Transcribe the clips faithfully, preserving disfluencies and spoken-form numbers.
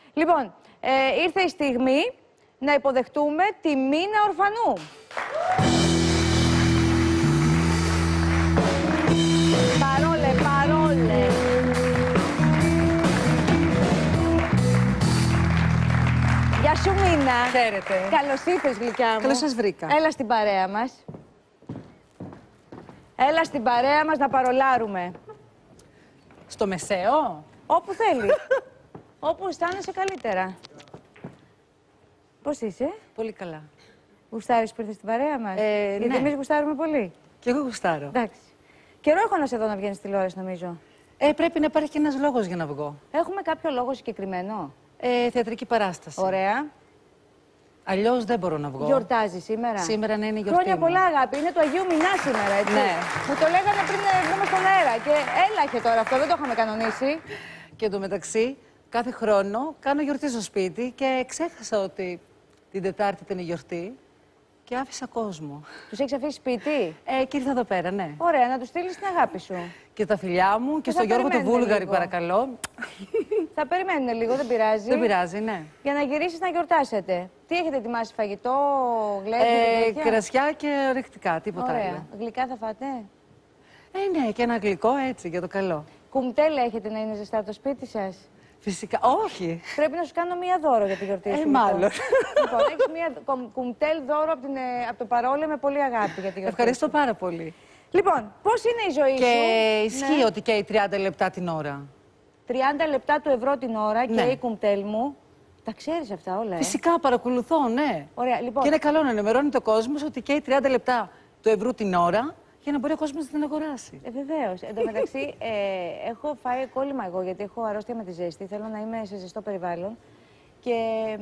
Λοιπόν, ε, ήρθε η στιγμή να υποδεχτούμε τη Μίνα Ορφανού. Παρόλε, παρόλε. Γεια σου, Μίνα. Χαίρετε. Καλώς ήρθες, γλυκιά μου. Καλώς σας βρήκα. Έλα στην παρέα μας. Έλα στην παρέα μας να παρολάρουμε. Στο μεσαίο. Όπου θέλει. Όπου αισθάνεσαι καλύτερα. Πώς είσαι? Πολύ καλά. Γουστάρεις που ήρθες στην παρέα μας? Ε, Γιατί ναι. εμείς γουστάρουμε πολύ. Κι εγώ γουστάρω. Εντάξει. Καιρό έχω να σε δω να βγαίνεις τηλεόραση, νομίζω. Ε, πρέπει να υπάρχει και ένας λόγος για να βγω. Έχουμε κάποιο λόγο συγκεκριμένο? Ε, θεατρική παράσταση. Ωραία. Αλλιώς δεν μπορώ να βγω. Γιορτάζει σήμερα. Σήμερα ναι, είναι η γιορτή Χρόνια μου. πολλά, αγάπη. Είναι του Αγίου Μηνά σήμερα, έτσι. Ναι. Μου το λέγανε πριν ε, βγούμε στον αέρα. Και έλαχε τώρα αυτό, δεν το είχαμε κανονίσει. Και εντωμεταξύ, κάθε χρόνο κάνω γιορτή στο σπίτι και ξέχασα ότι την Τετάρτη ήταν η γιορτή και άφησα κόσμο. Τους έχεις αφήσει σπίτι? Ε, και ήρθα εδώ πέρα, ναι. Ωραία, να του στείλεις την αγάπη σου. Και τα φιλιά μου και, Και στον θα Γιώργο του περιμένετε Βούλγαρη, λίγο. παρακαλώ. Θα περιμένουν λίγο, δεν πειράζει. Δεν πειράζει, ναι. Για να γυρίσεις να γιορτάσετε. Τι έχετε ετοιμάσει, φαγητό, γλέκι, Ε, τέτοια? κρασιά και ορεκτικά, τίποτα Ωραία. άλλο. Γλυκά θα φάτε? Ε, ναι, και ένα γλυκό έτσι για το καλό. Κουμτέλ έχετε να είναι ζεστά το σπίτι σας? Φυσικά, όχι. Πρέπει να σου κάνω μία δώρο για τη γιορτή σου. Ε, μάλλον. Λοιπόν, έχεις μία κομ- κουμτέλ δώρο από, την, ε, από το Παρόλε με πολύ αγάπη για τη γιορτή. Ευχαριστώ σου. πάρα πολύ. Λοιπόν, πώς είναι η ζωή Και σου? ισχύει Ναι. ότι καίει τριάντα λεπτά την ώρα. τριάντα λεπτά του ευρώ την ώρα Ναι. και η κουμτέλ μου. Τα ξέρεις αυτά όλα, ε? Φυσικά παρακολουθώ, ναι. Ωραία, λοιπόν. Και είναι καλό να ενημερώνει το κόσμο ότι καίει τριάντα λεπτά του ευρώ την ώρα για να μπορεί ο κόσμο να την αγοράσει. Ε, βεβαίως. Εν τω μεταξύ, ε, έχω φάει κόλλημα εγώ, γιατί έχω αρρώστια με τη ζέστη. Θέλω να είμαι σε ζεστό περιβάλλον. Και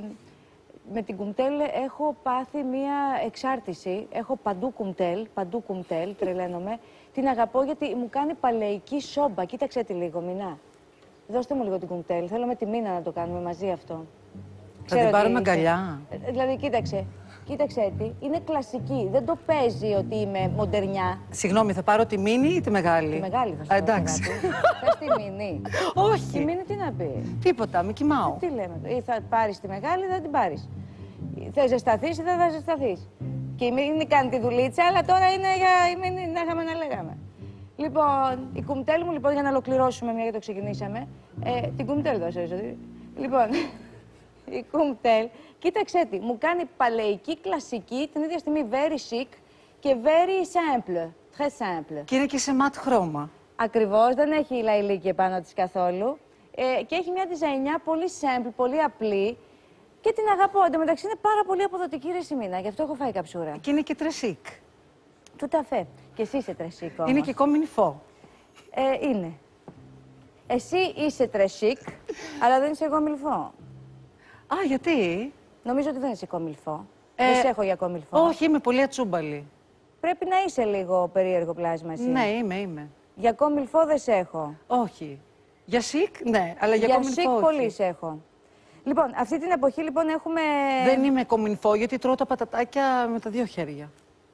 με την κουμτέλ έχω πάθει μία εξάρτηση. Έχω παντού κουμτέλ, παντού κουμτέλ, τρελαίνομαι. Την αγαπώ γιατί μου κάνει παλαιική σόμπα. Κοίταξε τη λίγο, Μινά. Δώστε μου λίγο την κουμτέλ. Θέλω με τη Μίνα να το κάνουμε μαζί αυτό. Θα την ότι πάρουμε είσαι- αγκαλιά. Ε, Δηλαδή, κοίταξε. Κοίταξε τι. Είναι κλασική. Δεν το παίζει ότι είμαι μοντερνιά. Συγγνώμη, θα πάρω τη μίνι ή τη μεγάλη. Τη μεγάλη θα σου Α, πω, εντάξει. Θες τη μίνι. Τη Όχι. μίνι τι να πει. Τίποτα, μη κοιμάω. Τι λέμε. Ή θα πάρεις τη μεγάλη ή θα την πάρεις. Θες ζεσταθείς ή δεν θα ζεσταθείς. Και η μίνι κάνει τη δουλίτσα, αλλά τώρα είναι για η μίνι να είχαμε να λέγαμε. Λοιπόν, η κουμτέλ μου, λοιπόν, για να ολοκληρώσουμε, μια και το ξεκινήσαμε. Ε, την κουμτέλ δώσε, ζωή. Λοιπόν, η κουμτέλ, κοίταξε τι, μου κάνει παλαιική, κλασική, την ίδια στιγμή very chic και very simple. Très simple. Και είναι και σε ματ χρώμα. Ακριβώς, δεν έχει λαϊλίκι επάνω της καθόλου. Ε, και έχει μια διζαϊνιά πολύ simple, πολύ απλή. Και την αγαπώ. Εν τω μεταξύ είναι πάρα πολύ αποδοτική, ρε Σιμίνα. Γι' αυτό έχω φάει καψούρα. Και είναι και τρεσίκ. Του τα φε. Και εσύ είσαι τρεσίκ όμως. Είναι και κομμινιφό. Ε, είναι. Εσύ είσαι τρεσίκ, αλλά δεν είσαι κομιλφό. Α, γιατί? Νομίζω ότι δεν είσαι κομιλφό. Ε, δεν σε έχω για κομιλφό. Όχι, είμαι πολύ ατσούμπαλη. Πρέπει να είσαι λίγο περίεργο πλάσμα εσύ. Ναι, είμαι, είμαι. Για κομιλφό δεν σε έχω. Όχι. Για σικ, ναι, αλλά για, Για κομμινφό σικ όχι. πολύ σε έχω. Λοιπόν, αυτή την εποχή λοιπόν έχουμε... Δεν είμαι κομμινφό, γιατί τρώω τα πατατάκια με τα δύο χέρια.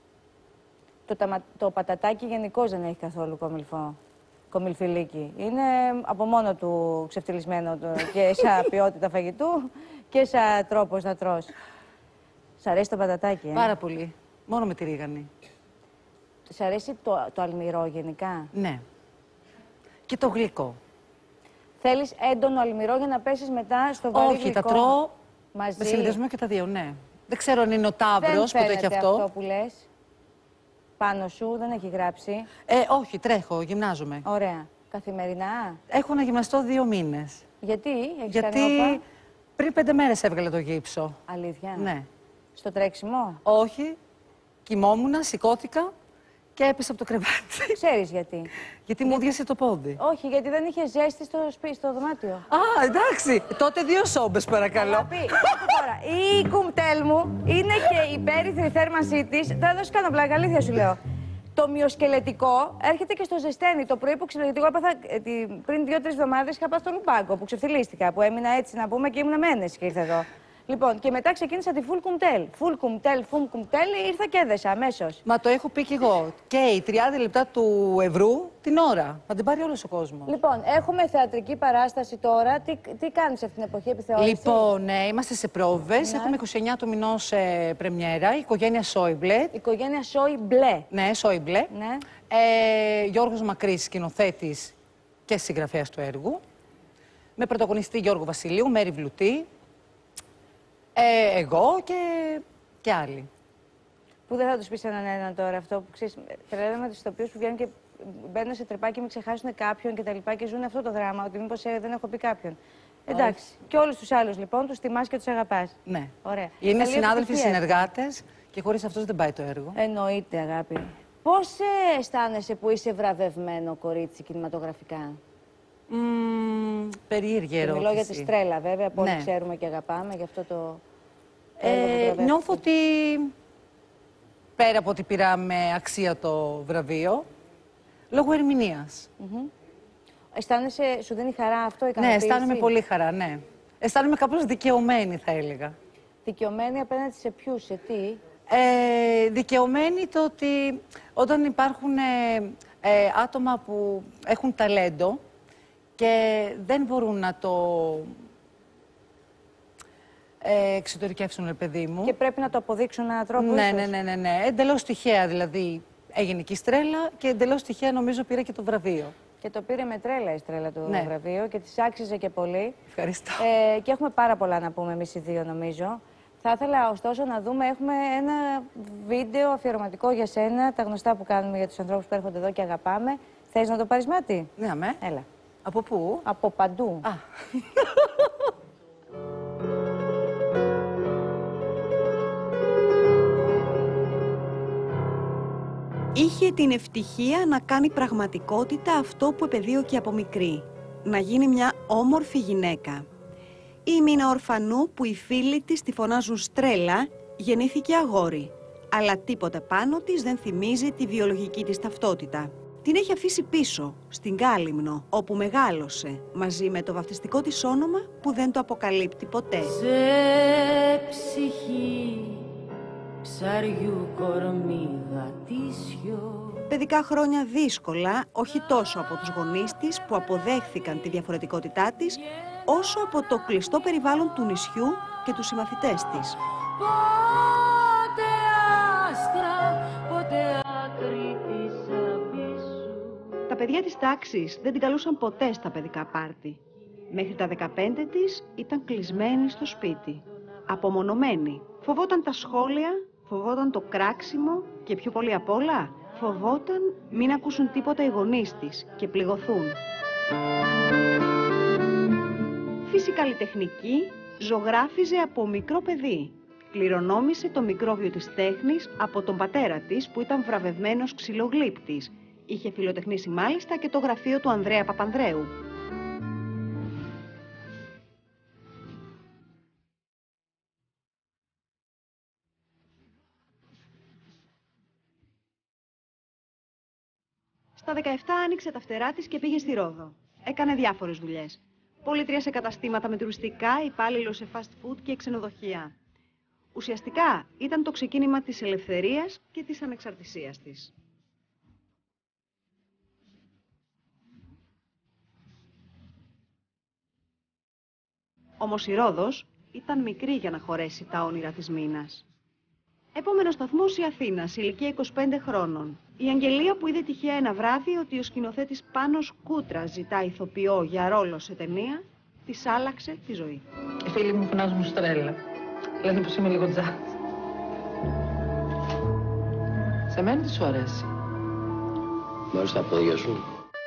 Το, ταμα... το πατατάκι γενικώς δεν έχει καθόλου κομιλφό. Κομιλφιλίκι. Είναι από μόνο του ξεφτυλισμένο το... και σαν ποιότητα φαγητού και σαν τρόπος να τρως. Σ' αρέσει το πατατάκι, ε? Πάρα πολύ. Μόνο με τη ρίγανη. Σ' αρέσει το, το αλμυρό γενικά? Ναι. Και το γλυκό. Θέλεις έντονο αλμυρό για να πέσεις μετά στο βαρύ Όχι, γλυκό? τα τρώω μαζί. με συνδυασμό και τα δύο, ναι. Δεν ξέρω αν είναι ο Δεν Ταύρος που το έχει φαίνεται αυτό. αυτό που λες. Πάνω σου, δεν έχει γράψει. Ε, όχι, τρέχω, γυμνάζομαι. Ωραία. Καθημερινά. Έχω να γυμναστώ δύο μήνες. Γιατί, έχεις Γιατί κάνει όπα? πριν πέντε μέρες έβγαλε το γύψο. Αλήθεια. Ναι. Στο τρέξιμο. Όχι, κοιμόμουνα, σηκώθηκα και έπεσα από το κρεβάτι. Ξέρεις γιατί. Γιατί μου διάσε το πόδι. Όχι, γιατί δεν είχε ζέστη στο, σπίτι, στο δωμάτιο. Α, εντάξει. Τότε δύο σόμπες, παρακαλώ. Αγάπη, άκου τώρα. Η κουμτέλ μου είναι και η πέριθρη θέρμανσή της. Δεν θα σου κάνω πλάκα, αλήθεια σου λέω. Το μυοσκελετικό έρχεται και στο ζεσταίνι. Το πρωί που ξεφτυλίστηκα, εγώ έπαθα ε, την- πριν δύο-τρεις εβδομάδες είχα πάει στο Λουμπάγκο που ξεφτυλίστηκα. Που έμεινα έτσι να πούμε και ήμουν μένες και ήρθα εδώ. Λοιπόν, και μετά ξεκίνησα τη full κουμτέλ. Full κουμτέλ, full κουμτέλ, ήρθα και έδεσα αμέσως. Μα το έχω πει κι εγώ. Και οι τριάντα λεπτά του Ευρού την ώρα. Θα την πάρει όλος ο κόσμος. Λοιπόν, έχουμε θεατρική παράσταση τώρα. Τι, τι κάνεις αυτή την εποχή, επιθεώρηση? Λοιπόν, ναι, είμαστε σε πρόβες. Ναι. Έχουμε είκοσι εννέα του μηνός ε, πρεμιέρα. Η οικογένεια Σόιμπλε. Οικογένεια Σόιμπλε. Ναι, Σόιμπλε. Ναι. Ε, Γιώργος Μακρύς, σκηνοθέτης και συγγραφέας του έργου. Με πρωταγωνιστή Γιώργο Βασιλείου, Μέρη Βλουτή. Ε, εγώ και, και άλλοι. Που δεν θα του πει έναν έναν τώρα αυτό που ξέρει. Τρελαίνομαι του ηθοποιού που βγαίνουν και μπαίνουν σε τρυπάκι, μην ξεχάσουν κάποιον και τα λοιπά και ζουν αυτό το δράμα. Ότι μήπως ε, δεν έχω πει κάποιον. Εντάξει. Όχι. Και όλους τους άλλους λοιπόν τους τιμάς και τους αγαπάς. Ναι. Ωραία. Είναι Καλή συνάδελφοι, επιτυχία. συνεργάτες και χωρίς αυτούς δεν πάει το έργο. Εννοείται, αγάπη. Πώς ε, αισθάνεσαι που είσαι βραβευμένο κορίτσι κινηματογραφικά? Mm, περίεργη ερώτηση. Μιλώ για τη Στρέλα, βέβαια, που ναι. όλοι ξέρουμε και αγαπάμε, γι' αυτό το. Ε, νιώθω ότι πέρα από ότι πήραμε αξία το βραβείο, λόγω ερμηνείας. Mm-hmm. Αισθάνεσαι, σου δίνει χαρά αυτό, ικανοποίηση? Ναι, αισθάνομαι πολύ χαρά, ναι. Αισθάνομαι κάπως δικαιωμένη, θα έλεγα. Δικαιωμένη απέναντι σε ποιους, σε τι? Ε, δικαιωμένη το ότι όταν υπάρχουν ε, ε, άτομα που έχουν ταλέντο και δεν μπορούν να το ε, εξωτερικεύσουν, ρε παιδί μου. Και πρέπει να το αποδείξουν έναν τρόπο. Ναι, ίσως. ναι, ναι, ναι, ναι. Εντελώς τυχαία δηλαδή έγινε και η Στρέλα και εντελώς τυχαία νομίζω πήρα και το βραβείο. Και το πήρε με τρέλα η Στρέλα το ναι. βραβείο και της άξιζε και πολύ. Ευχαριστώ. Ε, και έχουμε πάρα πολλά να πούμε εμείς οι δύο, νομίζω. Θα ήθελα ωστόσο να δούμε, έχουμε ένα βίντεο αφιερωματικό για σένα, τα γνωστά που κάνουμε για τους ανθρώπους που έρχονται εδώ και αγαπάμε. Θες να το πάρεις μάτι? Ναι, αμέ. Έλα. Από πού? Από παντού. Α. Είχε την ευτυχία να κάνει πραγματικότητα αυτό που επεδίωκε από μικρή. Να γίνει μια όμορφη γυναίκα. Η Μίνα Ορφανού, που οι φίλοι της τη φωνάζουν Στρέλα, γεννήθηκε αγόρι. Αλλά τίποτα πάνω της δεν θυμίζει τη βιολογική της ταυτότητα. Την έχει αφήσει πίσω, στην Κάλυμνο, όπου μεγάλωσε, μαζί με το βαφτιστικό της όνομα που δεν το αποκαλύπτει ποτέ. Σε ψυχή ψαριού κορμί γατήσιο. Παιδικά χρόνια δύσκολα, όχι τόσο από τους γονείς της που αποδέχθηκαν τη διαφορετικότητά της, όσο από το κλειστό περιβάλλον του νησιού και τους συμμαθητές της. Πότε άστρα, πότε άκρη της αμπίσου. Τα παιδιά της τάξης δεν την καλούσαν ποτέ στα παιδικά πάρτι. Μέχρι τα δεκαπέντε της ήταν κλεισμένη στο σπίτι. Απομονωμένη. Φοβόταν τα σχόλια, φοβόταν το κράξιμο και πιο πολύ απ' όλα φοβόταν μην ακούσουν τίποτα οι γονείς της και πληγωθούν. Φυσικαλλιτεχνική, ζωγράφιζε από μικρό παιδί. Κληρονόμησε το μικρόβιο της τέχνης από τον πατέρα της που ήταν βραβευμένος ξυλογλύπτης. Είχε φιλοτεχνήσει μάλιστα και το γραφείο του Ανδρέα Παπανδρέου. Στα δεκαεπτά άνοιξε τα φτερά της και πήγε στη Ρόδο. Έκανε διάφορες δουλειές. Πολίτρια σε καταστήματα με τουριστικά, υπάλληλος σε fast food και ξενοδοχεία. Ουσιαστικά ήταν το ξεκίνημα της ελευθερίας και της ανεξαρτησίας της. Όμως η Ρόδος ήταν μικρή για να χωρέσει τα όνειρα της Μίνας. Επόμενος σταθμός η Αθήνα, σε ηλικία είκοσι πέντε χρόνων. Η Αγγελία που είδε τυχαία ένα βράδυ ότι ο σκηνοθέτης Πάνος Κούτρας ζητά ηθοποιό για ρόλο σε ταινία, της άλλαξε τη ζωή. Οι φίλοι μου φωνάζουν Στρέλα. Λένε πως είμαι λίγο τζάτ. Σε μένα τι σου αρέσει? Μ' αρέσει τα πόδια σου.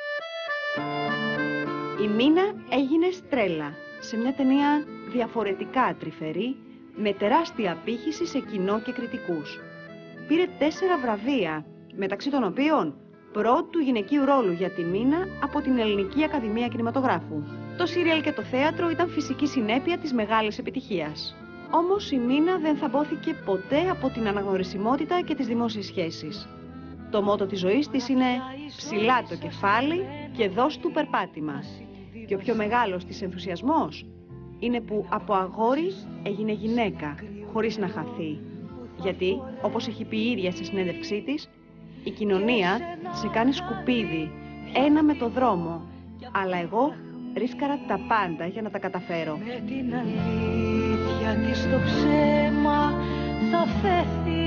Η Μίνα έγινε Στρέλα σε μια ταινία διαφορετικά τρυφερή, με τεράστια απήχηση σε κοινό και κριτικούς. Πήρε τέσσερα βραβεία, μεταξύ των οποίων πρώτου γυναικείου ρόλου για τη Μίνα από την Ελληνική Ακαδημία Κινηματογράφου. Το σύριαλ και το θέατρο ήταν φυσική συνέπεια της μεγάλης επιτυχίας. Όμως η Μίνα δεν θαμπόθηκε ποτέ από την αναγνωρισιμότητα και τις δημόσιες σχέσεις. Το μότο της ζωής της είναι «Ψηλά το κεφάλι και δώσ' του περπάτημα». Και ο πιο μεγάλος της ενθουσιασμός είναι που από αγόρι έγινε γυναίκα, χωρίς να χαθεί. Γιατί, όπως έχει πει η ίδια στη συνέντευξή της, η κοινωνία σε κάνει σκουπίδι, ένα με το δρόμο. Αλλά εγώ ρίσκαρα τα πάντα για να τα καταφέρω. Με την αλήθεια της το ψέμα θα φέθει.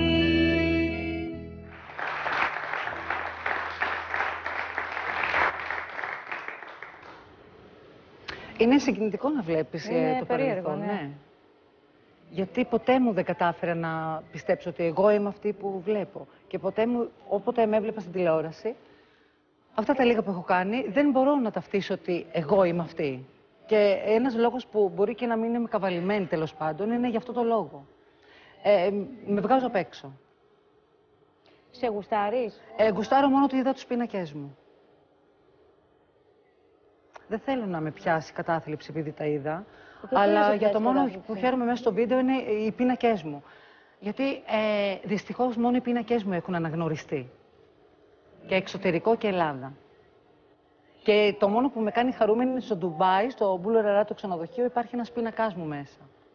Είναι συγκινητικό να βλέπεις ε, Είναι το περίεργο, παρελθόν, ναι. ναι. Γιατί ποτέ μου δεν κατάφερα να πιστέψω ότι εγώ είμαι αυτή που βλέπω. Και ποτέ μου, όποτε με έβλεπα στην τηλεόραση, αυτά τα λίγα που έχω κάνει, δεν μπορώ να ταυτίσω ότι εγώ είμαι αυτή. Και ένας λόγος που μπορεί και να μην είμαι καβαλημένη τέλος πάντων, είναι για αυτό το λόγο. Ε, με βγάζω απ' έξω. Σε γουστάρεις? Ε, γουστάρω μόνο ότι είδα τους πίνακές μου. Δεν θέλω να με πιάσει κατάθλιψη επειδή τα είδα, Και αλλά τι να σε για το πιάσει μόνο κατάθλιψη? που χαίρομαι μέσα στο βίντεο είναι οι πίνακές μου. Γιατί ε, δυστυχώς μόνο οι πίνακές μου έχουν αναγνωριστεί. Και εξωτερικό και Ελλάδα. Και το μόνο που με κάνει χαρούμενη είναι στο Ντουμπάι, στο Μπούλο το ξενοδοχείο, υπάρχει ένας πίνακάς μου μέσα.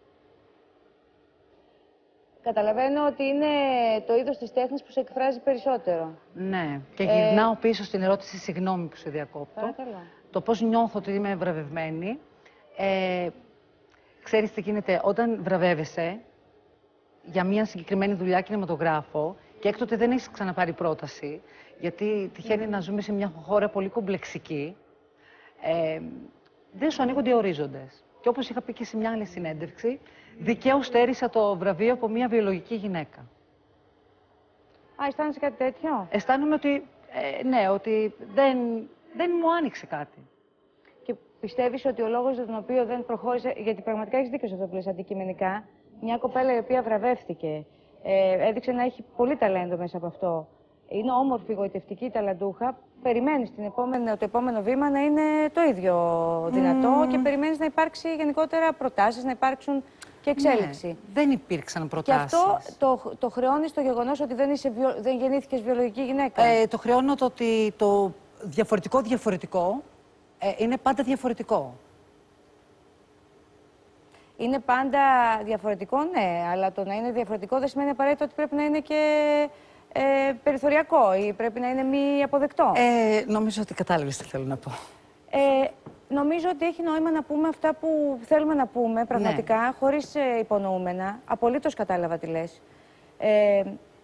Καταλαβαίνω ότι είναι το είδος της τέχνης που σε εκφράζει περισσότερο. Ναι, και Ε, γυρνάω πίσω στην ερώτηση, συγγνώμη που σε διακόπτω. Παρακαλώ. Το πώς νιώθω ότι είμαι βραβευμένη. Ε, ξέρεις τι γίνεται, όταν βραβεύεσαι για μια συγκεκριμένη δουλειά κινηματογράφο και έκτοτε δεν έχεις ξαναπάρει πρόταση, γιατί τυχαίνει να ζούμε σε μια χώρα πολύ κομπλεξική, ε, δεν σου ανοίγονται οι ορίζοντες. Και όπως είχα πει και σε μια άλλη συνέντευξη, δικαίως στέρισα το βραβείο από μια βιολογική γυναίκα. Α, αισθάνεσαι κάτι τέτοιο? Αισθάνομαι ότι, ε, ναι, ότι δεν, δεν μου άνοιξε κάτι. Και πιστεύεις ότι ο λόγος για τον οποίο δεν προχώρησε, γιατί πραγματικά έχεις δίκιο σε αυτό που λες αντικειμενικά, μια κοπέλα η οποία βραβεύτηκε, ε, έδειξε να έχει πολύ ταλέντο μέσα από αυτό, είναι όμορφη, γοητευτική, ταλαντούχα, περιμένεις την επόμενη, το επόμενο βήμα να είναι το ίδιο δυνατό Mm. και περιμένεις να υπάρξει γενικότερα προτάσεις, να υπάρξουν και εξέλιξη. Ναι, δεν υπήρξαν Και προτάσεις. αυτό το, το χρεώνεις στο γεγονός ότι δεν, είσαι βιο, δεν γεννήθηκες βιολογική γυναίκα. Ε, το χρεώνω το ότι το διαφορετικό διαφορετικό ε, είναι πάντα διαφορετικό. Είναι πάντα διαφορετικό, ναι, αλλά το να είναι διαφορετικό δεν σημαίνει απαραίτητα ότι πρέπει να είναι και ε, περιθωριακό ή πρέπει να είναι μη αποδεκτό. Ε, νομίζω ότι κατάλαβες τι θέλω να πω. Ε, νομίζω ότι έχει νόημα να πούμε αυτά που θέλουμε να πούμε πραγματικά, Ναι. χωρίς ε, υπονοούμενα. Απολύτως κατάλαβα τι λες. Ε,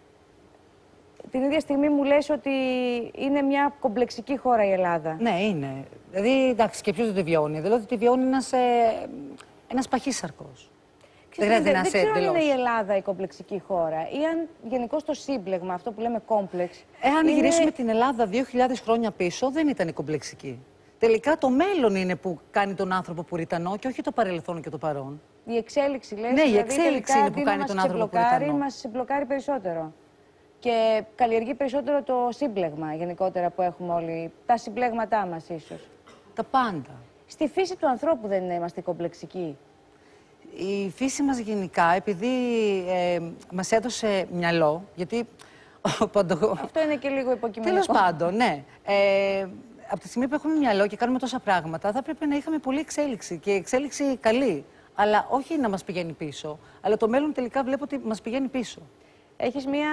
την ίδια στιγμή μου λες ότι είναι μια κομπλεξική χώρα η Ελλάδα. Ναι, είναι. Δηλαδή, εντάξει, και ποιος δεν τη βιώνει. Δηλαδή, τη βιώνει ένας, ε, ένας παχύσαρκος. Δεν Ξέρετε, χρειάζεται να δεν είσαι ξέρω αν εντελώς. είναι η Ελλάδα η κομπλεξική χώρα ή αν γενικώ το σύμπλεγμα, αυτό που λέμε κόμπλεξ. Εάν είναι... γυρίσουμε την Ελλάδα δύο χιλιάδες χρόνια πίσω, δεν ήταν η κομπλεξική. Τελικά το μέλλον είναι που κάνει τον άνθρωπο πουριτανό και όχι το παρελθόν και το παρόν. Η εξέλιξη, λες, Ναι, η δηλαδή, εξέλιξη τελικά, είναι που αντί κάνει να τον μας άνθρωπο ξεμπλοκάρει, πουριτανό. μας συμπλοκάρει περισσότερο. Και καλλιεργεί περισσότερο το σύμπλεγμα γενικότερα που έχουμε όλοι. Τα συμπλέγματά μας ίσως. Τα πάντα. Στη φύση του ανθρώπου δεν είμαστε κομπλεξικοί. Η φύση μας γενικά, επειδή ε, μας έδωσε μυαλό, γιατί... ο παντο- Αυτό είναι και λίγο υποκειμενικό. Τέλος πάντων, ναι. Ε, από τη στιγμή που έχουμε μυαλό και κάνουμε τόσα πράγματα, θα πρέπει να είχαμε πολλή εξέλιξη και εξέλιξη καλή. Αλλά όχι να μας πηγαίνει πίσω. Αλλά το μέλλον τελικά βλέπω ότι μας πηγαίνει πίσω. Έχεις μια,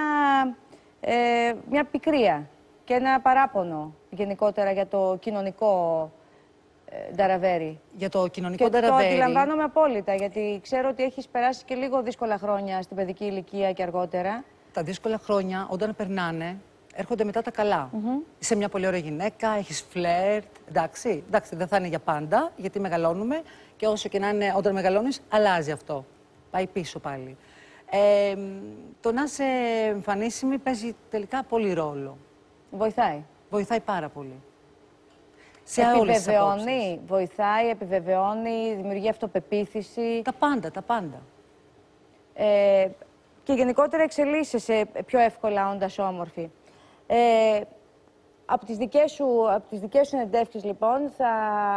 ε, μια πικρία και ένα παράπονο γενικότερα για το κοινωνικό ε, νταραβέρι. Για το κοινωνικό Και το νταραβέρι. αντιλαμβάνομαι απόλυτα, γιατί ξέρω ότι έχεις περάσει και λίγο δύσκολα χρόνια στην παιδική ηλικία και αργότερα. Τα δύσκολα χρόνια, όταν περνάνε, έρχονται μετά τα καλά. Mm-hmm. Είσαι μια πολύ ωραία γυναίκα, έχεις φλερτ. Εντάξει, εντάξει, δεν θα είναι για πάντα, γιατί μεγαλώνουμε και όσο και να είναι όταν μεγαλώνεις, αλλάζει αυτό. Πάει πίσω πάλι. Ε, το να είσαι εμφανίσιμη παίζει τελικά πολύ ρόλο. Βοηθάει. Βοηθάει πάρα πολύ. Σε όλες τις απόψεις. Επιβεβαιώνει, βοηθάει, επιβεβαιώνει, δημιουργεί αυτοπεποίθηση. Τα πάντα, τα πάντα. Ε, και γενικότερα εξελίσσεσαι πιο εύκολα όντας όμορφη. Ε, από τις δικές σου, από τις δικές σου συνεντεύξεις, λοιπόν, θα,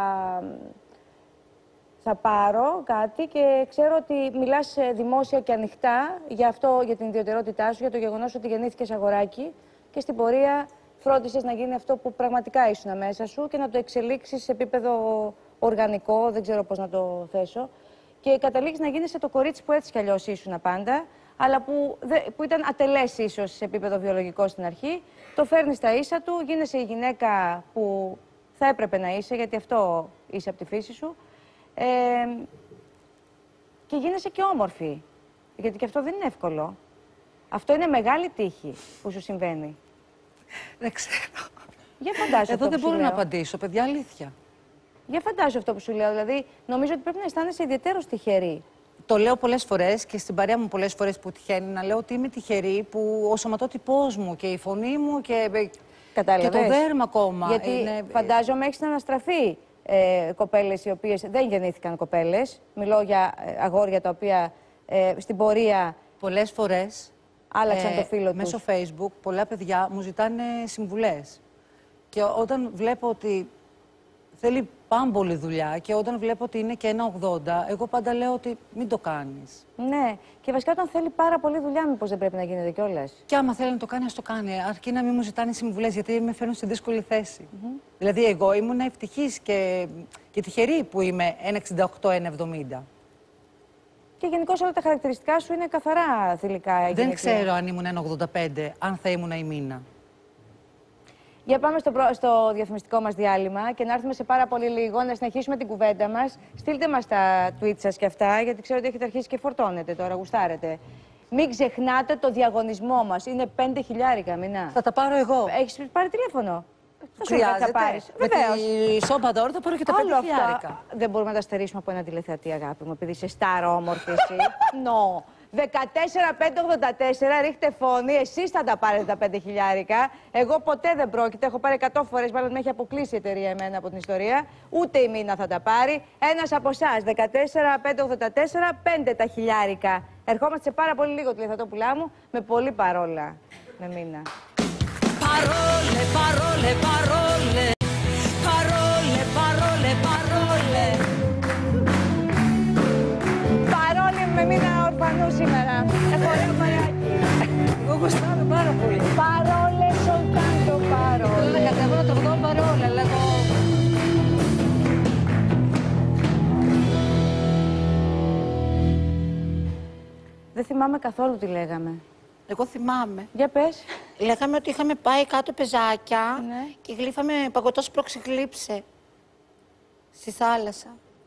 θα πάρω κάτι και ξέρω ότι μιλάς δημόσια και ανοιχτά για αυτό, για την ιδιαιτερότητά σου, για το γεγονός ότι γεννήθηκες αγοράκι και στην πορεία φρόντισες να γίνει αυτό που πραγματικά ήσουν μέσα σου και να το εξελίξεις σε επίπεδο οργανικό, δεν ξέρω πώς να το θέσω. και καταλήγεις να γίνεσαι το κορίτσι που έτσι κι αλλιώς ήσουν πάντα, αλλά που, δε, που ήταν ατελές ίσως σε επίπεδο βιολογικό στην αρχή. Το φέρνεις στα ίσα του, γίνεσαι η γυναίκα που θα έπρεπε να είσαι, γιατί αυτό είσαι από τη φύση σου. Ε, και γίνεσαι και όμορφη, γιατί και αυτό δεν είναι εύκολο. Αυτό είναι μεγάλη τύχη που σου συμβαίνει. Δεν ξέρω. Για φαντάσου Εδώ αυτό δεν που μπορώ σου να λέω. απαντήσω, παιδιά, αλήθεια. Για φαντάσου αυτό που σου λέω. Δηλαδή, νομίζω ότι πρέπει να αισθάνεσαι ιδιαίτερος τυχερή. Το λέω πολλές φορές και στην παρέα μου πολλές φορές που τυχαίνει να λέω ότι είμαι τυχερή που ο σωματότυπός μου και η φωνή μου και, και το δέρμα ακόμα. Γιατί είναι... φαντάζομαι έχεις να αναστραφεί ε, κοπέλες οι οποίες δεν γεννήθηκαν κοπέλες. Μιλώ για ε, αγόρια τα οποία ε, στην πορεία Πολλές φορές άλλαξαν ε, το φίλο τους. μέσω Facebook πολλά παιδιά μου ζητάνε συμβουλές. Και όταν βλέπω ότι θέλει πάμπολη δουλειά και όταν βλέπω ότι είναι και ένα ογδόντα, εγώ πάντα λέω ότι μην το κάνεις. Ναι, και βασικά όταν θέλει πάρα πολύ δουλειά, μήπως δεν πρέπει να γίνεται κιόλας. Και άμα θέλει να το κάνει, ας το κάνει. Αρκεί να μην μου ζητάνε συμβουλές, γιατί με φέρνουν σε δύσκολη θέση. Mm-hmm. Δηλαδή, εγώ ήμουν ευτυχής και, και τυχερή που είμαι ένα εξήντα οκτώ ένα εβδομήντα. Και γενικώς όλα τα χαρακτηριστικά σου είναι καθαρά θηλυκά. Δεν γυναικεία. ξέρω αν ήμουν ένα ογδόντα πέντε, αν θα ήμουν η Μίνα. Για πάμε στο, προ... στο διαφημιστικό μας διάλειμμα και να έρθουμε σε πάρα πολύ λίγο να συνεχίσουμε την κουβέντα μας. Στείλτε μας τα tweets σας και αυτά, γιατί ξέρω ότι έχετε αρχίσει και φορτώνετε τώρα, γουστάρετε. Μην ξεχνάτε το διαγωνισμό μας. Είναι πέντε χιλιάρικα, Μινά. Θα τα πάρω εγώ. Έχεις πάρει τηλέφωνο. Θα σου Χρειάζεται. θα πάρεις. Με Βεβαίως. τη σόμπα τώρα θα πάρω και τα Άλλο πέντε χιλιάρικα. αυτά δεν μπορούμε να τα στερήσουμε από ένα τηλεθεατή, αγάπη μου, επειδή είσαι στάρα όμορφη εσύ. Νο. δεκατέσσερα πέντε ογδόντα τέσσερα, ρίχτε φωνή, εσείς θα τα πάρετε τα πέντε χιλιάρικα. Εγώ ποτέ δεν πρόκειται, έχω πάρει εκατό φορές, μάλλον με έχει αποκλείσει η εταιρεία εμένα από την ιστορία. Ούτε η Μίνα θα τα πάρει. Ένας από εσάς, δεκατέσσερα πέντε ογδόντα τέσσερα, πέντε τα χιλιάρικα. Ερχόμαστε σε πάρα πολύ λίγο, τηλεθεατόπουλά μου, με πολύ παρόλα με Μίνα. Parole, parole, parole, parole, parole, parole. Παρόλη με Μίνα Ορφανού σήμερα. Έχω ωραίο παρεάκι. Εγώ γουστάρω πάρα πολύ. Παρόλε, soltanto parole. Θέλω να κατέβω το δω παρόλα, αλλά εγώ... Δεν θυμάμαι καθόλου τι λέγαμε. Εγώ θυμάμαι. Για πες. Λέγαμε ότι είχαμε πάει κάτω πεζάκια Ναι. και γλύφαμε παγωτός προξυγλύψε στη θάλασσα.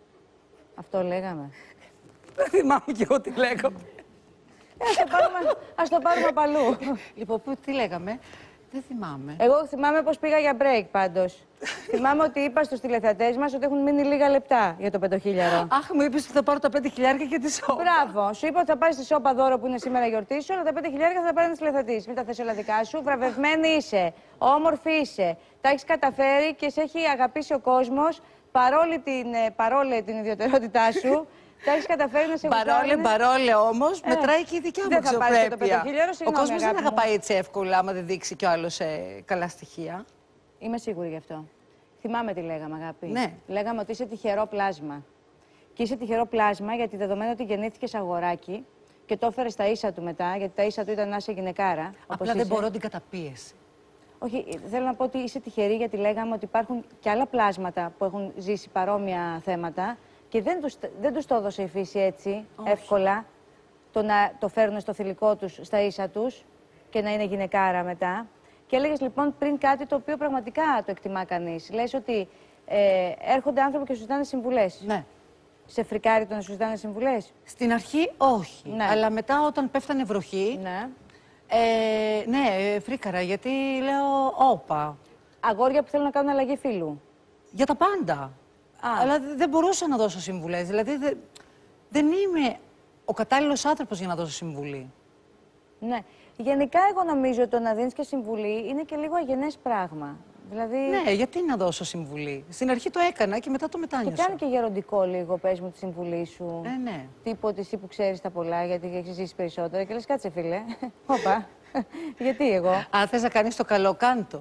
Αυτό λέγαμε. Δεν θυμάμαι κι εγώ τι λέγαμε. Ε, ας, το πάρουμε, ας το πάρουμε απ' αλλού. Λοιπόν, πού- τι λέγαμε. Δεν θυμάμαι. Εγώ θυμάμαι πως πήγα για break πάντως. Θυμάμαι ότι είπα στους τηλεθεατές μας ότι έχουν μείνει λίγα λεπτά για το πεντοχίλιαρο. Αχ, μου είπες ότι θα πάρω τα πέντε χιλιάρικα και τη σόμπα. Μπράβο. Σου είπα ότι θα πάρεις τη σόπα δώρο που είναι σήμερα η γιορτή σου, αλλά τα πέντε χιλιάρικα θα τα πάρει ένας τηλεθεατής. Μην τα θες όλα δικά σου. Βραβευμένη είσαι. Όμορφη είσαι. Τα έχεις καταφέρει και σε έχει αγαπήσει ο κόσμος παρόλη την, ε, παρόλη την ιδιαιτερότητά σου. Τα έχεις καταφέρει να σε Παρόλε, γουστάρουν. παρόλε όμως, Ε, μετράει και η δικιά μου δεν θα πάρεις και το αξιοπρέπεια. πεντοχίλιαρο, Ο συγγνώμη, κόσμος δεν αγάπη μου. αγαπάει έτσι εύκολα, άμα δεν δείξει κι ο άλλος ε, καλά στοιχεία. Είμαι σίγουρη γι' αυτό. Θυμάμαι τι λέγαμε, αγάπη. Ναι. Λέγαμε ότι είσαι τυχερό πλάσμα. Και είσαι τυχερό πλάσμα γιατί δεδομένου ότι γεννήθηκες αγοράκι και το έφερε στα ίσα του μετά, γιατί τα ίσα του ήταν να είσαι γυναικάρα. όπως Απλά δεν είσαι. μπορώ την καταπίεση. Όχι, θέλω να πω ότι είσαι τυχερή γιατί λέγαμε ότι υπάρχουν και άλλα πλάσματα που έχουν ζήσει παρόμοια θέματα και δεν τους, δεν τους το έδωσε η φύση έτσι Όχι. εύκολα το να το φέρουν στο θηλυκό τους, στα ίσα τους και να είναι γυναικάρα μετά. Και έλεγες λοιπόν πριν κάτι το οποίο πραγματικά το εκτιμά κανείς. Λες ότι ε, έρχονται άνθρωποι και σου ζητάνε συμβουλές. Ναι. Σε φρικάρει το να σου ζητάνε συμβουλές. Στην αρχή όχι. Ναι. Αλλά μετά όταν πέφτανε βροχή, Ναι. ε, ναι, ε, φρίκαρα, γιατί λέω όπα. Αγόρια που θέλουν να κάνουν αλλαγή φίλου. Για τα πάντα. Α. Αλλά δε- δεν μπορούσα να δώσω συμβουλές. Δηλαδή δε- δεν είμαι ο κατάλληλος άνθρωπος για να δώσω συμβουλή. Ναι. Γενικά, εγώ νομίζω ότι το να δίνεις και συμβουλή είναι και λίγο αγενές πράγμα. Δηλαδή. Ναι, γιατί να δώσω συμβουλή. Στην αρχή το έκανα και μετά το Και μετάνιωσα. κάνει και γεροντικό λίγο, πες μου τη συμβουλή σου. Ε, ναι. Τύπου ότι εσύ που ξέρεις τα πολλά, γιατί έχεις ζήσει περισσότερα. Και λες, κάτσε φίλε. Όπα. Γιατί εγώ. Αν θες να κάνεις το καλό, κάντο.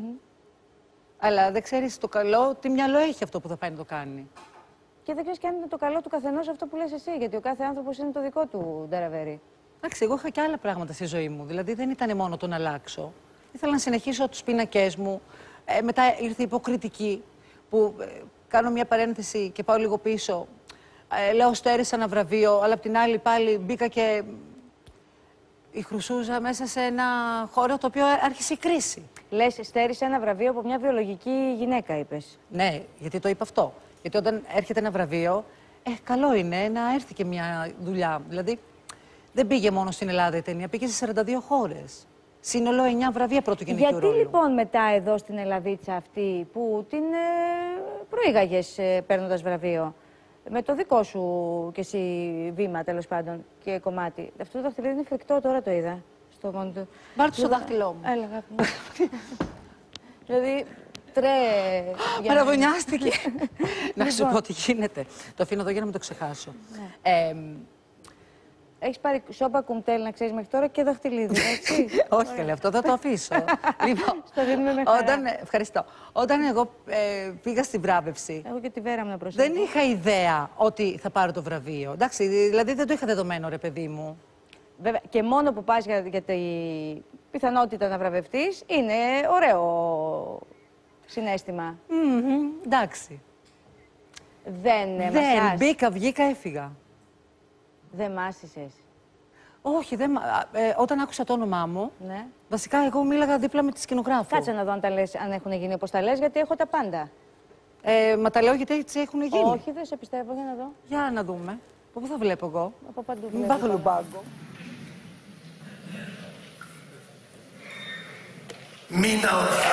Αλλά δεν ξέρεις το καλό, τι μυαλό έχει αυτό που θα πάει να το κάνει. Και δεν ξέρεις και αν είναι το καλό του καθενός αυτό που λες εσύ. Γιατί ο κάθε άνθρωπος είναι το δικό του νταραβέρι. Εντάξει, εγώ είχα και άλλα πράγματα στη ζωή μου. Δηλαδή δεν ήταν μόνο το να αλλάξω. Ήθελα να συνεχίσω τους πίνακές μου. Ε, μετά ήρθε η υποκριτική, που ε, κάνω μια παρένθεση και πάω λίγο πίσω. Ε, λέω, στέρισα ένα βραβείο, αλλά απ' την άλλη πάλι μπήκα και η χρουσούζα μέσα σε ένα χώρο το οποίο άρχισε η κρίση. Λες, στέρισε ένα βραβείο από μια βιολογική γυναίκα, είπες. Ναι, γιατί το είπα αυτό. Γιατί όταν έρχεται ένα βραβείο, ε, καλό είναι να έρθει και μια δουλειά. Δηλαδή, δεν πήγε μόνο στην Ελλάδα η ταινία, πήγε σε σαράντα δύο χώρες. Σύνολο εννιά βραβεία πρωτογενικού ρόλου. Γιατί λοιπόν μετά εδώ στην Ελλαδίτσα αυτή που την ε, προήγαγες ε, παίρνοντας βραβείο, με το δικό σου και εσύ βήμα τέλος πάντων και κομμάτι. Αυτό το δαχτυλίδι είναι φρικτό, τώρα το είδα στο μόνο του. Πάρ' το στο δάχτυλό μου. Έλα, αγάπη μου. Δηλαδή, τρέ... Παραβωνιάστηκε. Να σου πω τι γίνεται. Το αφήνω εδώ για να μην το ξεχάσω. Ε, Έχεις πάρει σώπα κουμτέλ, να ξέρεις, μέχρι τώρα και δαχτυλίδι, έτσι. Όχι, καλέ, αυτό θα το αφήσω. Λοιπόν, Στο δίνουμε με χαρά. όταν, ευχαριστώ. Όταν εγώ ε, πήγα στην βράβευση, Εγώ και τη Βέρα μου να προσέχω. δεν είχα ιδέα ότι θα πάρω το βραβείο. Εντάξει, δηλαδή δεν το είχα δεδομένο, ρε παιδί μου. Βέβαια, και μόνο που πας για, για τη πιθανότητα να βραβευτείς, είναι ωραίο συναίσθημα. Μμμ, εντάξει. Δεν ε, Δεν, μασάς. μπήκα, βγήκα, έφυγα. Δεν μάσησες. Όχι, δεν, μα- ε, όταν άκουσα το όνομά μου, Ναι. βασικά εγώ μίλαγα δίπλα με τη σκηνογράφο. Κάτσε να δω αν, τα λες, αν έχουν γίνει όπως τα λες, γιατί έχω τα πάντα. Ε, μα τα λέω γιατί έτσι έχουν γίνει. Όχι, δεν σε πιστεύω, για να δω. Για να δούμε. Από πού θα βλέπω εγώ. Από παντού Μην βλέπω. πάω λουμπάγκο. Μίνα ορθά.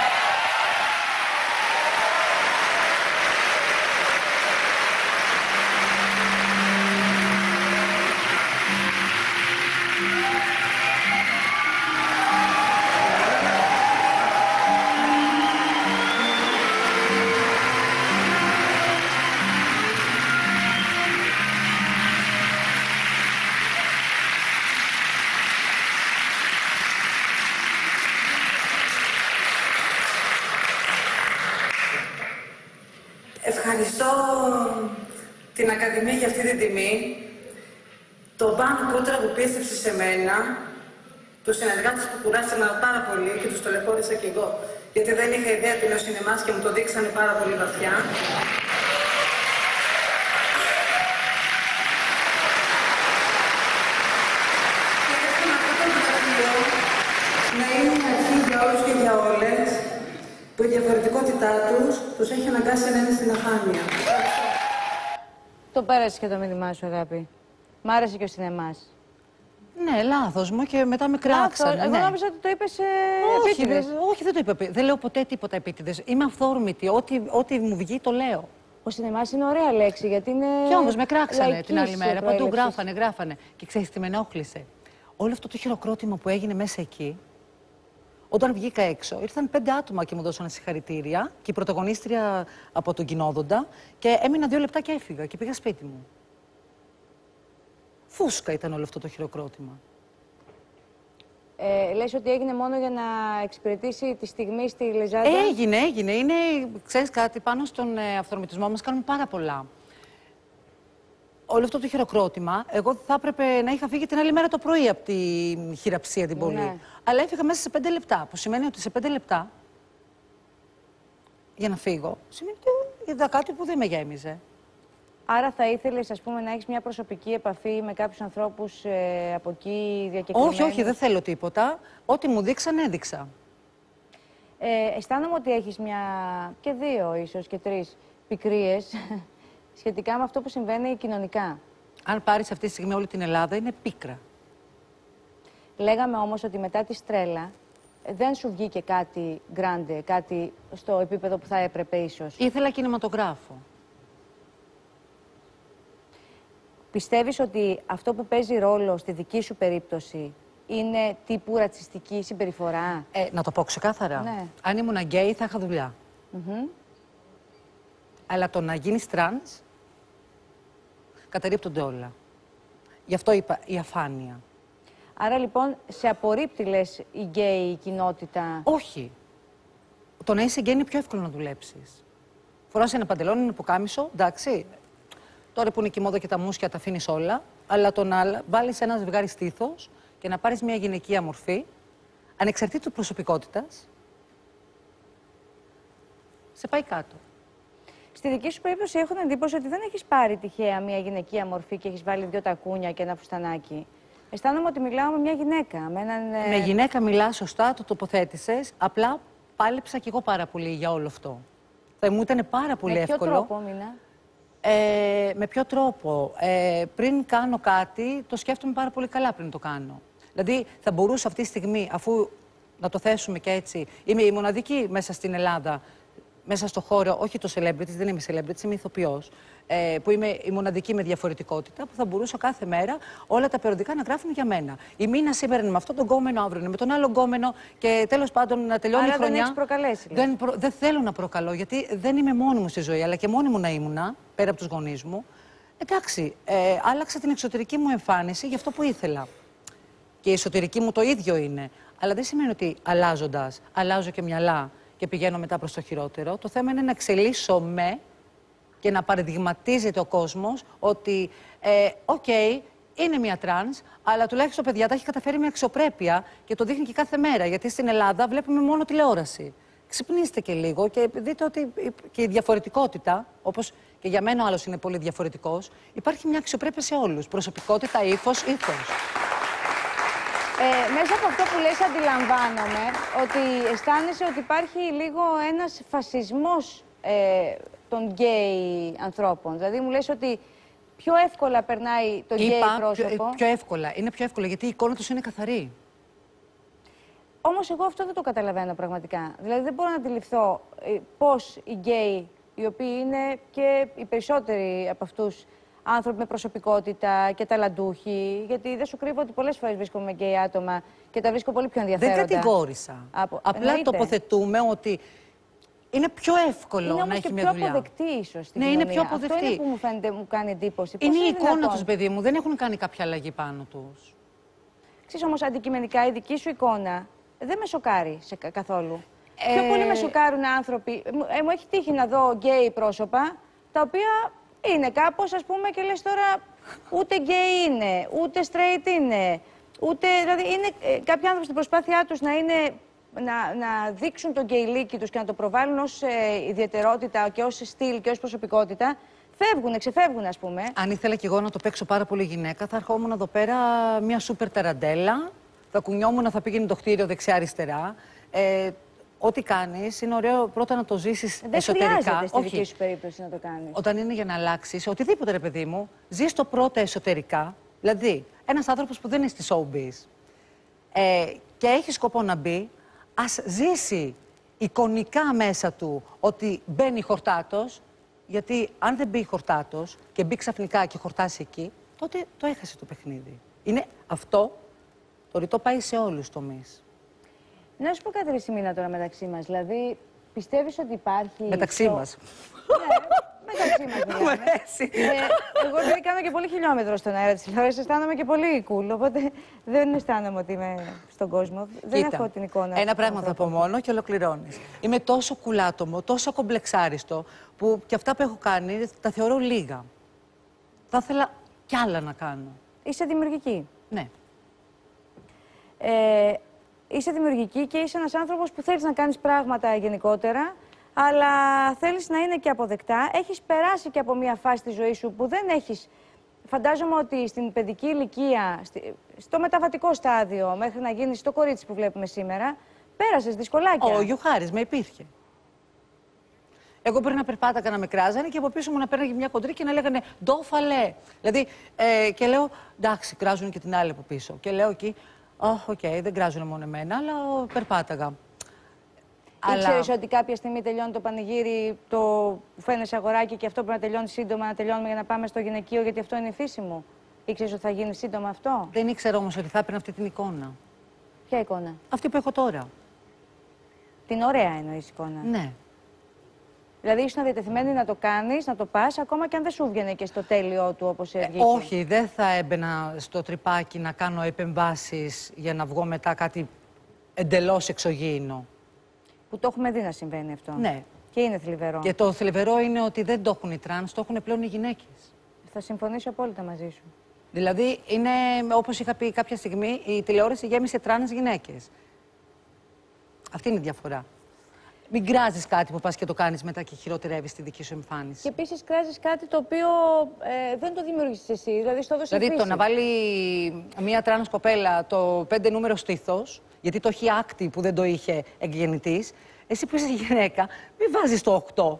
Ευχαριστώ την Ακαδημία για αυτή την τιμή, τον Πάνο Κούτρα που πίστεψε σε μένα, τους συνεργάτες που κουράσανε πάρα πολύ και τους ταλαιπώρησα κι εγώ, γιατί δεν είχα ιδέα τι είναι ο σινεμάς και μου το δείξανε πάρα πολύ βαθιά. Και εύχομαι αυτό το βραβείο να είναι η αρχή για όλους και για όλες, που η διαφορετικότητά τους τους έχει αναγκάσει να είναι στην αφάνεια. Το πέρασε και το μήνυμά σου, αγάπη. Μ' άρεσε και ο σινεμάς. Ναι, λάθος μου και μετά με Λάθος. κράξανε. Εγώ ναι. νόμιζα ότι το είπες ε, όχι, επίτηδες. δεν, όχι, δεν το είπα. επί- Δεν λέω ποτέ τίποτα επίτηδες. Είμαι αυθόρμητη. Ό,τι, ό,τι μου βγει το λέω. Ο σινεμάς είναι ωραία λέξη, γιατί είναι. Κι όμως με κράξανε λαϊκής την άλλη μέρα. Παντού προέλευσης. γράφανε, γράφανε. Και ξέρεις τι με ενόχλησε. Όλο αυτό το χειροκρότημα που έγινε μέσα εκεί, όταν βγήκα έξω, ήρθαν πέντε άτομα και μου δώσανε συγχαρητήρια και η πρωταγωνίστρια από τον Κοινόδοντα και έμεινα δύο λεπτά και έφυγα και πήγα σπίτι μου. Φούσκα ήταν όλο αυτό το χειροκρότημα. Ε, λες ότι έγινε μόνο για να εξυπηρετήσει τη στιγμή στη Λεζάντα. Έγινε, έγινε. Είναι, ξέρεις κάτι, πάνω στον ε, αυθορμητισμό μας κάνουμε πάρα πολλά. Όλο αυτό το χειροκρότημα, εγώ θα έπρεπε να είχα φύγει την άλλη μέρα το πρωί από τη χειραψία την πολύ. Ναι. Αλλά έφυγα μέσα σε πέντε λεπτά, που σημαίνει ότι σε πέντε λεπτά για να φύγω, σημαίνει ότι είδα κάτι που δεν με γέμιζε. Άρα θα ήθελες, ας πούμε, να έχεις μια προσωπική επαφή με κάποιους ανθρώπους ε, από εκεί διακεκριμένους. Όχι, όχι, δεν θέλω τίποτα. Ό,τι μου δείξαν, έδειξα. Ε, αισθάνομαι ότι έχεις μια και δύο ίσως και τρεις πικρίες σχετικά με αυτό που συμβαίνει κοινωνικά. Αν πάρεις αυτή τη στιγμή όλη την Ελλάδα, είναι πίκρα. Λέγαμε όμως ότι μετά τη Στρέλα ε, δεν σου βγήκε κάτι γκράντε, κάτι στο επίπεδο που θα έπρεπε ίσως. Ήθελα κινηματογράφο. Πιστεύεις ότι αυτό που παίζει ρόλο στη δική σου περίπτωση είναι τύπου ρατσιστική συμπεριφορά? Ε, να το πω ξεκάθαρα. Ναι. Αν ήμουν γκέι, θα είχα δουλειά. Μμμ. Αλλά το να γίνεις τρανς, καταρρίπτονται όλα. Γι' αυτό είπα η αφάνεια. Άρα λοιπόν σε απορρίπτει, λες, η γκέι κοινότητα? Όχι. Το να είσαι γκέι είναι πιο εύκολο να δουλέψεις. Φοράς ένα παντελόνι, ένα πουκάμισο, εντάξει. Τώρα που είναι και η μόδα και τα μουσια τα αφήνεις όλα. Αλλά το να βάλεις ένα ζευγάρι στήθος και να πάρεις μια γυναικεία μορφή, ανεξαρτήτως προσωπικότητας, σε πάει κάτω. Στη δική σου περίπτωση έχω την εντύπωση ότι δεν έχεις πάρει τυχαία μια γυναικεία μορφή και έχεις βάλει δύο τακούνια και ένα φουστανάκι. Αισθάνομαι ότι μιλάω με μια γυναίκα. Με, έναν... με γυναίκα μιλάς σωστά, το τοποθέτησες. Απλά πάλεψα κι εγώ πάρα πολύ για όλο αυτό. Θα μου ήταν πάρα πολύ με εύκολο. Με ποιο τρόπο, Μίνα? Ε, με ποιο τρόπο. Ε, πριν κάνω κάτι, το σκέφτομαι πάρα πολύ καλά πριν το κάνω. Δηλαδή, θα μπορούσα αυτή τη στιγμή, αφού να το θέσουμε και έτσι, είμαι η μοναδική μέσα στην Ελλάδα, μέσα στο χώρο, όχι το celebrities, δεν είμαι celebrities, είμαι ηθοποιός, ε, που είμαι η μοναδική με διαφορετικότητα, που θα μπορούσα κάθε μέρα όλα τα περιοδικά να γράφουν για μένα. Η Μίνα σήμερα είναι με αυτόν τον γκόμενο, αύριο είναι με τον άλλο γκόμενο και τέλος πάντων να τελειώνει άρα η χρονιά. Δεν έχεις προκαλέσει. Δεν, προ... δεν θέλω να προκαλώ, γιατί δεν είμαι μόνη μου στη ζωή, αλλά και μόνη μου να ήμουνα, πέρα από τους γονείς μου. Εντάξει, ε, άλλαξα την εξωτερική μου εμφάνιση για αυτό που ήθελα. Και η εσωτερική μου το ίδιο είναι. Αλλά δεν σημαίνει ότι αλλάζοντας, αλλάζω και μυαλά και πηγαίνω μετά προς το χειρότερο. Το θέμα είναι να εξελίσσομαι και να παραδειγματίζεται ο κόσμος ότι, ε, οκ, okay, είναι μια τρανς, αλλά τουλάχιστον παιδιά τα έχει καταφέρει με αξιοπρέπεια και το δείχνει και κάθε μέρα. Γιατί στην Ελλάδα βλέπουμε μόνο τηλεόραση. Ξυπνήστε και λίγο και δείτε ότι και η διαφορετικότητα, όπως και για μένα ο άλλος είναι πολύ διαφορετικός, υπάρχει μια αξιοπρέπεια σε όλους. Προσωπικότητα, ύφος, ήθος. Ε, μέσα από αυτό που λες αντιλαμβάνομαι ότι αισθάνεσαι ότι υπάρχει λίγο ένας φασισμός ε, των γκέι ανθρώπων. Δηλαδή μου λες ότι πιο εύκολα περνάει το γκέι πρόσωπο. Πιο, πιο εύκολα. Είναι πιο εύκολα γιατί η εικόνα τους είναι καθαρή. Όμως εγώ αυτό δεν το καταλαβαίνω πραγματικά. Δηλαδή δεν μπορώ να αντιληφθώ ε, πώς οι γκέι, οι οποίοι είναι και οι περισσότεροι από αυτούς άνθρωποι με προσωπικότητα και ταλαντούχοι, γιατί δεν σου κρύβω ότι πολλές φορές βρίσκομαι με γκέι άτομα και τα βρίσκω πολύ πιο ενδιαφέροντα. Δεν κατηγόρησα. Από... Απλά Εννοείται. τοποθετούμε ότι είναι πιο εύκολο είναι να έχει μια δουλειά. Είναι πιο αποδεκτή ίσως στην Ναι, κοινωνία. είναι πιο αποδεκτή. Αυτό είναι που μου φαίνεται, μου κάνει εντύπωση. Είναι Πώς η εικόνα δυνατόν? τους, παιδί μου. Δεν έχουν κάνει κάποια αλλαγή πάνω τους. Ξέρεις όμως, αντικειμενικά η δική σου εικόνα δεν με σοκάρει σε κα- καθόλου. Ε... Πιο πολύ με σοκάρουν άνθρωποι. Μου, ε, μου έχει τύχει να δω γκέι πρόσωπα, τα οποία είναι κάπως, ας πούμε, και λες τώρα ούτε γκέι είναι, ούτε straight είναι, ούτε, δηλαδή είναι ε, κάποιοι άνθρωποι στην προσπάθειά τους να είναι, να, να δείξουν τον γκέιλίκι τους και να το προβάλλουν ως ε, ιδιαιτερότητα και ως στυλ και ως προσωπικότητα, φεύγουν, ξεφεύγουν, ας πούμε. Αν ήθελα κι εγώ να το παίξω πάρα πολύ γυναίκα, θα ερχόμουν εδώ πέρα μια σούπερ ταραντέλα, θα κουνιόμουν, θα πήγαινε το κτίριο δεξιά-αριστερά. Ε, Ό,τι κάνεις, είναι ωραίο πρώτα να το ζήσεις δεν εσωτερικά. Δεν χρειάζεται στη Όχι. δική σου περίπτωση να το κάνεις. Όταν είναι για να αλλάξεις, οτιδήποτε ρε παιδί μου, ζεις το πρώτα εσωτερικά. Δηλαδή, ένας άνθρωπος που δεν είναι στη showbiz ε, και έχει σκοπό να μπει, ας ζήσει εικονικά μέσα του ότι μπαίνει χορτάτος, γιατί αν δεν μπει χορτάτος και μπει ξαφνικά και χορτάσει εκεί, τότε το έχασε το παιχνίδι. Είναι αυτό, το ρητό πάει σε όλους τους τομείς. Να σου πω κάτι ρε Σιμίνα τώρα μεταξύ μας. Δηλαδή, πιστεύεις ότι υπάρχει... Μεταξύ στο... μας. Ναι, μεταξύ μας μιλάμε. ε, εγώ δηλαδή κάνω και πολύ χιλιόμετρο στον αέρα της τηλεόρασης, αισθάνομαι και πολύ cool, οπότε δεν αισθάνομαι ότι είμαι στον κόσμο. Δεν Κοίτα, έχω την εικόνα. ένα πράγμα θα πω μόνο και ολοκληρώνεις. Είμαι τόσο κουλάτομο, τόσο κομπλεξάριστο, που και αυτά που έχω κάνει τα θεωρώ λίγα. Θα ήθελα κι άλλα να κάνω. Είσαι δημιουργική. Ναι. Ε, είσαι δημιουργική και είσαι ένας άνθρωπος που θέλεις να κάνεις πράγματα γενικότερα, αλλά θέλεις να είναι και αποδεκτά. Έχεις περάσει και από μια φάση της ζωής σου που δεν έχεις... Φαντάζομαι ότι στην παιδική ηλικία, στο μεταβατικό στάδιο, μέχρι να γίνεις το κορίτσι που βλέπουμε σήμερα, πέρασες δυσκολάκια. Ο Γιουχάρης με υπήρχε. Εγώ πριν να περπάτακα να με κράζανε και από πίσω μου να παίρναγε μια κοντρή και να λέγανε «Ντόφαλε». Δηλαδή, ε, και λέω «Εντάξει, κράζουν και την άλλη από πίσω». Και λέω εκεί «Οχ, οκ, okay, δεν κράζουν μόνο εμένα, αλλά ο, περπάταγα». Ήξερες ότι κάποια στιγμή τελειώνει το πανηγύρι, το φαίνεσαι αγοράκι και αυτό πρέπει να τελειώνει σύντομα, να τελειώνουμε για να πάμε στο γυναικείο, γιατί αυτό είναι η φύση μου. Ήξερες ότι θα γίνει σύντομα αυτό? Δεν ήξερα όμως ότι θα έπαιρνα αυτή την εικόνα. Ποια εικόνα? Αυτή που έχω τώρα. Την ωραία εννοείς εικόνα? Ναι. Δηλαδή ήσουν διατεθειμένη να το κάνεις, να το πας, ακόμα και αν δεν σου βγαίνει και στο τέλειό του όπως βγήκε. Ε, όχι, δεν θα έμπαινα στο τρυπάκι να κάνω επεμβάσεις για να βγω μετά κάτι εντελώς εξωγήινο. Που το έχουμε δει να συμβαίνει αυτό. Ναι. Και είναι θλιβερό. Και το θλιβερό είναι ότι δεν το έχουν οι τρανς, το έχουν πλέον οι γυναίκες. Θα συμφωνήσω απόλυτα μαζί σου. Δηλαδή, είναι, όπως είχα πει κάποια στιγμή, η τηλεόραση γέμισε τρανς γυναίκες. Αυτή είναι η διαφορά. Μην κράζεις κάτι που πας και το κάνεις μετά και χειροτερεύεις τη δική σου εμφάνιση. Και επίσης κράζεις κάτι το οποίο ε, δεν το δημιούργησες εσύ, δηλαδή στο έδωσε Δηλαδή, φύση. το να βάλει μία τρανς κοπέλα το πέντε νούμερο στήθος, γιατί το έχει άκτη που δεν το είχε εκγεννητής, εσύ που είσαι γυναίκα, μην βάζεις το οκτώ.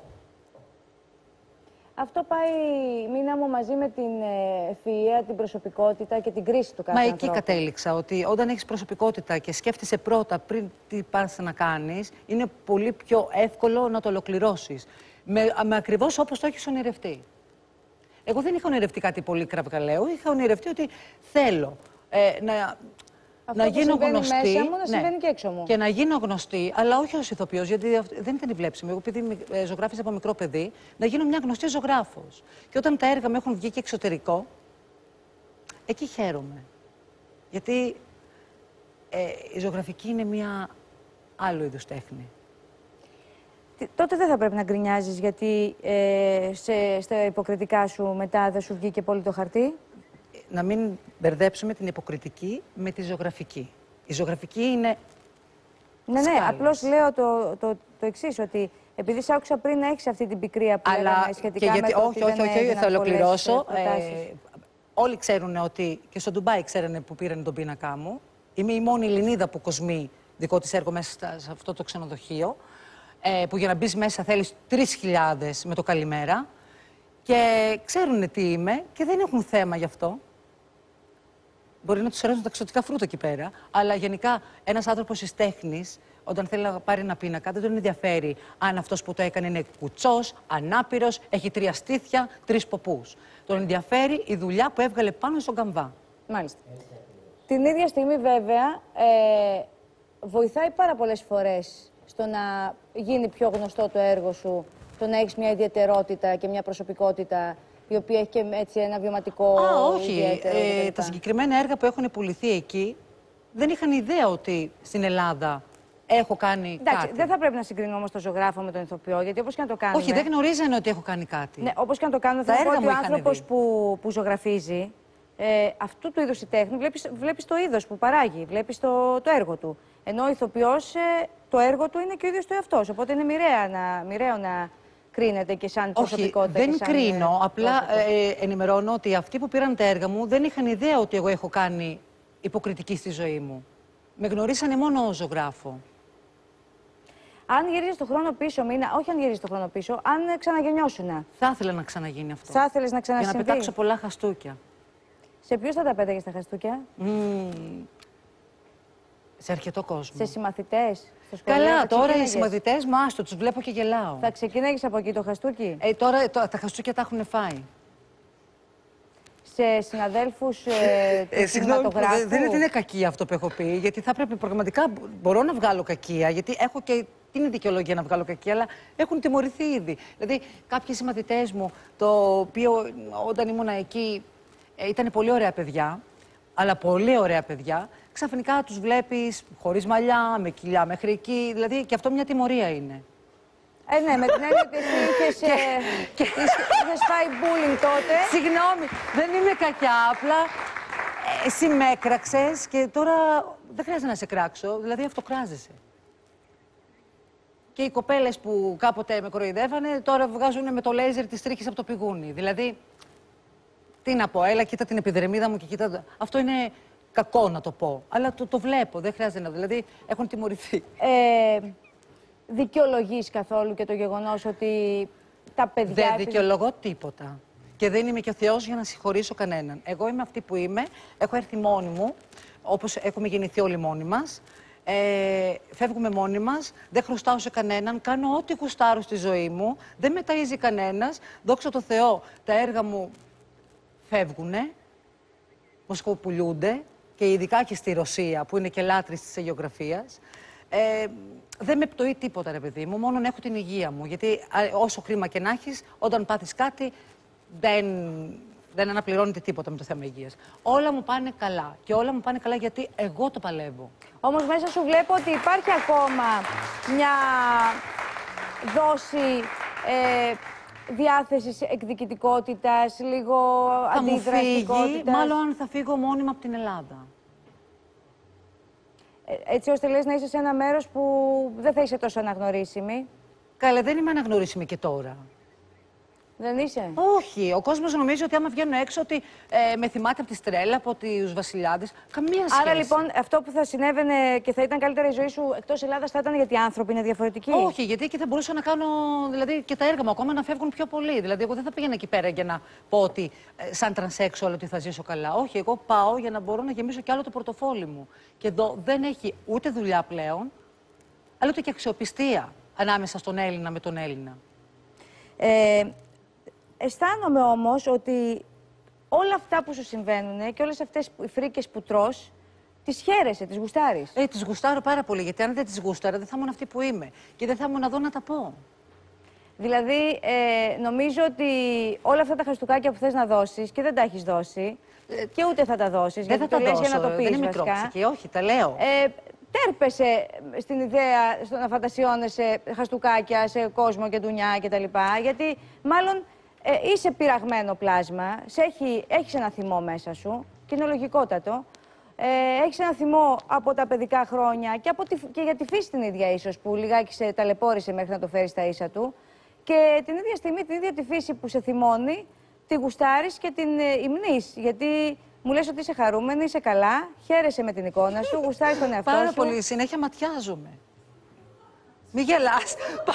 Αυτό πάει, Μίνα μου, μαζί με την ε, ευφυΐα, την προσωπικότητα και την κρίση του κάθε Μα ανθρώπου. εκεί κατέληξα, ότι όταν έχεις προσωπικότητα και σκέφτεσαι πρώτα πριν τι πας να κάνεις, είναι πολύ πιο εύκολο να το ολοκληρώσεις. Με, με ακριβώς όπως το έχεις ονειρευτεί. Εγώ δεν είχα ονειρευτεί κάτι πολύ κραυγαλαίο, είχα ονειρευτεί ότι θέλω ε, να... Αυτό να που γίνω συμβαίνει γνωστή. μέσα μου, να ναι, συμβαίνει και έξω μου. Και να γίνω γνωστή, αλλά όχι ως ηθοποιός, γιατί δεν ήταν η βλέψη μου. Εγώ, επειδή ε, ζωγράφιζα από μικρό παιδί, να γίνω μια γνωστή ζωγράφος. Και όταν τα έργα μου έχουν βγει και εξωτερικό, εκεί χαίρομαι. Γιατί ε, η ζωγραφική είναι μια άλλο είδους τέχνη. Τότε δεν θα πρέπει να γκρινιάζεις, γιατί ε, σε, στα υποκριτικά σου μετά δεν σου βγήκε πολύ το χαρτί. Να μην μπερδέψουμε την υποκριτική με τη ζωγραφική. Η ζωγραφική είναι. Ναι, ναι, απλώς λέω το, το, το εξής, ότι επειδή σ' άκουσα πριν να έχεις αυτή την πικρία που Αλλά λέγαμε σχετικά και γιατί, με το όχι, ότι όχι, δεν όχι, όχι, θα ολοκληρώσω. Ε, όλοι ξέρουν ότι και στο Ντουμπάι ξέρανε που πήραν τον πίνακά μου. Είμαι η μόνη Ελληνίδα που κοσμεί δικό της έργο μέσα στα, σε αυτό το ξενοδοχείο. Ε, που για να μπεις μέσα θέλεις τρεις χιλιάδες με το καλημέρα. Και ξέρουν τι είμαι και δεν έχουν θέμα γι' αυτό. Μπορεί να τους αρέσουν τα εξωτικά φρούτα εκεί πέρα, αλλά γενικά ένας άνθρωπος της τέχνης, όταν θέλει να πάρει ένα πίνακα, δεν τον ενδιαφέρει αν αυτός που το έκανε είναι κουτσός, ανάπηρος, έχει τρία στήθια, τρεις ποπούς. Τον ενδιαφέρει η δουλειά που έβγαλε πάνω στον καμβά. Μάλιστα. Την ίδια στιγμή, βέβαια, ε, βοηθάει πάρα πολλές φορές στο να γίνει πιο γνωστό το έργο σου, το να έχεις μια ιδιαιτερότητα και μια προσωπικότητα η οποία έχει και έτσι ένα βιωματικό. Α, όχι. ιδιαίτερο Ε, τα συγκεκριμένα έργα που έχουν πουληθεί εκεί δεν είχαν ιδέα ότι στην Ελλάδα έχω κάνει Εντάξει, κάτι. δεν θα πρέπει να συγκρίνω όμως τον ζωγράφο με τον ηθοποιό, γιατί όπως και να το κάνουμε. Όχι, δεν γνωρίζανε ότι έχω κάνει κάτι. Ναι, όπως και να το κάνουμε, Τα θα πω έργα ότι ο μου είχαν άνθρωπος δει. που, που ζωγραφίζει ε, αυτού του είδους η τέχνη, βλέπεις, βλέπεις το είδος που παράγει, βλέπεις το, το έργο του. Ενώ ο ηθοποιός, ε, το έργο του είναι και ο ίδιος του εαυτός. Οπότε είναι μοιραία να, μοιραίο να κρίνεται και σαν προσωπικότητα. Όχι, και δεν σαν, κρίνω. ε, Απλά ε, ενημερώνω ότι αυτοί που πήραν τα έργα μου δεν είχαν ιδέα ότι εγώ έχω κάνει υποκριτική στη ζωή μου. Με γνωρίσανε μόνο ως ζωγράφο. Αν γυρίζεις τον χρόνο πίσω, Μίνα, όχι αν γυρίζεις τον χρόνο πίσω, αν ξαναγεννιώσουνα. Θα ήθελα να ξαναγίνει αυτό. Θα ήθελες να ξανασυμβεί. Για να πετάξω πολλά χαστούκια. Σε ποιους θα τα πέταγες τα χαστούκια? Mm. Σε αρκετό κόσμο. Σε συμμαθητές, στο σχολείο? Καλά, θα τώρα οι ξεκίναγες? συμμαθητές μου, άστο, τους βλέπω και γελάω. Θα ξεκίναγες από εκεί το χαστούκι? Ε, τώρα το, τα χαστούκια τα έχουν φάει. Σε συναδέλφους ε, του Ε, συγγνώμη, κινηματογράφου? δεν είναι ότι είναι κακία αυτό που έχω πει, γιατί θα πρέπει πραγματικά μπορώ να βγάλω κακία, γιατί έχω και την δικαιολογία να βγάλω κακία, αλλά έχουν τιμωρηθεί ήδη. Δηλαδή, κάποιοι συμμαθητές μου, το οποίο όταν ήμουν εκεί ε, ήταν πολύ ωραία παιδιά, αλλά πολύ ωραία παιδιά, ξαφνικά τους βλέπεις χωρίς μαλλιά, με κοιλιά μέχρι εκεί, δηλαδή και αυτό μια τιμωρία είναι. Ε, ναι, με την έννοια ότι εσύ είχες, ε, είχες φάει bullying τότε. Συγγνώμη, δεν είμαι κακιά, απλά ε, εσύ με έκραξες και τώρα δεν χρειάζεται να σε κράξω, δηλαδή αυτοκράζεσαι. Και οι κοπέλες που κάποτε με κοροϊδεύανε, τώρα βγάζουν με το λέιζερ τις τρίχες από το πηγούνι. Δηλαδή, τι να πω, έλα κοίτα την επιδερμίδα μου και κοίτα... Αυτό είναι κακό να το πω, αλλά το, το βλέπω, δεν χρειάζεται να... Δηλαδή, έχουν τιμωρηθεί. Ε, δικαιολογείς καθόλου και το γεγονός ότι τα παιδιά... Δεν επειδή- δικαιολογώ τίποτα. Και δεν είμαι και ο Θεός για να συγχωρήσω κανέναν. Εγώ είμαι αυτή που είμαι, έχω έρθει μόνη μου, όπως έχουμε γεννηθεί όλοι μόνοι μας. Ε, φεύγουμε μόνοι μας, δεν χρωστάω σε κανέναν, κάνω ό,τι γουστάρω στη ζωή μου, δεν με ταΐζει κανένας. Δόξα τω Θεώ, τα έργα μου φεύγουνε, μοσχοπουλιούνται και ειδικά και στη Ρωσία, που είναι και λάτρης της αγιογραφίας. Ε, δεν με πτωεί τίποτα, ρε παιδί μου, μόνο να έχω την υγεία μου. Γιατί α, όσο χρήμα και να έχεις, όταν πάθεις κάτι, δεν, δεν αναπληρώνεται τίποτα με το θέμα υγείας. Όλα μου πάνε καλά. Και όλα μου πάνε καλά γιατί εγώ το παλεύω. Όμως μέσα σου βλέπω ότι υπάρχει ακόμα μια δόση ε, διάθεσης εκδικητικότητας, λίγο Θα μου φύγει, αντιδραστικότητας. μάλλον αν θα φύγω μόνιμα από την Ελλάδα. Ε, έτσι ώστε λες να είσαι σε ένα μέρος που δεν θα είσαι τόσο αναγνωρίσιμη. Καλά, δεν είμαι αναγνωρίσιμη και τώρα. Δεν είσαι. Όχι. Ο κόσμος νομίζει ότι άμα βγαίνω έξω ότι ε, με θυμάται από τη Στρέλα, από τους βασιλιάδες. Καμία σχέση. Άρα λοιπόν αυτό που θα συνέβαινε και θα ήταν καλύτερα η ζωή σου εκτός Ελλάδας θα ήταν γιατί οι άνθρωποι είναι διαφορετικοί. Όχι, γιατί εκεί θα μπορούσα να κάνω δηλαδή, και τα έργα μου ακόμα να φεύγουν πιο πολύ. Δηλαδή, εγώ δεν θα πήγαινα εκεί πέρα για να πω ότι ε, σαν τρανσέξουαλ ότι θα ζήσω καλά. Όχι, εγώ πάω για να μπορώ να γεμίσω κι άλλο το πορτοφόλι μου. Και εδώ δεν έχει ούτε δουλειά πλέον, αλλά ούτε και αξιοπιστία ανάμεσα στον Έλληνα με τον Έλληνα. Ε, αισθάνομαι όμως ότι όλα αυτά που σου συμβαίνουν και όλες αυτές οι φρίκες που τρως, τις χαίρεσαι, τις γουστάρεις. Ε, τις γουστάρω πάρα πολύ, γιατί αν δεν τις γούσταρα δεν θα ήμουν αυτή που είμαι. Και δεν θα ήμουν εδώ να τα πω. Δηλαδή, ε, νομίζω ότι όλα αυτά τα χαστούκάκια που θες να δώσεις και δεν τα έχεις δώσει ε, και ούτε θα τα δώσεις, δεν γιατί θα το τα λες δώσω, για να το πεις δεν είμαι βασικά. μικρόψυχη, όχι, τα λέω. Ε, τέρπεσαι στην ιδέα στο να φαντασιώνεσαι χαστούκάκια σε κόσμο και ντουνιά κτλ. Γιατί μάλλον ε, είσαι πειραγμένο πλάσμα, σε έχει, έχεις ένα θυμό μέσα σου και είναι λογικότατο. Ε, έχεις ένα θυμό από τα παιδικά χρόνια και, από τη, και για τη φύση την ίδια ίσως που λιγάκι σε ταλαιπώρησε μέχρι να το φέρεις στα ίσα του. Και την ίδια στιγμή, την ίδια τη φύση που σε θυμώνει, τη γουστάρεις και την ε, υμνείς. Γιατί μου λες ότι είσαι χαρούμενη, είσαι καλά, χαίρεσαι με την εικόνα σου, γουστάρεις τον εαυτό Πάρα σου. πολύ, συνέχεια ματιάζομαι. Μη γελάς.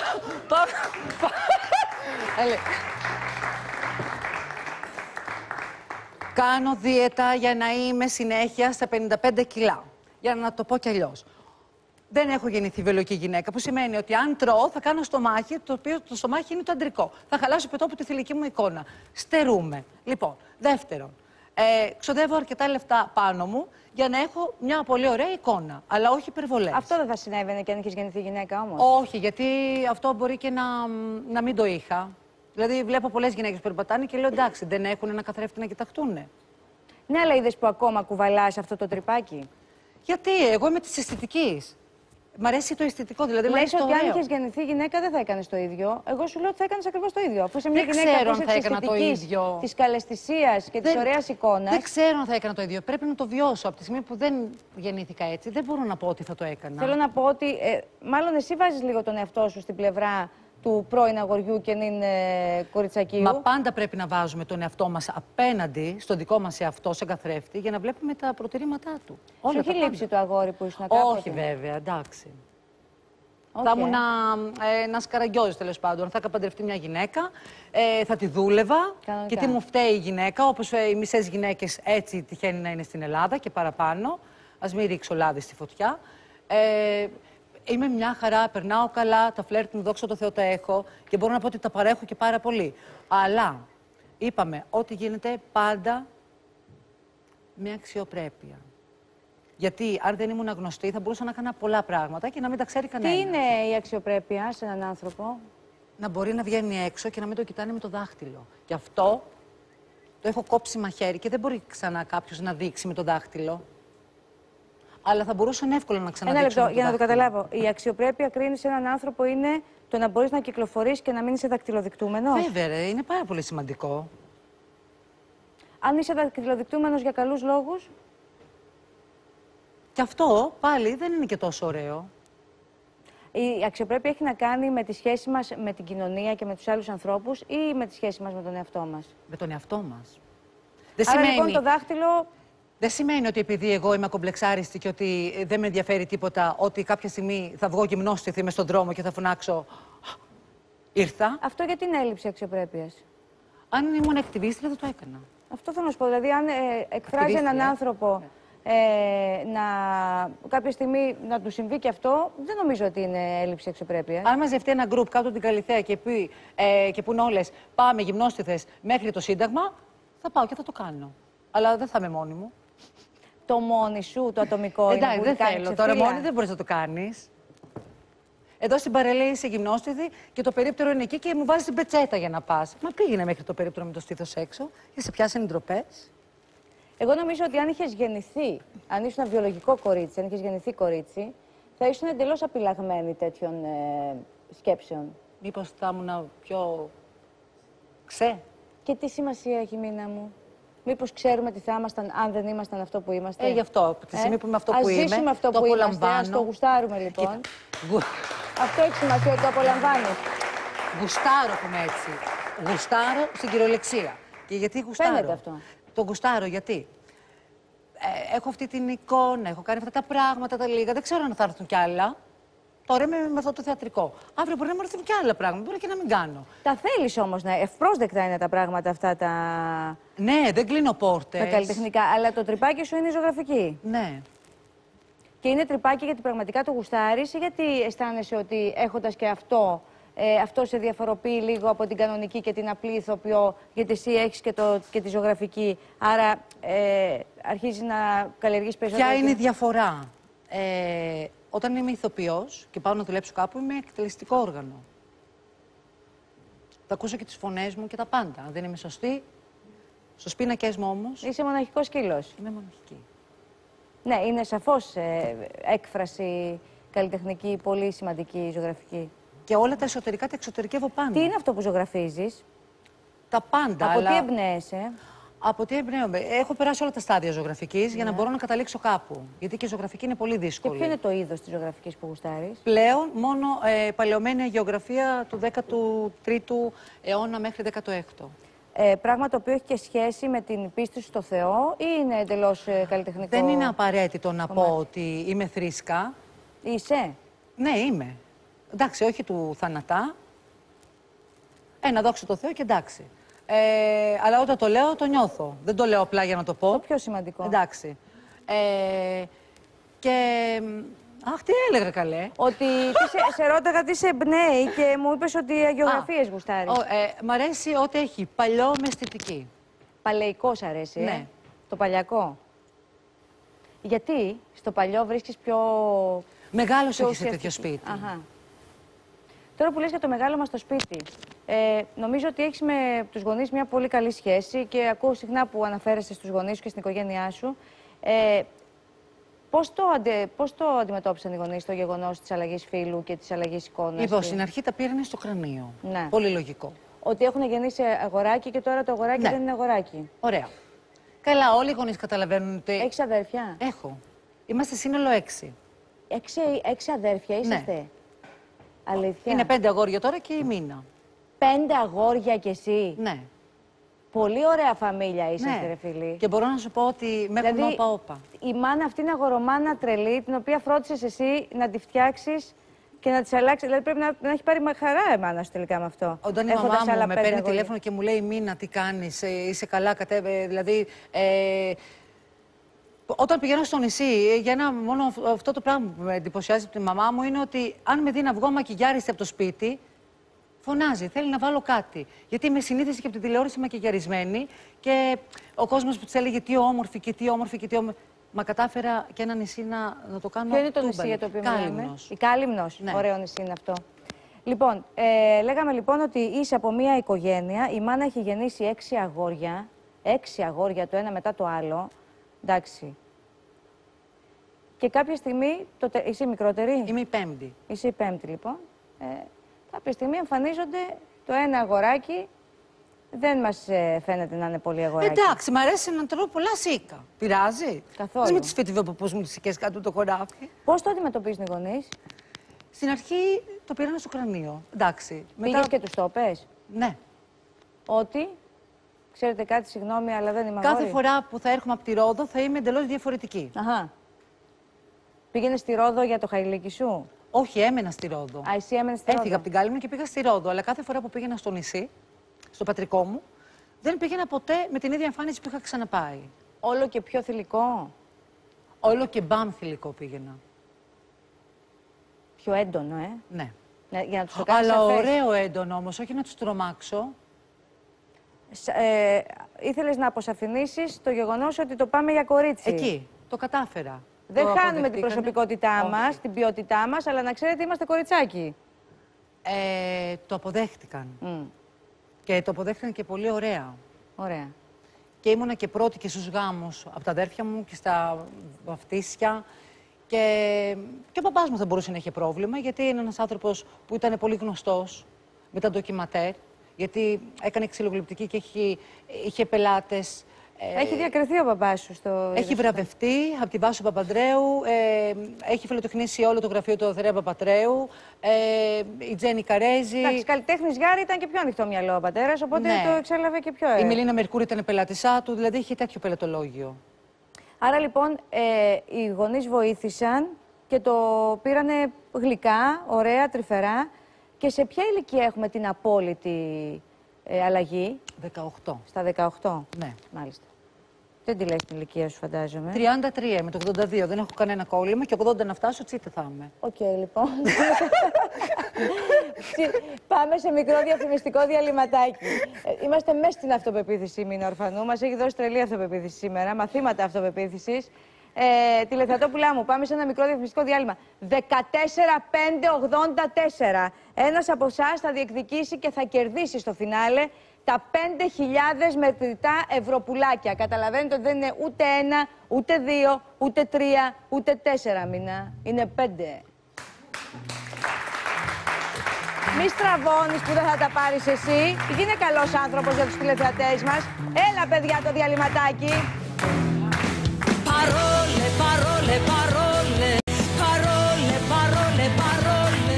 Κάνω δίαιτα για να είμαι συνέχεια στα πενήντα πέντε κιλά. Για να το πω κι αλλιώς. Δεν έχω γεννηθεί βιολογική γυναίκα, που σημαίνει ότι αν τρώω θα κάνω στομάχι, το οποίο το στομάχι είναι το αντρικό. Θα χαλάσω πετώπου τη θηλυκή μου εικόνα. Στερούμε. Λοιπόν, δεύτερον, ε, ξοδεύω αρκετά λεφτά πάνω μου για να έχω μια πολύ ωραία εικόνα, αλλά όχι υπερβολές. Αυτό δεν θα συνέβαινε και αν είχες γεννηθεί γυναίκα όμως. Όχι, γιατί αυτό μπορεί και να, να μην το είχα. Δηλαδή, βλέπω πολλές γυναίκες που περπατάνε και λέω εντάξει, δεν έχουν ένα καθρέφτη να κοιταχτούνε. Ναι, αλλά είδες που ακόμα κουβαλάς αυτό το τρυπάκι. Γιατί, εγώ είμαι της αισθητικής. Μ' αρέσει το αισθητικό, δηλαδή μ' αρέσει Λες το ότι ωραίο. αν είχες γεννηθεί γυναίκα δεν θα έκανες το ίδιο. Εγώ σου λέω ότι θα έκανες ακριβώς το ίδιο. Αφού είσαι μια Δεν γυναίκα ξέρω που αν είσαι θα της έκανα το αισθητικής, ίδιο. της καλαισθησίας και της Δεν- ωραίας εικόνας. Δεν ξέρω αν θα έκανα το ίδιο. Πρέπει να το βιώσω. Από τη στιγμή που δεν γεννήθηκα έτσι, δεν μπορώ να πω ότι θα το έκανα. Θέλω να πω ότι ε, μάλλον εσύ βάζεις λίγο τον εαυτό σου στην πλευρά του πρώην αγοριού και νυν ε, κοριτσακίου. Μα πάντα πρέπει να βάζουμε τον εαυτό μας απέναντι στον δικό μας εαυτό, σε καθρέφτη, για να βλέπουμε τα προτηρήματά του. Σου έχει τα λείψει πάντα. το αγόρι που ήσουν κάποτε. Όχι, βέβαια, εντάξει. Okay. Θα ήμουν ε, ένα καραγκιόζης, τέλος πάντων. Θα είχα παντρευτεί μια γυναίκα, ε, θα τη δούλευα. Κανονικά. Και τι μου φταίει η γυναίκα, όπως ε, οι μισές γυναίκες έτσι τυχαίνει να είναι στην Ελλάδα και παραπάνω. Ας μην ρίξω λάδι στη φωτιά. Ε, είμαι μια χαρά, περνάω καλά, τα φλερτ μου, δόξα τω Θεώ, τα έχω και μπορώ να πω ότι τα παρέχω και πάρα πολύ. Αλλά είπαμε ό,τι γίνεται πάντα με αξιοπρέπεια. Γιατί αν δεν ήμουν γνωστή θα μπορούσα να κάνω πολλά πράγματα και να μην τα ξέρει κανένα. Τι είναι η αξιοπρέπεια σε έναν άνθρωπο? Να μπορεί να βγαίνει έξω και να μην το κοιτάνε με το δάχτυλο. Και αυτό το έχω κόψει μαχαίρι και δεν μπορεί ξανά κάποιος να δείξει με το δάχτυλο. Αλλά θα μπορούσαν εύκολα να ξαναδείξουν. Ένα λεπτό, με το για να το δάχτυλο. καταλάβω. Η αξιοπρέπεια κρίνει σε έναν άνθρωπο είναι το να μπορείς να κυκλοφορείς και να μην είσαι δακτυλοδεικτούμενος. Βέβαια, ρε, είναι πάρα πολύ σημαντικό. Αν είσαι δακτυλοδεικτούμενος για καλούς λόγους. Και αυτό πάλι δεν είναι και τόσο ωραίο. Η αξιοπρέπεια έχει να κάνει με τη σχέση μας με την κοινωνία και με τους άλλους ανθρώπους ή με τη σχέση μας με τον εαυτό μας? Με τον εαυτό μας. Δεν Άρα σημαίνει... λοιπόν το δάχτυλο... Δεν σημαίνει ότι επειδή εγώ είμαι ακομπλεξάριστη και ότι δεν με ενδιαφέρει τίποτα, ότι κάποια στιγμή θα βγω γυμνόστιθη μες στον δρόμο και θα φωνάξω «Ήρθα». Αυτό γιατί είναι έλλειψη αξιοπρέπειας? Αν ήμουν ακτιβίστρια θα το έκανα. Αυτό θέλω να σου πω. Δηλαδή, αν ε, εκφράζει έναν Ακτιβίστρια. άνθρωπο ε, να, κάποια στιγμή να του συμβεί και αυτό, δεν νομίζω ότι είναι έλλειψη αξιοπρέπειας. Αν μαζευτεί ένα γκρουπ κάτω από την Καλιθέα και, πει, ε, και πούν όλες πάμε γυμνόστιθες μέχρι το Σύνταγμα, θα πάω και θα το κάνω. Αλλά δεν θα είμαι μόνη μου. Το μόνη σου, το ατομικό είναι Εντάξει, που δεν κάνει θέλω. ξεφύλια. Τώρα μόνη δεν μπορείς να το κάνεις. Εδώ στην παραλία είσαι γυμνόστιθη και το περίπτερο είναι εκεί και μου βάζεις την πετσέτα για να πας. Μα πήγαινε μέχρι το περίπτερο με το στήθος έξω και σε πιάσανε οι ντροπές. Εγώ νομίζω ότι αν είχες γεννηθεί, αν ήσουν ένα βιολογικό κορίτσι, αν είχες γεννηθεί κορίτσι, θα ήσουν εντελώς απειλαγμένη τέτοιων ε, σκέψεων. Μήπως θα ήμουν πιο ξέ. Και τι σημασία έχει, Μίνα μου? Μήπως ξέρουμε τι θα ήμασταν αν δεν ήμασταν αυτό που είμαστε. Ε, γι' αυτό, από τη στιγμή που είμαι αυτό ας που είμαι, ζήσουμε αυτό το που είμαστε, απολαμβάνω. ας το γουστάρουμε λοιπόν. Κοίτα. Αυτό έχει σημασία, ότι το απολαμβάνεις. Γουστάρω που είμαι έτσι. Γουστάρω στην κυριολεξία. Και γιατί γουστάρω. Φαίνεται αυτό. Το γουστάρω γιατί. Ε, έχω αυτή την εικόνα, έχω κάνει αυτά τα πράγματα τα λίγα. Δεν ξέρω αν θα έρθουν κι άλλα. Τώρα είμαι με αυτό το θεατρικό. Αύριο μπορεί να μου έρθουν κι άλλα πράγματα. Μπορεί και να μην κάνω. Τα θέλεις όμως να. Ευπρόσδεκτα είναι τα πράγματα αυτά τα. Ναι, δεν κλείνω πόρτες. Τα καλλιτεχνικά. Αλλά το τρυπάκι σου είναι η ζωγραφική. Ναι. Και είναι τρυπάκι γιατί πραγματικά το γουστάρεις ή γιατί αισθάνεσαι ότι έχοντας και αυτό, ε, αυτό σε διαφοροποιεί λίγο από την κανονική και την απλή ηθοποιό, γιατί εσύ έχεις και, το, και τη ζωγραφική, άρα ε, αρχίζει να καλλιεργείς περισσότερο. Ποια είναι η διαφορά. Ε, όταν είμαι ηθοποιός και πάω να δουλέψω κάπου, είμαι εκτελεστικό όργανο. Θα ακούσω και τις φωνές μου και τα πάντα. Αν δεν είμαι σωστή, στους πίνακες μου όμως... Είσαι μοναχικός σκύλος. Είμαι μοναχική. Ναι, είναι σαφώς ε, έκφραση καλλιτεχνική, πολύ σημαντική ζωγραφική. Και όλα τα εσωτερικά τα εξωτερικεύω πάνω. Τι είναι αυτό που ζωγραφίζεις? Τα πάντα. Από αλλά... τι εμπνέεσαι? Από τι εμπνέομαι. Έχω περάσει όλα τα στάδια ζωγραφικής ναι. για να μπορώ να καταλήξω κάπου. Γιατί και η ζωγραφική είναι πολύ δύσκολη. Και ποιο είναι το είδος της ζωγραφικής που γουστάρεις? Πλέον μόνο ε, παλαιωμένη γεωγραφία του δέκατου τρίτου αιώνα μέχρι δέκατο έκτο. Ε, πράγμα το οποίο έχει και σχέση με την πίστη σου στο Θεό ή είναι εντελώς ε, καλλιτεχνικό? Δεν είναι απαραίτητο να κομμάτι. πω ότι είμαι θρήσκα. Είσαι? Ναι, είμαι. Εντάξει, όχι του θανατά. Ε, να δόξω το Θεό και εντάξει. Ε, αλλά όταν το λέω, το νιώθω. Δεν το λέω απλά για να το πω. Το πιο σημαντικό. Εντάξει. Ε, και... Αχ, τι έλεγα καλέ. Ότι τι σε, σε ρώταγα τι σε εμπνέει και μου είπες ότι οι αγιογραφίες γουστάρεις. Ο, ε, μ' αρέσει ό,τι έχει παλιό με αισθητική. Παλαιικό σ' αρέσει, ναι. ε? Το παλιακό. Γιατί στο παλιό βρίσκεις πιο... Μεγάλος πιο έχει σε τέτοιο σπίτι. Αχα. Τώρα που λες για το μεγάλο μας το σπίτι, ε, νομίζω ότι έχεις με τους γονείς μια πολύ καλή σχέση και ακούω συχνά που αναφέρεσαι στους γονείς σου και στην οικογένειά σου. Ε, πώς, το αντε, πώς το αντιμετώπισαν οι γονείς το γεγονός της αλλαγής φύλου και της αλλαγής εικόνας? Λοιπόν, και... στην αρχή τα πήρανε στο κρανίο. Ναι. Πολύ λογικό. Ότι έχουν γεννήσει αγοράκι και τώρα το αγοράκι ναι. δεν είναι αγοράκι. Ωραία. Καλά, όλοι οι γονείς καταλαβαίνουν ότι... Έχεις αδέρφια? Έχω. Είμαστε σύνολο έξι. Έξι, έξι αδέρφια είσαστε? Ναι. Αλήθεια? Είναι πέντε αγόρια τώρα και η Μίνα. Πέντε αγόρια κι εσύ? Ναι. Πολύ ωραία φαμίλια είσαστε, ναι. ρε φίλοι. Και μπορώ να σου πω ότι με έχουν δηλαδή, όπα-όπα. Η μάνα αυτή είναι αγορομάνα τρελή, την οποία φρόντισες εσύ να τη φτιάξεις και να τη αλλάξει. Δηλαδή πρέπει να, να έχει πάρει χαρά η μάνα σου τελικά με αυτό. Όταν η μαμά μου με παίρνει τηλέφωνο και μου λέει Μίνα, τι κάνεις, ε, είσαι καλά, κατέβε. Δηλαδή. Ε, Όταν πηγαίνω στο νησί, για ένα μόνο αυτό το πράγμα που με εντυπωσιάζει από τη μαμά μου είναι ότι αν με δει να βγω μακιγιάριστη από το σπίτι, φωνάζει, θέλει να βάλω κάτι. Γιατί με συνήθισε και από την τηλεόραση μακιγιαρισμένη και ο κόσμος που της έλεγε τι όμορφη και τι όμορφη και τι όμορφη. Μα κατάφερα και ένα νησί να, να το κάνω. Ποιο είναι το τούμπαλι. νησί για το οποίο μιλάμε? Η Κάλυμνος. Ναι. Ωραίο νησί είναι αυτό. Λοιπόν, ε, λέγαμε λοιπόν ότι είσαι από μια οικογένεια, η μάνα έχει γεννήσει έξι αγόρια, έξι αγόρια το ένα μετά το άλλο. Εντάξει. Και κάποια στιγμή, το τε... είσαι η μικρότερη? Είμαι η πέμπτη. Είσαι η πέμπτη, λοιπόν. Ε, κάποια στιγμή εμφανίζονται το ένα αγοράκι. Δεν μας ε, φαίνεται να είναι πολύ αγοράκι. Εντάξει, μ' αρέσει να τρώω πολλά σίκα. Πειράζει? Καθόλου. Ας με τις φετιβοποπούς μου τις σικές κάτω το χωράφι. Πώς το αντιμετωπίζουν οι γονείς? Στην αρχή το πήραν στο κρανίο. Εντάξει. Πήγες Μετά... και τους το πες? Ναι. Ότι, ξέρετε κάτι, συγγνώμη, αλλά δεν είμαι Κάθε αγόρι. φορά που θα έρχομαι από τη Ρόδο θα είμαι εντελώς διαφορετική. Αχα. Πήγαινε στη Ρόδο για το χαϊλίκι σου? Όχι, έμενα στη Ρόδο. Α, εσύ έμενες στη Ρόδο. Έφυγα από την Κάλυμνο και πήγα στη Ρόδο. Αλλά κάθε φορά που πήγαινα στο νησί, στο πατρικό μου, δεν πήγαινα ποτέ με την ίδια εμφάνιση που είχα ξαναπάει. Όλο και πιο θηλυκό? Όλο και μπαμ θηλυκό πήγαινα. Πιο έντονο, ε. Ναι. Ναι, για να τους το κάνεις Αλλά σαφές. ωραίο έντονο όμως, όχι να τους τρομάξω. Ε, ήθελες να αποσαφηνίσεις το γεγονός ότι το πάμε για κορίτσι. Εκεί. Το κατάφερα. Δεν το χάνουμε την αποδεχτήκανε. προσωπικότητά Όχι. μας, την ποιότητά μας, αλλά να ξέρετε είμαστε κοριτσάκι. Ε, το αποδέχτηκαν. Mm. Και το αποδέχτηκαν και πολύ ωραία. Ωραία. Και ήμουνα και πρώτη και στους γάμους από τα αδέρφια μου και στα βαφτίσια. Και, και ο παπάς μου θα μπορούσε να είχε πρόβλημα, γιατί είναι ένας άνθρωπος που ήταν πολύ γνωστός με τα ντοκιματέρ, γιατί έκανε ξυλογλυπτική και είχε, είχε πελάτες Έχει διακριθεί ο παπάς σου στο... Έχει βραβευτεί από την Βάσο Παπανδρέου, ε, έχει φιλοτεχνήσει όλο το γραφείο του Οθρέα Παπατρέου, ε, η Τζέννη Καρέζη. Εντάξει, καλλιτέχνης Γιάρη ήταν και πιο ανοιχτό μυαλό ο πατέρας, οπότε ναι. το εξέλαβε και πιο... Ε... Η Μιλίνα Μερκούρη ήταν πελάτησά του, δηλαδή είχε τέτοιο πελατολόγιο. Άρα λοιπόν ε, οι γονείς βοήθησαν και το πήρανε γλυκά, ωραία, τρυφερά. Και σε ποια ηλικία έχουμε την απόλυτη ε, αλλαγή? δεκαοκτώ. Στα δεκαοκτώ. Ναι. Μάλιστα. Δεν τη λες την ηλικία σου, φαντάζομαι. τριάντα τρία με το ογδόντα δύο. Δεν έχω κανένα κόλλημα και ογδόντα να φτάσω, τσίτε θα είμαι. Οκ, okay, λοιπόν. Πάμε σε μικρό διαφημιστικό διαλυματάκι. Είμαστε μέσα στην αυτοπεποίθηση Μίνα Ορφανού. Μας έχει δώσει τρελή αυτοπεποίθηση σήμερα. Μαθήματα αυτοπεποίθησης. Ε, Τηλεθεατόπουλά μου, πάμε σε ένα μικρό διαφημιστικό διάλειμμα. δεκατέσσερα πέντε ογδόντα τέσσερα. Ένας από εσάς θα διεκδικήσει και θα κερδίσει στο φινάλε τα πέντε χιλιάδες μετρητά ευρωπουλάκια. Καταλαβαίνετε ότι δεν είναι ούτε ένα, ούτε δύο, ούτε τρία, ούτε τέσσερα μήνα. Είναι πέντε. Μη στραβώνεις που δεν θα τα πάρεις εσύ. Γίνε καλός άνθρωπος για τους τηλεθεατές μας. Έλα, παιδιά, το διαλυματάκι. Parole, parole, parole, parole, parole, parole.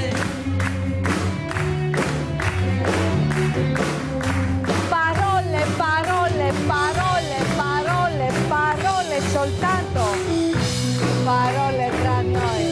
Parole, parole, parole, parole, parole, soltanto. Parole tra noi.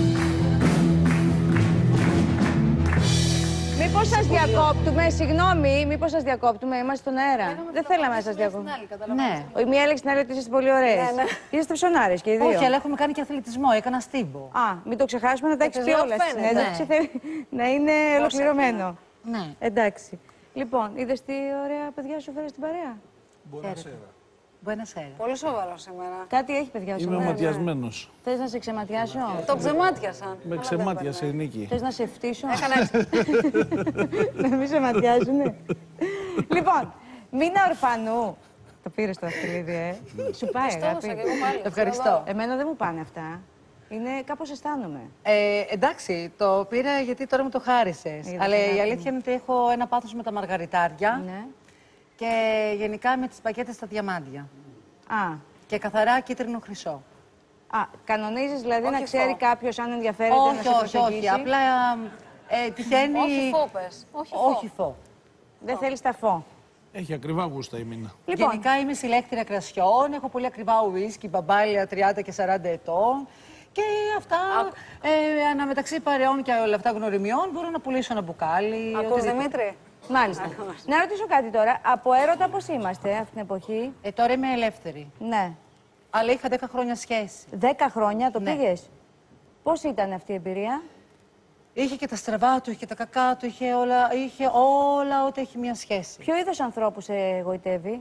Μήπως σας διακόπτουμε, συγγνώμη, μήπως σας διακόπτουμε, είμαστε στον αέρα. Δεν θέλαμε να σας διακόπτουμε. Ναι. Η μία έλεγε στην άλλη ότι είστε πολύ ωραίες. Ναι, ναι. Είστε ψωνάρες και οι δύο. Όχι, αλλά έχουμε κάνει και αθλητισμό, έκανα στίμπο. Α, μην το ξεχάσουμε να τα έχεις πει Επιζώο όλα στη φαίνεται. συνέντευξη. Θέλει να είναι ολοκληρωμένο. Ναι. Εντάξει. Λοιπόν, είδες τι ωραία παιδιά σου φέρε στην παρέα. Buonasera. Πολύ σοβαρό σήμερα. Κάτι έχει παιδιά σου. Είμαι ματιασμένος. Θες να σε ξεματιάσω? Το ξεμάτιασαν. Με ξεμάτιασε η Νίκη. Θες να σε φτύσω? Έκανα έτσι. Να μην σε ματιάζουνε. Λοιπόν, Μίνα Ορφανού. Το πήρες το δαχτυλίδι, ε. Σου πάει, Το έδωσα αγάπη. και εγώ πάλι. Ευχαριστώ. Εμένα δεν μου πάνε αυτά. Είναι κάπως αισθάνομαι. Ε, εντάξει, το πήρα γιατί τώρα μου το χάρισες. Είδα, Αλλά αγάπη η μου. αλήθεια είναι ότι έχω ένα πάθος με τα μαργαριτάρια Ναι. και γενικά με τις πακέτες στα διαμάντια. Α, Και καθαρά κίτρινο χρυσό. α, κανονίζεις δηλαδή να Όχι ξέρει φω. κάποιος αν ενδιαφέρεται να Όχι, σε όχι, προσεγγίσει. όχι. Απλά ε, τυχαίνει. Όχι φόπες. Όχι φω. Όχι φω. Δεν θέλεις τα φω. Έχει ακριβά γούστα η Μίνα. Λοιπόν, Γενικά είμαι συλλέκτρια κρασιών, έχω πολύ ακριβά ουίσκι, μπαμπάλια τριάντα και σαράντα ετών. Και αυτά, ε, αναμεταξύ παρεών και όλα αυτά γνωριμιών, μπορώ να πουλήσω ένα μπουκάλι. Ακούς, οτιδήποτε. Δημήτρη. μάλιστα. Να ρωτήσω κάτι τώρα. Από έρωτα πώς είμαστε αυτή την εποχή? Ε, τώρα είμαι ελεύθερη. Ναι. Αλλά είχα δέκα χρόνια σχέση. Δέκα χρόνια το Ναι. πήγες. Πώς ήταν αυτή η εμπειρία? Είχε και τα στραβά του, είχε και τα κακά του, είχε όλα, είχε όλα ό,τι έχει μια σχέση. Ποιο είδος ανθρώπου σε εγωιτεύει?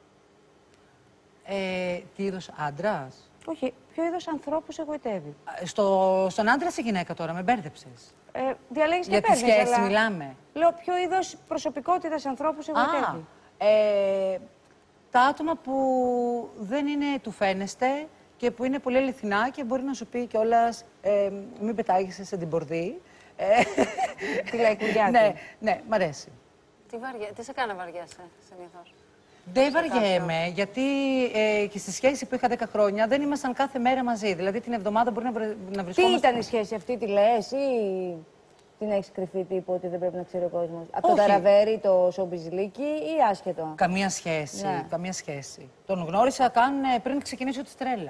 Ε, τι είδος άντρας. Όχι, ποιο είδος ανθρώπου σε εγωιτεύει? Στο, στον άντρα ή γυναίκα τώρα, με μπέρδεψες. Ε, διαλέγεις και Για τη παίρνεις, σχέση αλλά... μιλάμε. Λέω, ποιο είδος προσωπικότητας ανθρώπου σε Α, εγωιτεύει? ε, τα άτομα που δεν είναι του φαίνεστε και που είναι πολύ αληθινά και μπορεί να σου πει κιόλας ε, μην πετάγεσαι σε την πορδί. Ε, Τη λαϊκουριά ναι, του. ναι, μ' αρέσει. Τι, βαριά... Τι σε κάνει να βαριέσαι συνήθως? Δεν βαριέμαι, γιατί ε, και στη σχέση που είχα δέκα χρόνια δεν ήμασταν κάθε μέρα μαζί. Δηλαδή την εβδομάδα μπορεί να, βρε, να Τι βρισκόμαστε. ήταν η σχέση αυτή, τη λες ή την έχεις κρυφή τύπου ότι δεν πρέπει να ξέρει ο κόσμος? Από το Όχι. ταραβέρι, το σομπιζλίκι ή άσχετο? Καμία σχέση, Ναι. καμία σχέση. Τον γνώρισα καν ε, πριν ξεκινήσω τη τρέλα.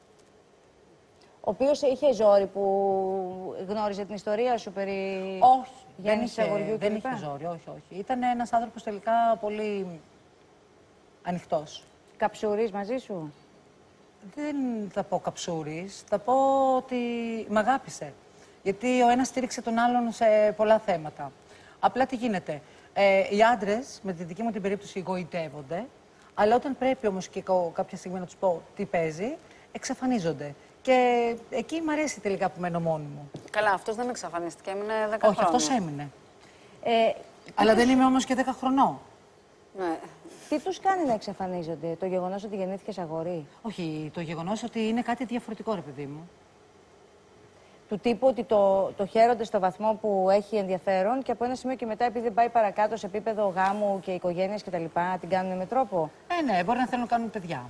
Ο οποίος είχε ζόρι που γνώριζε την ιστορία σου περί Όχι, δεν γέννησης είχε, αγοριού δεν κλπ. είχε ζόρι, όχι, όχι. Ήταν ένας άνθρωπος τελικά πολύ ανοιχτός. Καψούρης μαζί σου? Δεν θα πω καψούρης, θα πω ότι μ' αγάπησε. Γιατί ο ένας στήριξε τον άλλον σε πολλά θέματα. Απλά τι γίνεται. Ε, οι άντρες, με τη δική μου την περίπτωση, εγωιτεύονται, αλλά όταν πρέπει όμως και εγώ κάποια στιγμή να τους πω τι παίζει, εξαφανίζονται. Και εκεί μ' αρέσει τελικά που μένω μόνη μου. Καλά, αυτός δεν εξαφανίστηκε, έμεινε δέκα Όχι, χρόνια. αυτός έμεινε. Ε, Αλλά δεν είμαι όμως και δέκα χρονών. Ναι. τι τους κάνει να εξαφανίζονται, το γεγονός ότι γεννήθηκες αγόρι? Όχι, το γεγονός ότι είναι κάτι διαφορετικό, ρε παιδί μου. Του τύπου ότι το, το χαίρονται στο βαθμό που έχει ενδιαφέρον και από ένα σημείο και μετά, επειδή δεν πάει παρακάτω σε επίπεδο γάμου και οικογένειας κτλ., την κάνουν με τρόπο. Ε, ναι, μπορεί να θέλουν να κάνουν παιδιά.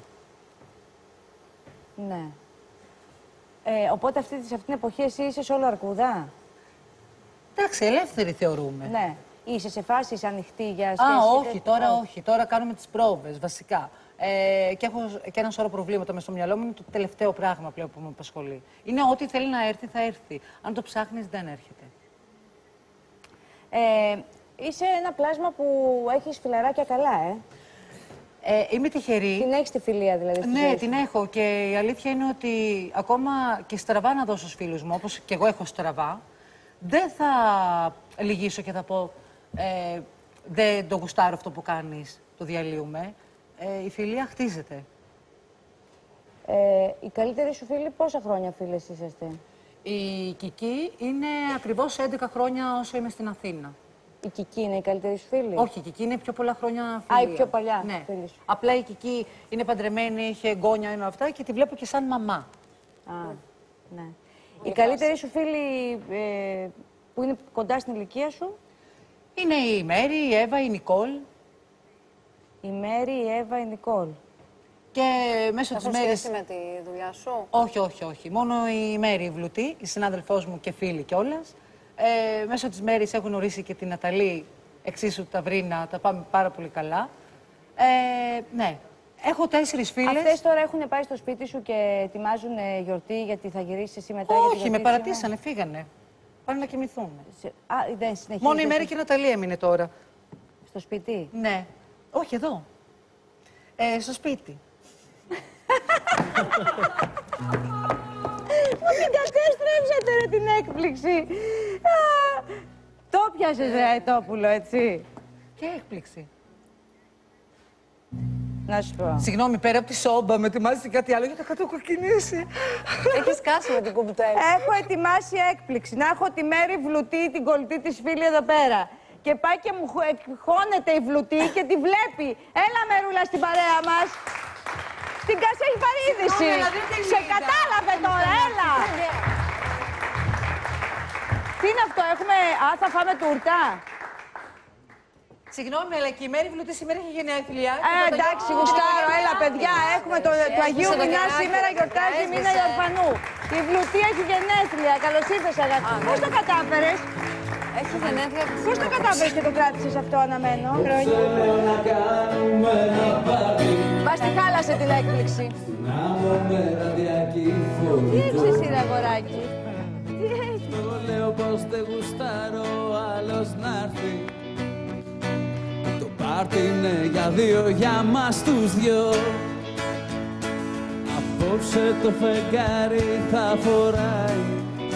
Ναι. Ε, οπότε αυτή, σε αυτήν την εποχή εσύ είσαι όλο αρκούδα. Εντάξει, ελεύθερη θεωρούμε. Ναι. Είσαι σε φάση ανοιχτή για Α, σχέση. όχι, τώρα oh. όχι. Τώρα κάνουμε τις πρόβες, βασικά. Ε, και έχω και ένα σώρο προβλήματα μες στο μυαλό μου. Είναι το τελευταίο πράγμα πλέον που με απασχολεί. Είναι ό,τι θέλει να έρθει, θα έρθει. Αν το ψάχνεις, δεν έρχεται. Ε, είσαι ένα πλάσμα που έχεις φιλαράκια καλά, ε. Ε, είμαι τυχερή. Την έχεις τη φιλία, δηλαδή. Στη Ναι, ζωή την έχω. Και η αλήθεια είναι ότι ακόμα και στραβά να δώσω στους φίλους μου, όπως και εγώ έχω στραβά, δεν θα λυγίσω και θα πω ε, δεν το γουστάρω αυτό που κάνεις, το διαλύουμε. Ε, η φιλία χτίζεται. Ε, η καλύτερη σου φίλη, πόσα χρόνια φίλες είσαστε? Η Κική είναι ακριβώς έντεκα χρόνια όσο είμαι στην Αθήνα. Η Κική είναι η καλύτερη σου φίλη? Όχι, η Κική είναι πιο πολλά χρόνια φίλη. Α, η πιο παλιά ναι. φίλη σου. Απλά η Κική είναι παντρεμένη, είχε εγγόνια, είναι αυτά και τη βλέπω και σαν μαμά. Α, ναι. Η καλύτερη σου φίλη ε, που είναι κοντά στην ηλικία σου? Είναι η Μέρη, η Εύα, η Νικόλ. Η Μέρη, η Εύα, η Νικόλ. Και μέσω της Μέρης... σχέση με τη δουλειά σου? Όχι, όχι, όχι. Μόνο η Μέρη η Βλουτή, η συνάδελφός μου και φίλη κιόλας. Ε, μέσω της Μέρης έχω γνωρίσει και την Ναταλή, εξίσου τα Βρίνα, τα πάμε πάρα πολύ καλά. Ε, ναι. Έχω τέσσερις φίλες. Αυτές τώρα έχουν πάει στο σπίτι σου και ετοιμάζουν γιορτή γιατί θα γυρίσεις εσύ μετά? Όχι, για τη με γιορτή παρατήσανε, φύγανε. Πάνε να κοιμηθούν. Σε... Α, δεν συνεχίζεις? Μόνο η Μέρη και η Ναταλή έμεινε τώρα. Στο σπίτι? Ναι. Όχι, εδώ. Ε, στο σπίτι. Μου την κατέστρεψατε ρε την έκπληξη. Το πιάσες ρε Αετόπουλο, έτσι. Και έκπληξη. Να σου πω. Συγγνώμη, πέρα από τη σόμπα, με ετοιμάζει κάτι άλλο για να κατοκοκκινήσει. Έχεις κάσει με την κουμπτέλη. Έχω ετοιμάσει έκπληξη. Να έχω τη Μέρη Βλουτή, την κολλητή της φίλη εδώ πέρα. Και πάει και μου χώνεται η Βλουτή και τη βλέπει. Έλα Μερούλα στην παρέα μας. Την Κάση έχει πάρει είδηση. Σε κατάλαβε τώρα, έλα. Τι είναι αυτό, έχουμε... Α, θα φάμε τούρτα. Συγγνώμη, αλλά και η Μέρη Βλουτή σήμερα έχει γενέθλια. Ε, εντάξει, γουστάρω, έλα παιδιά, έχουμε το, του Αγίου Μηνά σήμερα, γιορτάζει η Μήνα Ιορφανού. Η Βλουτή έχει γενέθλια, καλώς ήρθες αγάπη. Πώς το κατάφερες? Έχει γενέθλια. Πώς το κατάφερες και το κράτησες αυτό αναμένο? Μας τη χάλασε την έκπληξη. Τι έχεις εσύ ρε αγοράκι? Τι έχεις? Το λέω πως δεν γουστάρω άλλος να'ρθει. Το πάρτι είναι για δύο, για μας τους δυο. Απόψε το φεγγάρι θα φοράει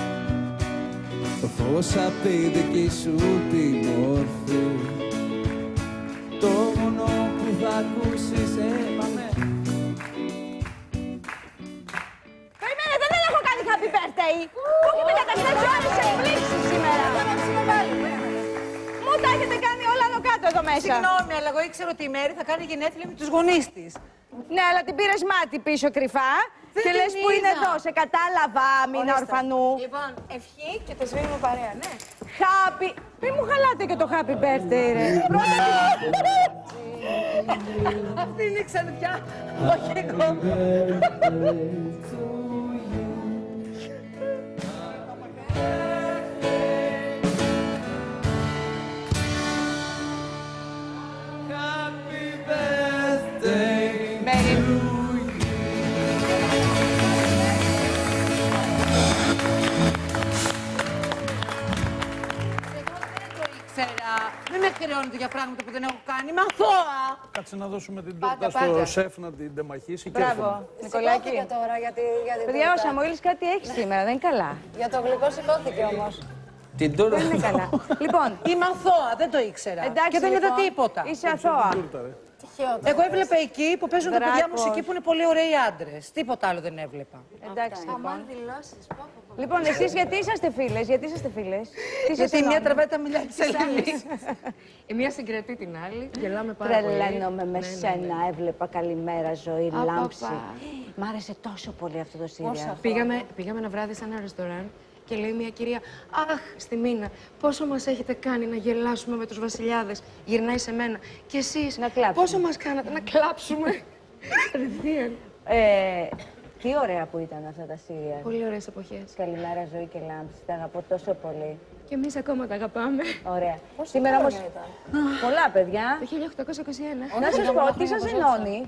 το φως απ' τη δική σου τη μορφή. Το μόνο που θα ακούσεις, έμαμε. Περιμένετε, δεν έχω κάνει happy birthday. Μου έχετε καταστρέψει όλες τις εκπλήξεις σήμερα. Μου τα έχετε κάνει όλα εδώ κάτω εδώ μέσα. Συγγνώμη, αλλά εγώ ήξερα ότι η Μέρη θα κάνει γενέθλια με τους γονείς της. Ναι, αλλά την πήρες μάτι πίσω κρυφά. Δεν και λες την που είναι είδα. εδώ, σε κατάλαβα, Μήνα Ορφανού. Λοιπόν, ευχή και το σβήνουμε παρέα, ναι. Happy... Μη μου χαλάτε και το happy birthday, ρε. Πρώτα Αυτή είναι η ξανδιά, όχι εγώ. Μην με χρεώνετε για πράγματα που δεν έχω κάνει. Είμαι αθώα! Κάτσε να δώσουμε την Πάτε, τούρτα πάτε. στο σεφ να την τεμαχίσει και έρχομαι. Μπράβο, Νικολάκη. Σηκώθηκε τώρα για, τη, για την Παιδιά, ο τούρτα. Σαμουήλης κάτι έχει σήμερα, δεν είναι καλά. Για το γλυκό σηκώθηκε όμως. Την τούρτα. Δεν είναι καλά. Λοιπόν, Είμαι αθώα, δεν το ήξερα. εντάξει, και δεν είδα λοιπόν, τίποτα. Είσαι αθώα. Τυχαιότητα. Εγώ έβλεπα εκεί που παίζουν τα παιδιά Δράκος. μουσική που είναι πολύ ωραίοι άντρες. Τίποτα άλλο δεν έβλεπα. Εντάξει, λοιπόν. Αμάν δηλώσεις. Πω, πω, πω. Λοιπόν, εσείς γιατί είσαστε φίλες, γιατί είσαστε φίλες. Τι σας Γιατί η μία ενώνει? τραβάει τα μιλιά της Ελένης. Η μία συγκρατεί την άλλη, γελάμε πάρα πολύ. Τρελαίνομαι με Ναι, ναι, σένα, ναι. έβλεπα Καλημέρα Ζωή, Απαπα. Λάμψη. Μ' άρεσε τόσο πολύ αυτό το σύριαλ. Πήγαμε, πήγαμε ένα βράδυ σε ένα ρεστοράν Και λέει μια κυρία, αχ, στη Μίνα, πόσο μας έχετε κάνει να γελάσουμε με τους βασιλιάδες. Γυρνάει σε μένα. Και εσείς, πόσο μας κάνατε να κλάψουμε. Κατευθείαν. Ε, τι ωραία που ήταν αυτά τα σύρια. Πολύ ωραίες εποχές. Καλημέρα, Ζωή και Λάμπη. Τα αγαπώ τόσο πολύ. Και εμείς ακόμα τα αγαπάμε. Ωραία. Σήμερα όμως. Πολλά παιδιά. Το χίλια οκτακόσια είκοσι ένα. Να σας πω, τι σας ενώνει.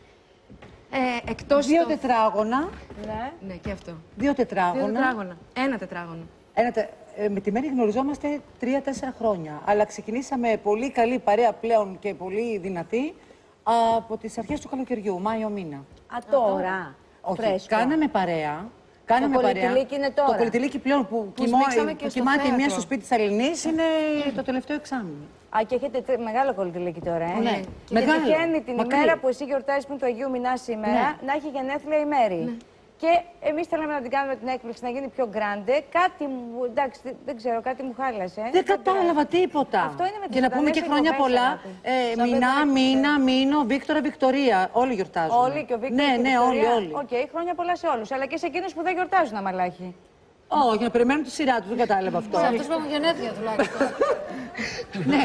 Ε, εκτός Δύο το... τετράγωνα. Ναι. Ναι, και αυτό. Δύο τετράγωνα. Δύο τετράγωνα. Ένα τετράγωνο. Ένα τε... ε, με τη Μέρη γνωριζόμαστε τρία-τέσσερα χρόνια. Αλλά ξεκινήσαμε πολύ καλή παρέα πλέον και πολύ δυνατή από τις αρχές του καλοκαιριού, Μάιο μήνα. Α, τώρα. Όχι, Φρέσκο. κάναμε παρέα. Κάναμε το παρέα. πολυτελίκι είναι τώρα. Το πολυτελίκι πλέον που, Που κοιμώ, σμίξαμε και που στο κοιμάται η μία θέατρο. στο σπίτι της Αλληνής είναι το τελευταίο εξάμηνο. Α, και έχετε τε- μεγάλο κολλητηλίκι τώρα, ε. Ναι. Και Μεγάλο. τυχαίνει την Μακρύ. ημέρα που εσύ γιορτάζεις πριν του Αγίου Μηνά σήμερα, Ναι. να έχει γενέθλια η Μέρη. Ναι. Και εμείς θέλαμε να την κάνουμε την έκπληξη να γίνει πιο γκράντε. Κάτι μου, εντάξει, δεν ξέρω, κάτι μου χάλασε. Δεν κατάλαβα τίποτα. Αυτό είναι με τις Και να πούμε και ζωντανές χρόνια εκπομπές, πολλά. αγάπη. Ε, Μινά, Μίνα, Μίνο, Βίκτορα, Βικτωρία. Όλοι γιορτάζουν. Όλοι και ο Βίκτορ. Ναι, και η ναι, όλοι, Βικτωρία. όλοι. Οκ, χρόνια πολλά σε όλους. Αλλά και σε εκείνους που δεν γιορτάζουν, αμαλάχη. Όχι, να περιμένουν τη σειρά του, δεν κατάλαβα αυτό. Σε αυτούς που έχουν γενέθλια τουλάχιστον. Ναι.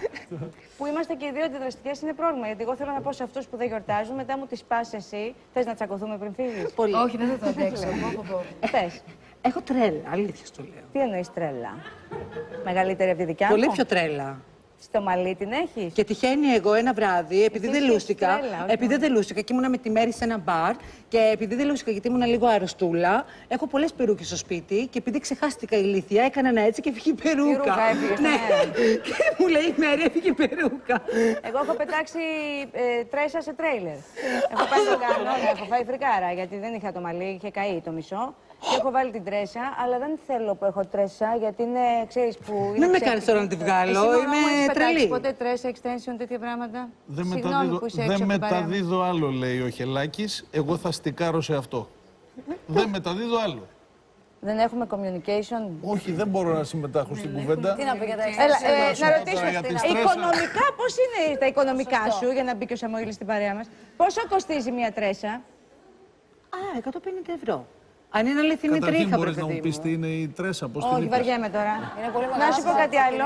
Που είμαστε και οι δύο αντιδραστικές είναι πρόβλημα. Γιατί εγώ θέλω να πω σε αυτούς που δεν γιορτάζουν, μετά μου τις πας εσύ. Θες να τσακωθούμε πριν φύγεις. Πολύ. Όχι, δεν θα το αντέξω. Πω, πω, πω. Πες. Έχω τρέλα, αλήθεια στο λέω. Τι εννοείς τρέλα. Μεγαλύτερη από τη δικιά Πολύ μου. πιο τρέλα. Στο μαλλί την έχεις. Και τυχαίνει εγώ ένα βράδυ, επειδή Εσύ δεν είσαι λούστηκα, τρέλα, όχι. επειδή δεν λούστηκα και ήμουνα με τη Μέρη σε ένα μπαρ και επειδή δεν λούστηκα γιατί ήμουνα λίγο αρρωστούλα, έχω πολλές περούκες στο σπίτι και επειδή ξεχάστηκα ηλίθεια, έκανα ένα έτσι και έφυγε η περούκα. ρούχα έφυγες, Ναι. ναι. Και μου λέει η Μέρη, έφυγε η περούκα. Εγώ έχω πετάξει ε, τρέσα σε τρέιλερ. έχω πάει το κάνω, ναι, έχω φάει φρικάρα γιατί δεν είχα το μαλλί, είχε καεί το μισό. Και έχω βάλει την τρέσα, αλλά δεν θέλω που έχω τρέσα γιατί είναι, ξέρεις που. Είναι Μην με ψεύτικη. κάνεις τώρα να τη βγάλω, Εσύ, Νόρα, μου έχεις είμαι πετάξει τρελή. ποτέ τρέσα, extension, τέτοια πράγματα. Δεν Συγγνώμη μεταδίδω, που είσαι δεν έξω από την παρέα μας. μεταδίδω άλλο, λέει ο Χελάκης. Εγώ θα στικάρω σε αυτό. Δεν μεταδίδω άλλο. Δεν έχουμε communication. Όχι, δεν μπορώ να συμμετάχω στην κουβέντα. Τι να πει για τα Έλα, εξάρτητα. ε, σου να πω ρωτήσω, τώρα για τη ε, στρέσα. οικονομικά πώς είναι τα οικονομικά σου, για να μπει και ο Σαμοήλης στην παρέα μας. Πόσο κοστίζει μια τρέσα? Α, εκατόν πενήντα ευρώ. Αν είναι αληθινή Καταρχήν τρίχα, μπορείς βρε να μου παιδί πεις μου. τι είναι η τρέσα, πώς την Όχι, είπες. βαριέμαι τώρα. Είναι πολύ Να μεγάλο. σου πω κάτι άλλο.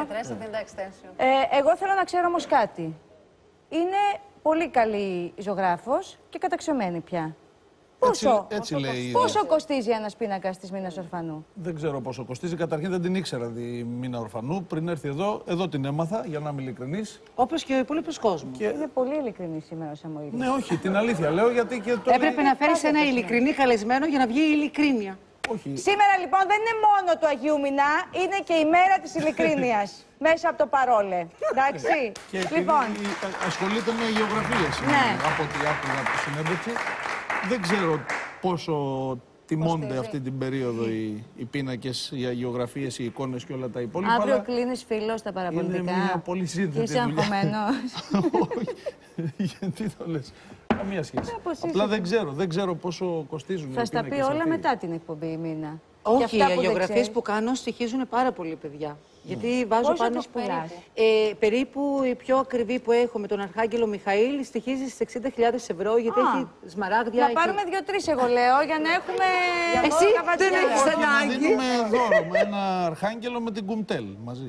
Ε, εγώ θέλω να ξέρω όμως κάτι. Είναι πολύ καλή ζωγράφος και καταξιωμένη πια. Έτσι, Πόσο, έτσι λέει. η πόσο ίδια. κοστίζει ένας πίνακας της Μίνας Ορφανού? Δεν ξέρω πόσο κοστίζει. Καταρχήν δεν την ήξερα τη Μίνα Ορφανού. Πριν έρθει εδώ, εδώ την έμαθα, για να είμαι ειλικρινής. Όπως και ο υπόλοιπος κόσμος. Και... Είναι πολύ ειλικρινή σήμερα ο Σαμοήλης. Ναι, όχι, την αλήθεια λέω γιατί και το. Έπρεπε να φέρεις ένα ειλικρινή καλεσμένο για να βγει η ειλικρίνεια. Όχι. Σήμερα λοιπόν δεν είναι μόνο του Αγίου Μηνά, είναι και η μέρα της ειλικρίνειας. Μέσα από το παρόλε. Εντάξει. Και επειδή Λοιπόν, ασχολείται με γεωγραφίες Ναι. από ό,τι άκουγα από τη συνέντευξη. Δεν ξέρω πόσο τιμώνται αυτή την περίοδο οι, οι πίνακες για γεωγραφίες, οι εικόνες και όλα τα υπόλοιπα. αύριο αλλά κλείνεις φίλο στα παραπολιτικά. είναι μια πολύ Και σύνθετη είσαι δουλειά. αγχωμένος. Όχι. Γιατί το λες. Καμία σχέση. Κάπως Απλά είσαι. δεν ξέρω, δεν ξέρω πόσο κοστίζουν. Θα οι στα πει πίνακες όλα αυτοί. μετά την εκπομπή η Μίνα. Και Όχι, αυτά οι που δεν αγιογραφίες ξέρεις. που κάνω στοιχίζουν πάρα πολύ, παιδιά. Γιατί βάζω Πόσο πάνω. τις πουλάς? Ε, περίπου η πιο ακριβή που έχω με τον Αρχάγγελο Μιχαήλ στοιχίζει στις εξήντα χιλιάδες ευρώ, γιατί Α. έχει σμαράγδια. Να έχει- πάρουμε δύο-τρεις, εγώ λέω, για να έχουμε. Εσύ καβατσιά. δεν έχεις Όχι, να ανάγκη. δίνουμε δώρο με ένα αρχάγγελο με την κουμτέλ μαζί.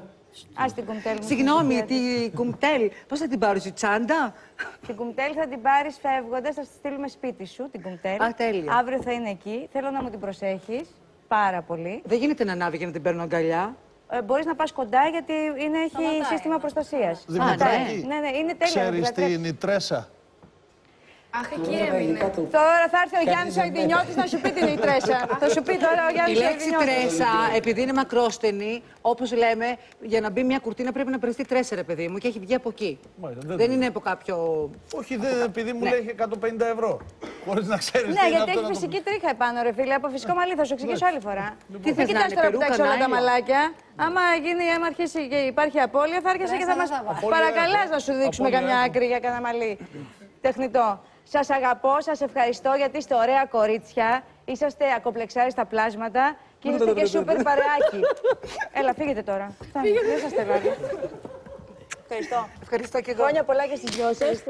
Α, την κουμτέλ μου. Συγγνώμη, τη κουμτέλ. Πώς θα την πάρω, η τσάντα. Την κουμτέλ θα την πάρεις φεύγοντας, θα τη στείλουμε σπίτι σου, την κουμτέλ. Α, τέλεια. Αύριο θα είναι εκεί. Θέλω να μου την προσέχεις πάρα πολύ. Δεν γίνεται να ανάβει για να την παίρνω αγκαλιά. Ε, μπορείς να πας κοντά γιατί είναι, έχει σύστημα προστασίας. Δημητράκη, Ναι, ναι, είναι τέλεια. ξέρεις δηλαδή. τι είναι η τρέσα. Αχ, εκεί έμεινε. Τώρα θα έρθει ο Γιάννης ο Ιδινιώτης να σου πει την τρέσα. Θα σου πει τώρα ο Η Γιάννης ο λέξη Ιδινιώτης. τρέσα, επειδή είναι μακρόστενη, όπως λέμε, για να μπει μια κουρτίνα πρέπει να περιστεί τρέσα, ρε παιδί μου, και έχει βγει από εκεί. Μάλιστα, δεν Δεν το- είναι από κάποιο. Όχι, δεν, επειδή μου λέει εκατόν πενήντα ευρώ. Χωρίς να ξέρεις Ναι, τι είναι γιατί αυτό έχει να το φυσική τρίχα επάνω, ρε φίλε, από φυσικό μαλλί. Θα σου εξηγήσω άλλη φορά. Τι Μην θες να κοιτάς είναι, τώρα που περούκα, τα όλα τα νάιλον? μαλάκια. Άμα γίνει, άμα αρχίσει και υπάρχει απώλεια, θα έρχεσαι και θα μας παρακαλάς να σου δείξουμε Απώλεια καμιά έχω. άκρη για κανένα μαλλί. Τεχνητό. Σας αγαπώ, σας ευχαριστώ γιατί είστε ωραία κορίτσια. Είσαστε ακοπλεξάριστα πλάσματα και είσαστε και σούπερ παρεάκι. Έλα, φύγετε τώρα. Φύγετε. Δεν σας τελειώνω. Ευχαριστώ. Ευχαριστώ και εγώ. Χρόνια πολλά και στις δυο σας.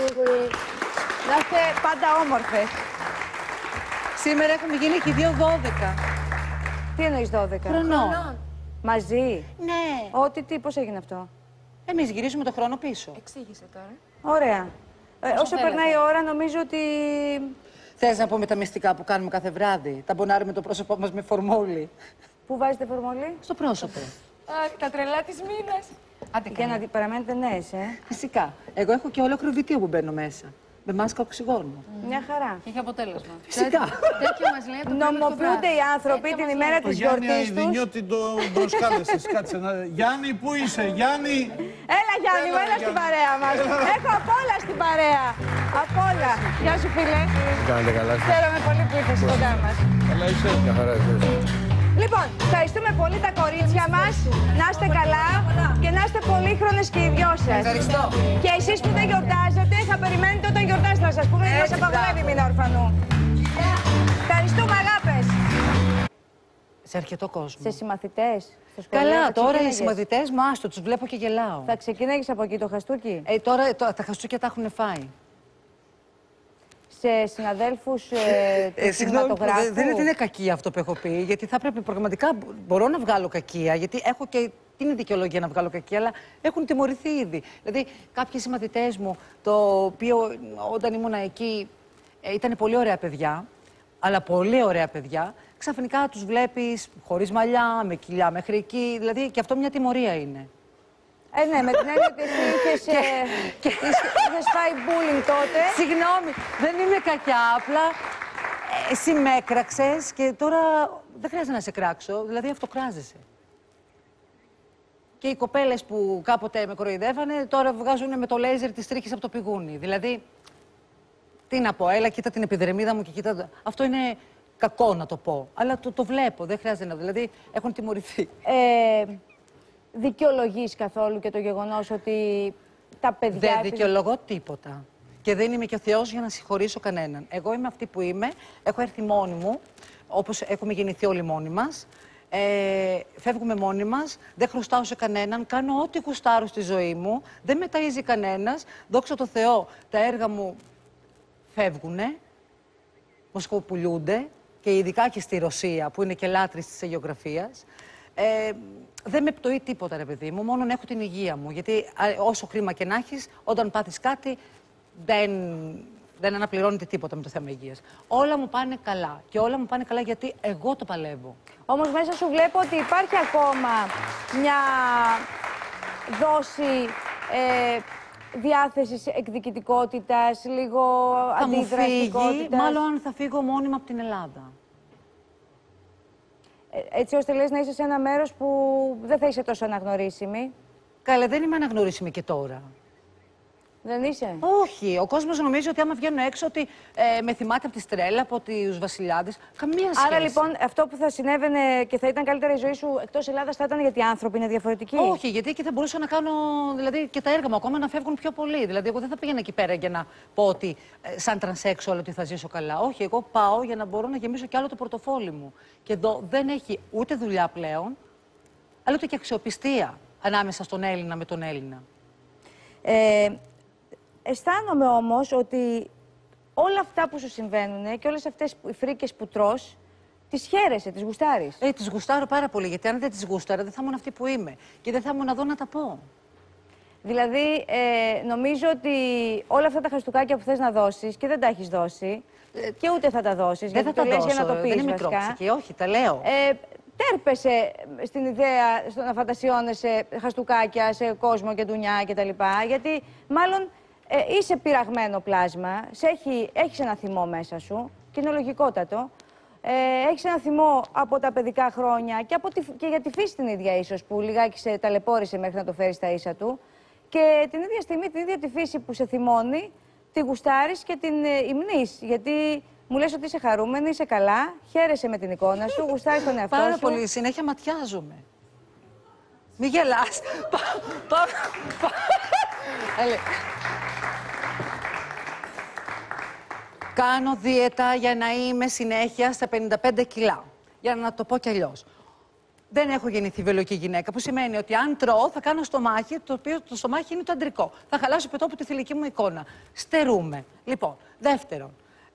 Να είστε πάντα όμορφες. Σήμερα έχουμε γίνει και δύο δώδεκα. Τι εννοείς δώδεκα? Χρονών. Μαζί. Ναι. Ό,τι τι, πώς έγινε αυτό? Εμείς γυρίζουμε το χρόνο πίσω. Εξήγησε τώρα. Ωραία. Ε, όσο θέλετε. περνάει η ώρα, νομίζω ότι. Θες να πούμε τα μυστικά που κάνουμε κάθε βράδυ? Τα μπονάρουμε το πρόσωπό μας με φορμόλι. Πού βάζετε φορμόλι? Στο πρόσωπο. Αχ, τα τρελά της μήνας. Άντε, Για να δι- παραμένετε νέες, ε. Φυσικά. Εγώ έχω και ολόκληρο βιτίο που μπαίνω μέσα. Με μάσκα οξυγόνου. Μια χαρά. Και έχει αποτέλεσμα. Φυσικά. Τέτοιο μας λέει το Νομοποιούνται οι άνθρωποι την ημέρα Ο της Γιάννη γιορτής τους. Αηδινιώτη τον προσκάλεσες. Κάτσε να... Γιάννη, πού είσαι, Γιάννη. Έλα Γιάννη μου, έλα στην παρέα μας. Έχω απ' όλα στην παρέα. Απ' όλα. Γεια σου φίλε. Κάνετε καλά. Χαίρομαι πολύ που ήρθες κοντά μας. Καλά είσαι. Μια χαρά είσαι. Λοιπόν, ευχαριστούμε πολύ τα κορίτσια μας. Να είστε καλά και να είστε πολύχρονες και οι δυο σας. Ευχαριστώ. Και εσείς που δεν γιορτάζετε, θα περιμένετε όταν γιορτάζετε να σας πούμε ότι μας απαγορεύει μήνα ορφανού. Ευχαριστούμε, αγάπες. Σε αρκετό κόσμο. Σε συμμαθητές, στο σχολείο. Καλά, θα τώρα οι ξεκίναγες? συμμαθητές μου, άστο, τους βλέπω και γελάω. Θα ξεκίναγες από εκεί το χαστούκι. Ε, τώρα το- τα χαστούκια τα έχουν φάει. Σε συναδέλφους ε, του Ε, συγγνώμη, που κινηματογράφου. δεν, δεν είναι ότι είναι κακία αυτό που έχω πει, γιατί θα πρέπει πραγματικά μπορώ να βγάλω κακία, γιατί έχω και την δικαιολογία να βγάλω κακία, αλλά έχουν τιμωρηθεί ήδη. Δηλαδή, κάποιοι συμμαθητές μου, το οποίο όταν ήμουν εκεί ε, ήταν πολύ ωραία παιδιά, αλλά πολύ ωραία παιδιά, ξαφνικά τους βλέπεις χωρίς μαλλιά, με κοιλιά μέχρι εκεί, δηλαδή και αυτό μια τιμωρία είναι. Ε, ναι, με την έννοια ότι εσύ είχες, ε, είχες φάει bullying τότε. Συγγνώμη, δεν είμαι κακιά, απλά ε, εσύ με έκραξες και τώρα δεν χρειάζεται να σε κράξω, δηλαδή αυτοκράζεσαι. Και οι κοπέλες που κάποτε με κοροϊδεύανε, τώρα βγάζουν με το λέιζερ τις τρίχες από το πηγούνι. Δηλαδή, τι να πω, έλα κοίτα την επιδερμίδα μου και κοίτα... το- Αυτό είναι κακό να το πω, αλλά το, το βλέπω, δεν χρειάζεται να... Δηλαδή, έχουν τιμωρηθεί. Ε, δικαιολογείς καθόλου και το γεγονός ότι τα παιδιά... Δεν επειδή- δικαιολογώ τίποτα. Και δεν είμαι και ο Θεός για να συγχωρήσω κανέναν. Εγώ είμαι αυτή που είμαι, έχω έρθει μόνη μου, όπως έχουμε γεννηθεί όλοι μόνοι μας. Ε, φεύγουμε μόνοι μας, δεν χρωστάω σε κανέναν, κάνω ό,τι γουστάρω στη ζωή μου, δεν με ταΐζει κανένας. Δόξα τω Θεώ, τα έργα μου φεύγουνε, μοσχοπουλιούνται και ειδικά και στη Ρωσία, που είναι και λάτρης της αγιογραφίας. Ε, δεν με πτωεί τίποτα, ρε παιδί μου, μόνο να έχω την υγεία μου. Γιατί α, όσο χρήμα και να έχεις, όταν πάθεις κάτι, δεν, δεν αναπληρώνεται τίποτα με το θέμα υγείας. Όλα μου πάνε καλά. Και όλα μου πάνε καλά γιατί εγώ το παλεύω. Όμως μέσα σου βλέπω ότι υπάρχει ακόμα μια δόση ε, διάθεσης εκδικητικότητας, λίγο Θα μου φύγει, αντιδραστικότητας. μάλλον αν θα φύγω μόνιμα από την Ελλάδα. Ε, έτσι ώστε λες να είσαι σε ένα μέρος που δεν θα είσαι τόσο αναγνωρίσιμη. Καλά, δεν είμαι αναγνωρίσιμη και τώρα. Δεν είσαι. Όχι. Ο κόσμος νομίζει ότι άμα βγαίνω έξω ότι ε, με θυμάται από τη Στρέλα, από τους βασιλιάδες. Καμία σχέση. Άρα λοιπόν αυτό που θα συνέβαινε και θα ήταν καλύτερα η ζωή σου εκτός Ελλάδας θα ήταν γιατί οι άνθρωποι είναι διαφορετικοί. Όχι, γιατί εκεί θα μπορούσα να κάνω δηλαδή, και τα έργα μου ακόμα να φεύγουν πιο πολύ. Δηλαδή, εγώ δεν θα πήγαινα εκεί πέρα για να πω ότι ε, σαν τρανσέξουαλ ότι θα ζήσω καλά. Όχι, εγώ πάω για να μπορώ να γεμίσω κι άλλο το πορτοφόλι μου. Και εδώ δεν έχει ούτε δουλειά πλέον, αλλά ούτε και αξιοπιστία ανάμεσα στον Έλληνα με τον Έλληνα. Ε, αισθάνομαι όμως ότι όλα αυτά που σου συμβαίνουν και όλες αυτές οι φρίκες που τρως, τις χαίρεσαι, τις γουστάρεις. Ε, τις γουστάρω πάρα πολύ, γιατί αν δεν τις γούσταρα δεν θα ήμουν αυτή που είμαι. Και δεν θα ήμουν εδώ να τα πω. Δηλαδή, ε, νομίζω ότι όλα αυτά τα χαστούκάκια που θες να δώσεις και δεν τα έχεις δώσει ε, και ούτε θα τα δώσεις, Δεν γιατί θα το τα λες δώσω, για να το πεις δεν είμαι βασικά. μικρόψυχη, όχι, τα λέω. Ε, τέρπεσαι στην ιδέα στο να φαντασιώνεσαι χαστούκάκια σε κόσμο και ντουνιά κτλ. Γιατί μάλλον ε, είσαι πειραγμένο πλάσμα, σε έχει, έχεις ένα θυμό μέσα σου και είναι λογικότατο. Ε, έχεις ένα θυμό από τα παιδικά χρόνια και, από τη, και για τη φύση την ίδια ίσως που λιγάκι σε ταλαιπώρησε μέχρι να το φέρεις στα ίσα του. Και την ίδια στιγμή, την ίδια τη φύση που σε θυμώνει, τη γουστάρεις και την ε, υμνείς. Γιατί μου λες ότι είσαι χαρούμενη, είσαι καλά, χαίρεσαι με την εικόνα σου, γουστάρεις τον εαυτό Πάρα σου. πολύ, συνέχεια ματιάζομαι. Μη γελάς. Πα- πα- πα- Έλε. Κάνω δίαιτα για να είμαι συνέχεια στα πενήντα πέντε κιλά. Για να το πω κι αλλιώς. Δεν έχω γεννηθεί βιολογική γυναίκα, που σημαίνει ότι αν τρώω θα κάνω στομάχι, το οποίο το στομάχι είναι το αντρικό. Θα χαλάσω πετώ από τη θηλυκή μου εικόνα. Στερούμε. Λοιπόν, δεύτερον,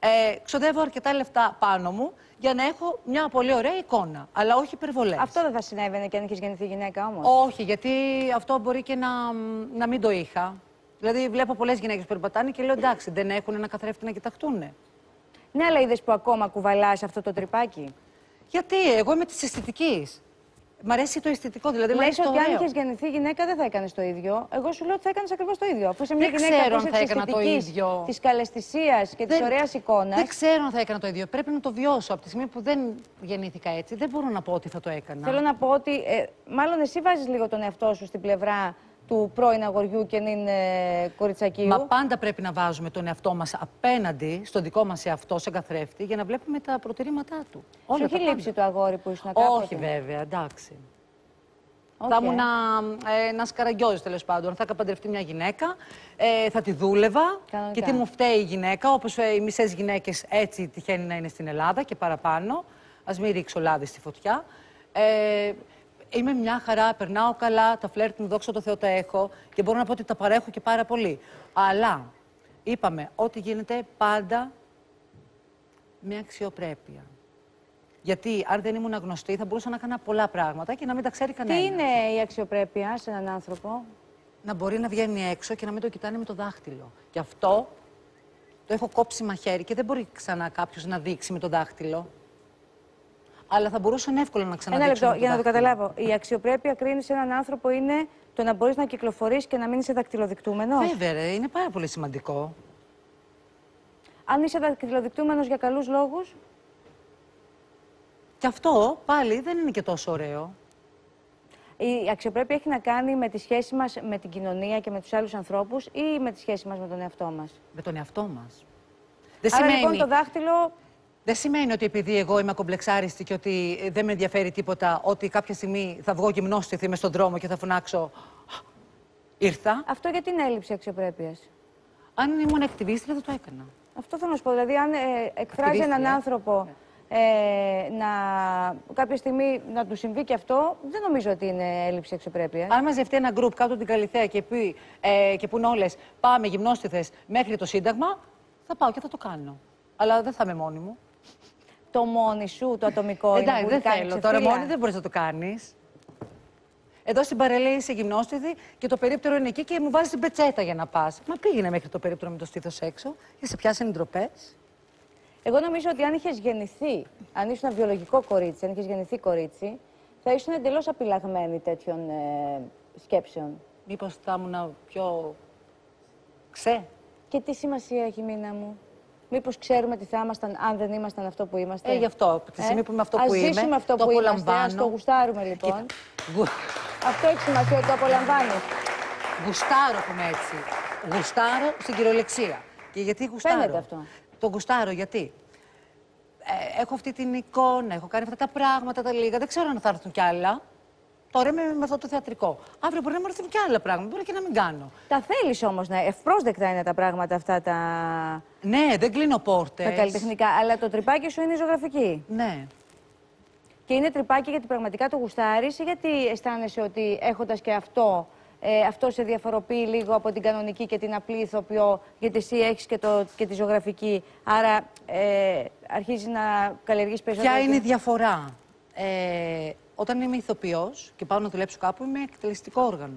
Ε, ξοδεύω αρκετά λεφτά πάνω μου για να έχω μια πολύ ωραία εικόνα, αλλά όχι υπερβολές. Αυτό δεν θα συνέβαινε και αν είχες γεννηθεί γυναίκα όμως? Όχι, γιατί αυτό μπορεί και να, να μην το είχα. Δηλαδή, βλέπω πολλές γυναίκες που περπατάνε και λέω εντάξει, δεν έχουν ένα καθρέφτη να κοιταχτούνε. Ναι, αλλά είδες που ακόμα κουβαλάς αυτό το τρυπάκι? Γιατί, εγώ είμαι της αισθητικής. Μ' αρέσει το αισθητικό, δηλαδή. Λες ότι αν είχες γεννηθεί γυναίκα δεν θα έκανες το ίδιο. Εγώ σου λέω ότι θα έκανες ακριβώς το ίδιο. Αφού είσαι μια δεν γυναίκα ξέρω αν της θα έκανα το ίδιο. Της καλαισθησίας και δεν, της ωραίας εικόνας. Δεν ξέρω αν θα έκανα το ίδιο. Πρέπει να το βιώσω. Από τη στιγμή που δεν γεννήθηκα έτσι, δεν μπορώ να πω ότι θα το έκανα. Θέλω να πω ότι ε, μάλλον εσύ βάζεις λίγο τον εαυτό σου στην πλευρά του πρώην αγοριού και νυν ε, κοριτσακίου. Μα πάντα πρέπει να βάζουμε τον εαυτό μας απέναντι στον δικό μας εαυτό, σαν καθρέφτη, για να βλέπουμε τα προτειρήματά του. Σου έχει λείψει το αγόρι που ήσουν κάποτε? Όχι, βέβαια, εντάξει. Okay. Θα ήμουν ε, ένα καραγκιόζης, τέλος πάντων. Θα είχα παντρευτεί μια γυναίκα, ε, θα τη δούλευα. Κανονικά. Και τι μου φταίει η γυναίκα, όπως ε, οι μισές γυναίκες έτσι τυχαίνει να είναι στην Ελλάδα και παραπάνω. Ας μην ρίξω λάδι στη φωτιά. Ε, είμαι μια χαρά, περνάω καλά, τα φλερτ μου, δόξα τω Θεώ, τα έχω και μπορώ να πω ότι τα παρέχω και πάρα πολύ. Αλλά είπαμε ό,τι γίνεται πάντα με αξιοπρέπεια. Γιατί αν δεν ήμουν γνωστή, θα μπορούσα να κάνω πολλά πράγματα και να μην τα ξέρει κανένα. Τι είναι η αξιοπρέπεια σε έναν άνθρωπο? Να μπορεί να βγαίνει έξω και να μην το κοιτάνε με το δάχτυλο. Και αυτό το έχω κόψει μαχαίρι και δεν μπορεί ξανά κάποιος να δείξει με το δάχτυλο. Αλλά θα μπορούσαν εύκολα να ξαναδείξουν. Ένα λεπτό, για να το καταλάβω. Η αξιοπρέπεια κρίνει σε έναν άνθρωπο είναι το να μπορείς να κυκλοφορείς και να μην είσαι δακτυλοδεικτούμενος. Βέβαια, ρε, είναι πάρα πολύ σημαντικό. Αν είσαι δακτυλοδεικτούμενος για καλούς λόγους. Και αυτό πάλι δεν είναι και τόσο ωραίο. Η αξιοπρέπεια έχει να κάνει με τη σχέση μας με την κοινωνία και με τους άλλους ανθρώπους ή με τη σχέση μας με τον εαυτό μας? Με τον εαυτό μας. Δεν Άρα σημαίνει... λοιπόν το δάχτυλο... Δεν σημαίνει ότι επειδή εγώ είμαι ακομπλεξάριστη και ότι δεν με ενδιαφέρει τίποτα, ότι κάποια στιγμή θα βγω γυμνόστιθη μες στον δρόμο και θα φωνάξω ήρθα. Αυτό γιατί είναι έλλειψη αξιοπρέπειας? Αν ήμουν ακτιβίστρια, θα το έκανα. Αυτό θέλω να σου πω. Δηλαδή, αν ε, εκφράζει έναν άνθρωπο ε, να κάποια στιγμή να του συμβεί και αυτό, δεν νομίζω ότι είναι έλλειψη αξιοπρέπειας. Αν μαζευτεί ένα γκρουπ κάτω την Καλιθέα και, πει, ε, και πουν όλες πάμε γυμνόστιθες μέχρι το Σύνταγμα, θα πάω και θα το κάνω. Αλλά δεν θα είμαι μόνη μου. Το μόνη σου, το ατομικό. Εντάξει, είναι δεν που θέλω. Τώρα μόνη δεν μπορείς να το κάνεις. Εδώ στην παραλία είσαι γυμνόστιθη και το περίπτερο είναι εκεί και μου βάζεις την πετσέτα για να πας. Μα πήγαινε μέχρι το περίπτερο με το στήθος έξω και σε πιάσανε ντροπές. Εγώ νομίζω ότι αν είχες γεννηθεί, αν ήσουν ένα βιολογικό κορίτσι, αν είχες γεννηθεί κορίτσι, θα ήσουν εντελώς απειλαγμένη τέτοιων ε, σκέψεων. Μήπως θα ήμουν πιο ξέ. Και τι σημασία έχει, Μίνα μου? Μήπως ξέρουμε τι θα ήμασταν αν δεν ήμασταν αυτό που είμαστε? Ε, γι' αυτό. Από τη στιγμή που είμαι αυτό που είμαι, ας ζήσουμε αυτό το που είμαστε, απολαμβάνω. ας το γουστάρουμε λοιπόν. Κοίτα. Αυτό έχει σημασία, ότι το απολαμβάνεις. Γουστάρω που είμαι έτσι. Γουστάρω στην κυριολεξία. Και γιατί γουστάρω? Φαίνεται αυτό. Το γουστάρω γιατί ε, έχω αυτή την εικόνα, έχω κάνει αυτά τα πράγματα τα λίγα. Δεν ξέρω αν θα έρθουν κι άλλα. Τώρα είμαι με αυτό το θεατρικό. Αύριο μπορεί να μου έρθουν κι άλλα πράγματα. Μπορεί και να μην κάνω. Τα θέλεις όμως να. Ευπρόσδεκτα είναι τα πράγματα αυτά τα. Ναι, δεν κλείνω πόρτες. Τα καλλιτεχνικά. Αλλά το τρυπάκι σου είναι η ζωγραφική. Ναι. Και είναι τρυπάκι γιατί πραγματικά το γουστάρεις ή γιατί αισθάνεσαι ότι έχοντας και αυτό, ε, αυτό σε διαφοροποιεί λίγο από την κανονική και την απλή ηθοποιό, γιατί εσύ έχεις και, το, και τη ζωγραφική. Άρα ε, αρχίζει να καλλιεργείς περισσότερο. Ποια είναι η διαφορά? Ε, όταν είμαι ηθοποιός και πάω να δουλέψω κάπου, είμαι εκτελεστικό όργανο.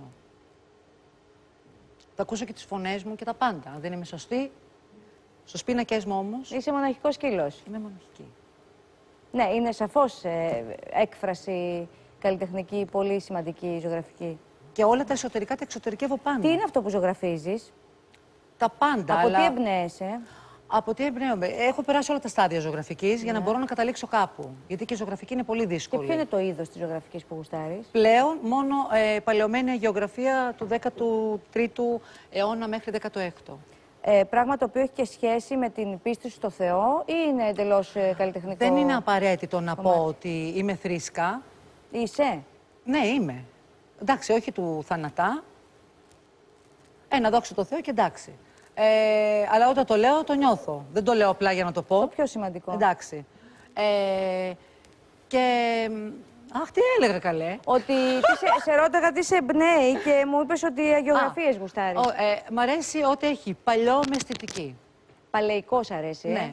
Θα ακούσω και τις φωνές μου και τα πάντα. Αν δεν είμαι σωστή, στους πίνακες μου όμως... Είσαι μοναχικός σκύλος. Είμαι μοναχική. Ναι, είναι σαφώς ε, έκφραση καλλιτεχνική, πολύ σημαντική, ζωγραφική. Και όλα τα εσωτερικά τα εξωτερικεύω πάνω. Τι είναι αυτό που ζωγραφίζεις? Τα πάντα, Από αλλά... τι εμπνέεσαι? Από τι εμπνέομαι? Έχω περάσει όλα τα στάδια ζωγραφικής ναι. για να μπορώ να καταλήξω κάπου. Γιατί και η ζωγραφική είναι πολύ δύσκολη. Και ποιο είναι το είδος της ζωγραφικής που γουστάρεις? Πλέον μόνο ε, παλαιωμένη γεωγραφία του δέκατου τρίτου αιώνα μέχρι δέκατο έκτο. Ε, πράγμα το οποίο έχει και σχέση με την πίστη στο Θεό ή είναι εντελώς ε, καλλιτεχνικό? Δεν είναι απαραίτητο να κομμάτι. πω ότι είμαι θρήσκα. Είσαι? Ναι, είμαι. Εντάξει, όχι του θανατά. Ένα δόξα τω Θεώ και εντάξει. Ε, αλλά όταν το λέω, το νιώθω. Δεν το λέω απλά για να το πω. Το πιο σημαντικό. Εντάξει. Ε, και... Αχ, τι έλεγα καλέ. Ότι τι σε, σε ρώταγα τι σε εμπνέει και μου είπες ότι οι αγιογραφίες γουστάρεις. Ο, ε, μ' αρέσει ό,τι έχει παλιό με αισθητική. Παλαιικός αρέσει, ε? Ναι.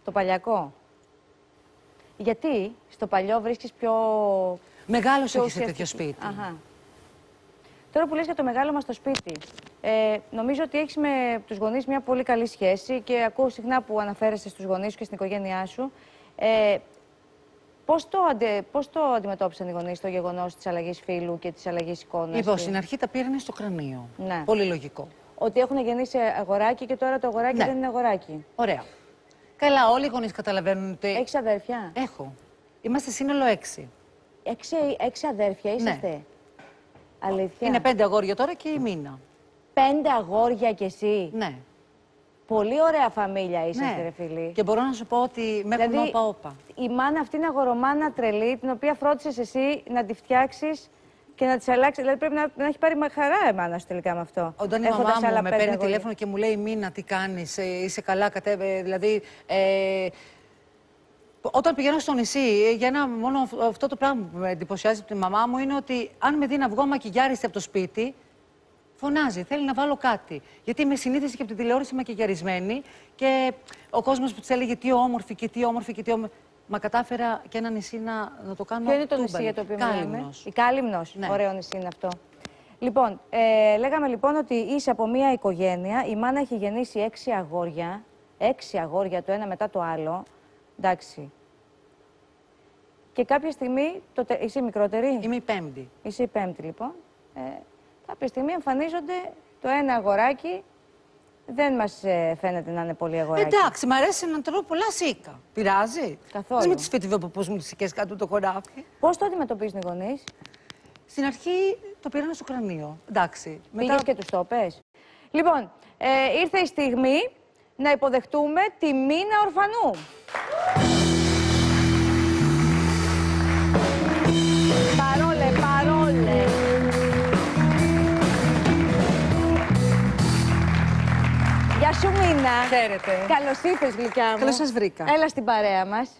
Το παλιακό. Γιατί στο παλιό βρίσκεις πιο... Μεγάλωσε και σε τέτοιο σπίτι. Αχα. Τώρα που λες για το μεγάλο μας το σπίτι, ε, νομίζω ότι έχεις με τους γονείς μια πολύ καλή σχέση και ακούω συχνά που αναφέρεσαι στους γονείς σου και στην οικογένειά σου. Ε, πώς, το αντε, πώς το αντιμετώπισαν οι γονείς το γεγονός της αλλαγής φύλου και της αλλαγής εικόνας? Λοιπόν, και... στην αρχή τα πήρανε στο κρανίο. Ναι. Πολύ λογικό. Ότι έχουν γεννήσει αγοράκι και τώρα το αγοράκι ναι. δεν είναι αγοράκι. Ωραία. Καλά, όλοι οι γονείς καταλαβαίνουν ότι... Έχεις αδέρφια? Έχω. Είμαστε σύνολο έξι. Έξι, έξι αδέρφια είσαστε? Ναι. Αλήθεια? Είναι πέντε αγόρια τώρα και η Μίνα. Πέντε αγόρια κι εσύ? Ναι. Πολύ ωραία φαμίλια είσαστε, ναι. ρε φίλοι. Και μπορώ να σου πω ότι με έχουν δηλαδή, όπα-όπα. Η μάνα αυτή είναι αγορομάνα τρελή, την οποία φρόντισες εσύ να τη φτιάξεις και να τη αλλάξει. Δηλαδή πρέπει να, να έχει πάρει χαρά η μάνα σου τελικά με αυτό. Όταν η μαμά μου με παίρνει τηλέφωνο και μου λέει Μίνα, τι κάνεις, ε, είσαι καλά, κατέβε. Δηλαδή. Ε, Όταν πηγαίνω στο νησί, για ένα μόνο αυτό το πράγμα που με εντυπωσιάζει από τη μαμά μου είναι ότι αν με δει να βγω μακιγιάριστη από το σπίτι, φωνάζει, θέλει να βάλω κάτι. Γιατί είμαι συνήθιση και από την τηλεόραση μακιγιαρισμένη και ο κόσμος που της έλεγε τι όμορφη και τι όμορφη και τι όμορφη. Μα κατάφερα και ένα νησί να, να το κάνω. Ποιο είναι το τούμπαλι. νησί για το οποίο μιλάμε? Η Κάλυμνος. Ναι. Ωραίο νησί είναι αυτό. Λοιπόν, ε, λέγαμε λοιπόν ότι είσαι από μια οικογένεια, η μάνα έχει γεννήσει έξι αγόρια, έξι αγόρια το ένα μετά το άλλο. Εντάξει. Και κάποια στιγμή, το τε... είσαι η μικρότερη? Είμαι η πέμπτη. Είσαι η πέμπτη, λοιπόν. Ε, κάποια στιγμή εμφανίζονται το ένα αγοράκι. Δεν μας ε, φαίνεται να είναι πολύ αγοράκι. Εντάξει, μ' αρέσει να τρώω πολλά σίκα. Πειράζει? Καθόλου. Ας με τις φετιβοποπούς μου τις σικές κάτω το χωράφι. Πώς το αντιμετωπίζουν οι γονείς? Στην αρχή το πήρανε στο κρανίο. Εντάξει. Πήγες Μετά... και τους το πες? Λοιπόν, ε, ήρθε η στιγμή να υποδεχτούμε τη Μίνα Ορφανού. Παρόλε, παρόλε. Γεια σου, Μίνα. Χαίρετε. Καλώς ήρθες, γλυκιά μου. Καλώς σας βρήκα. Έλα στην παρέα μας.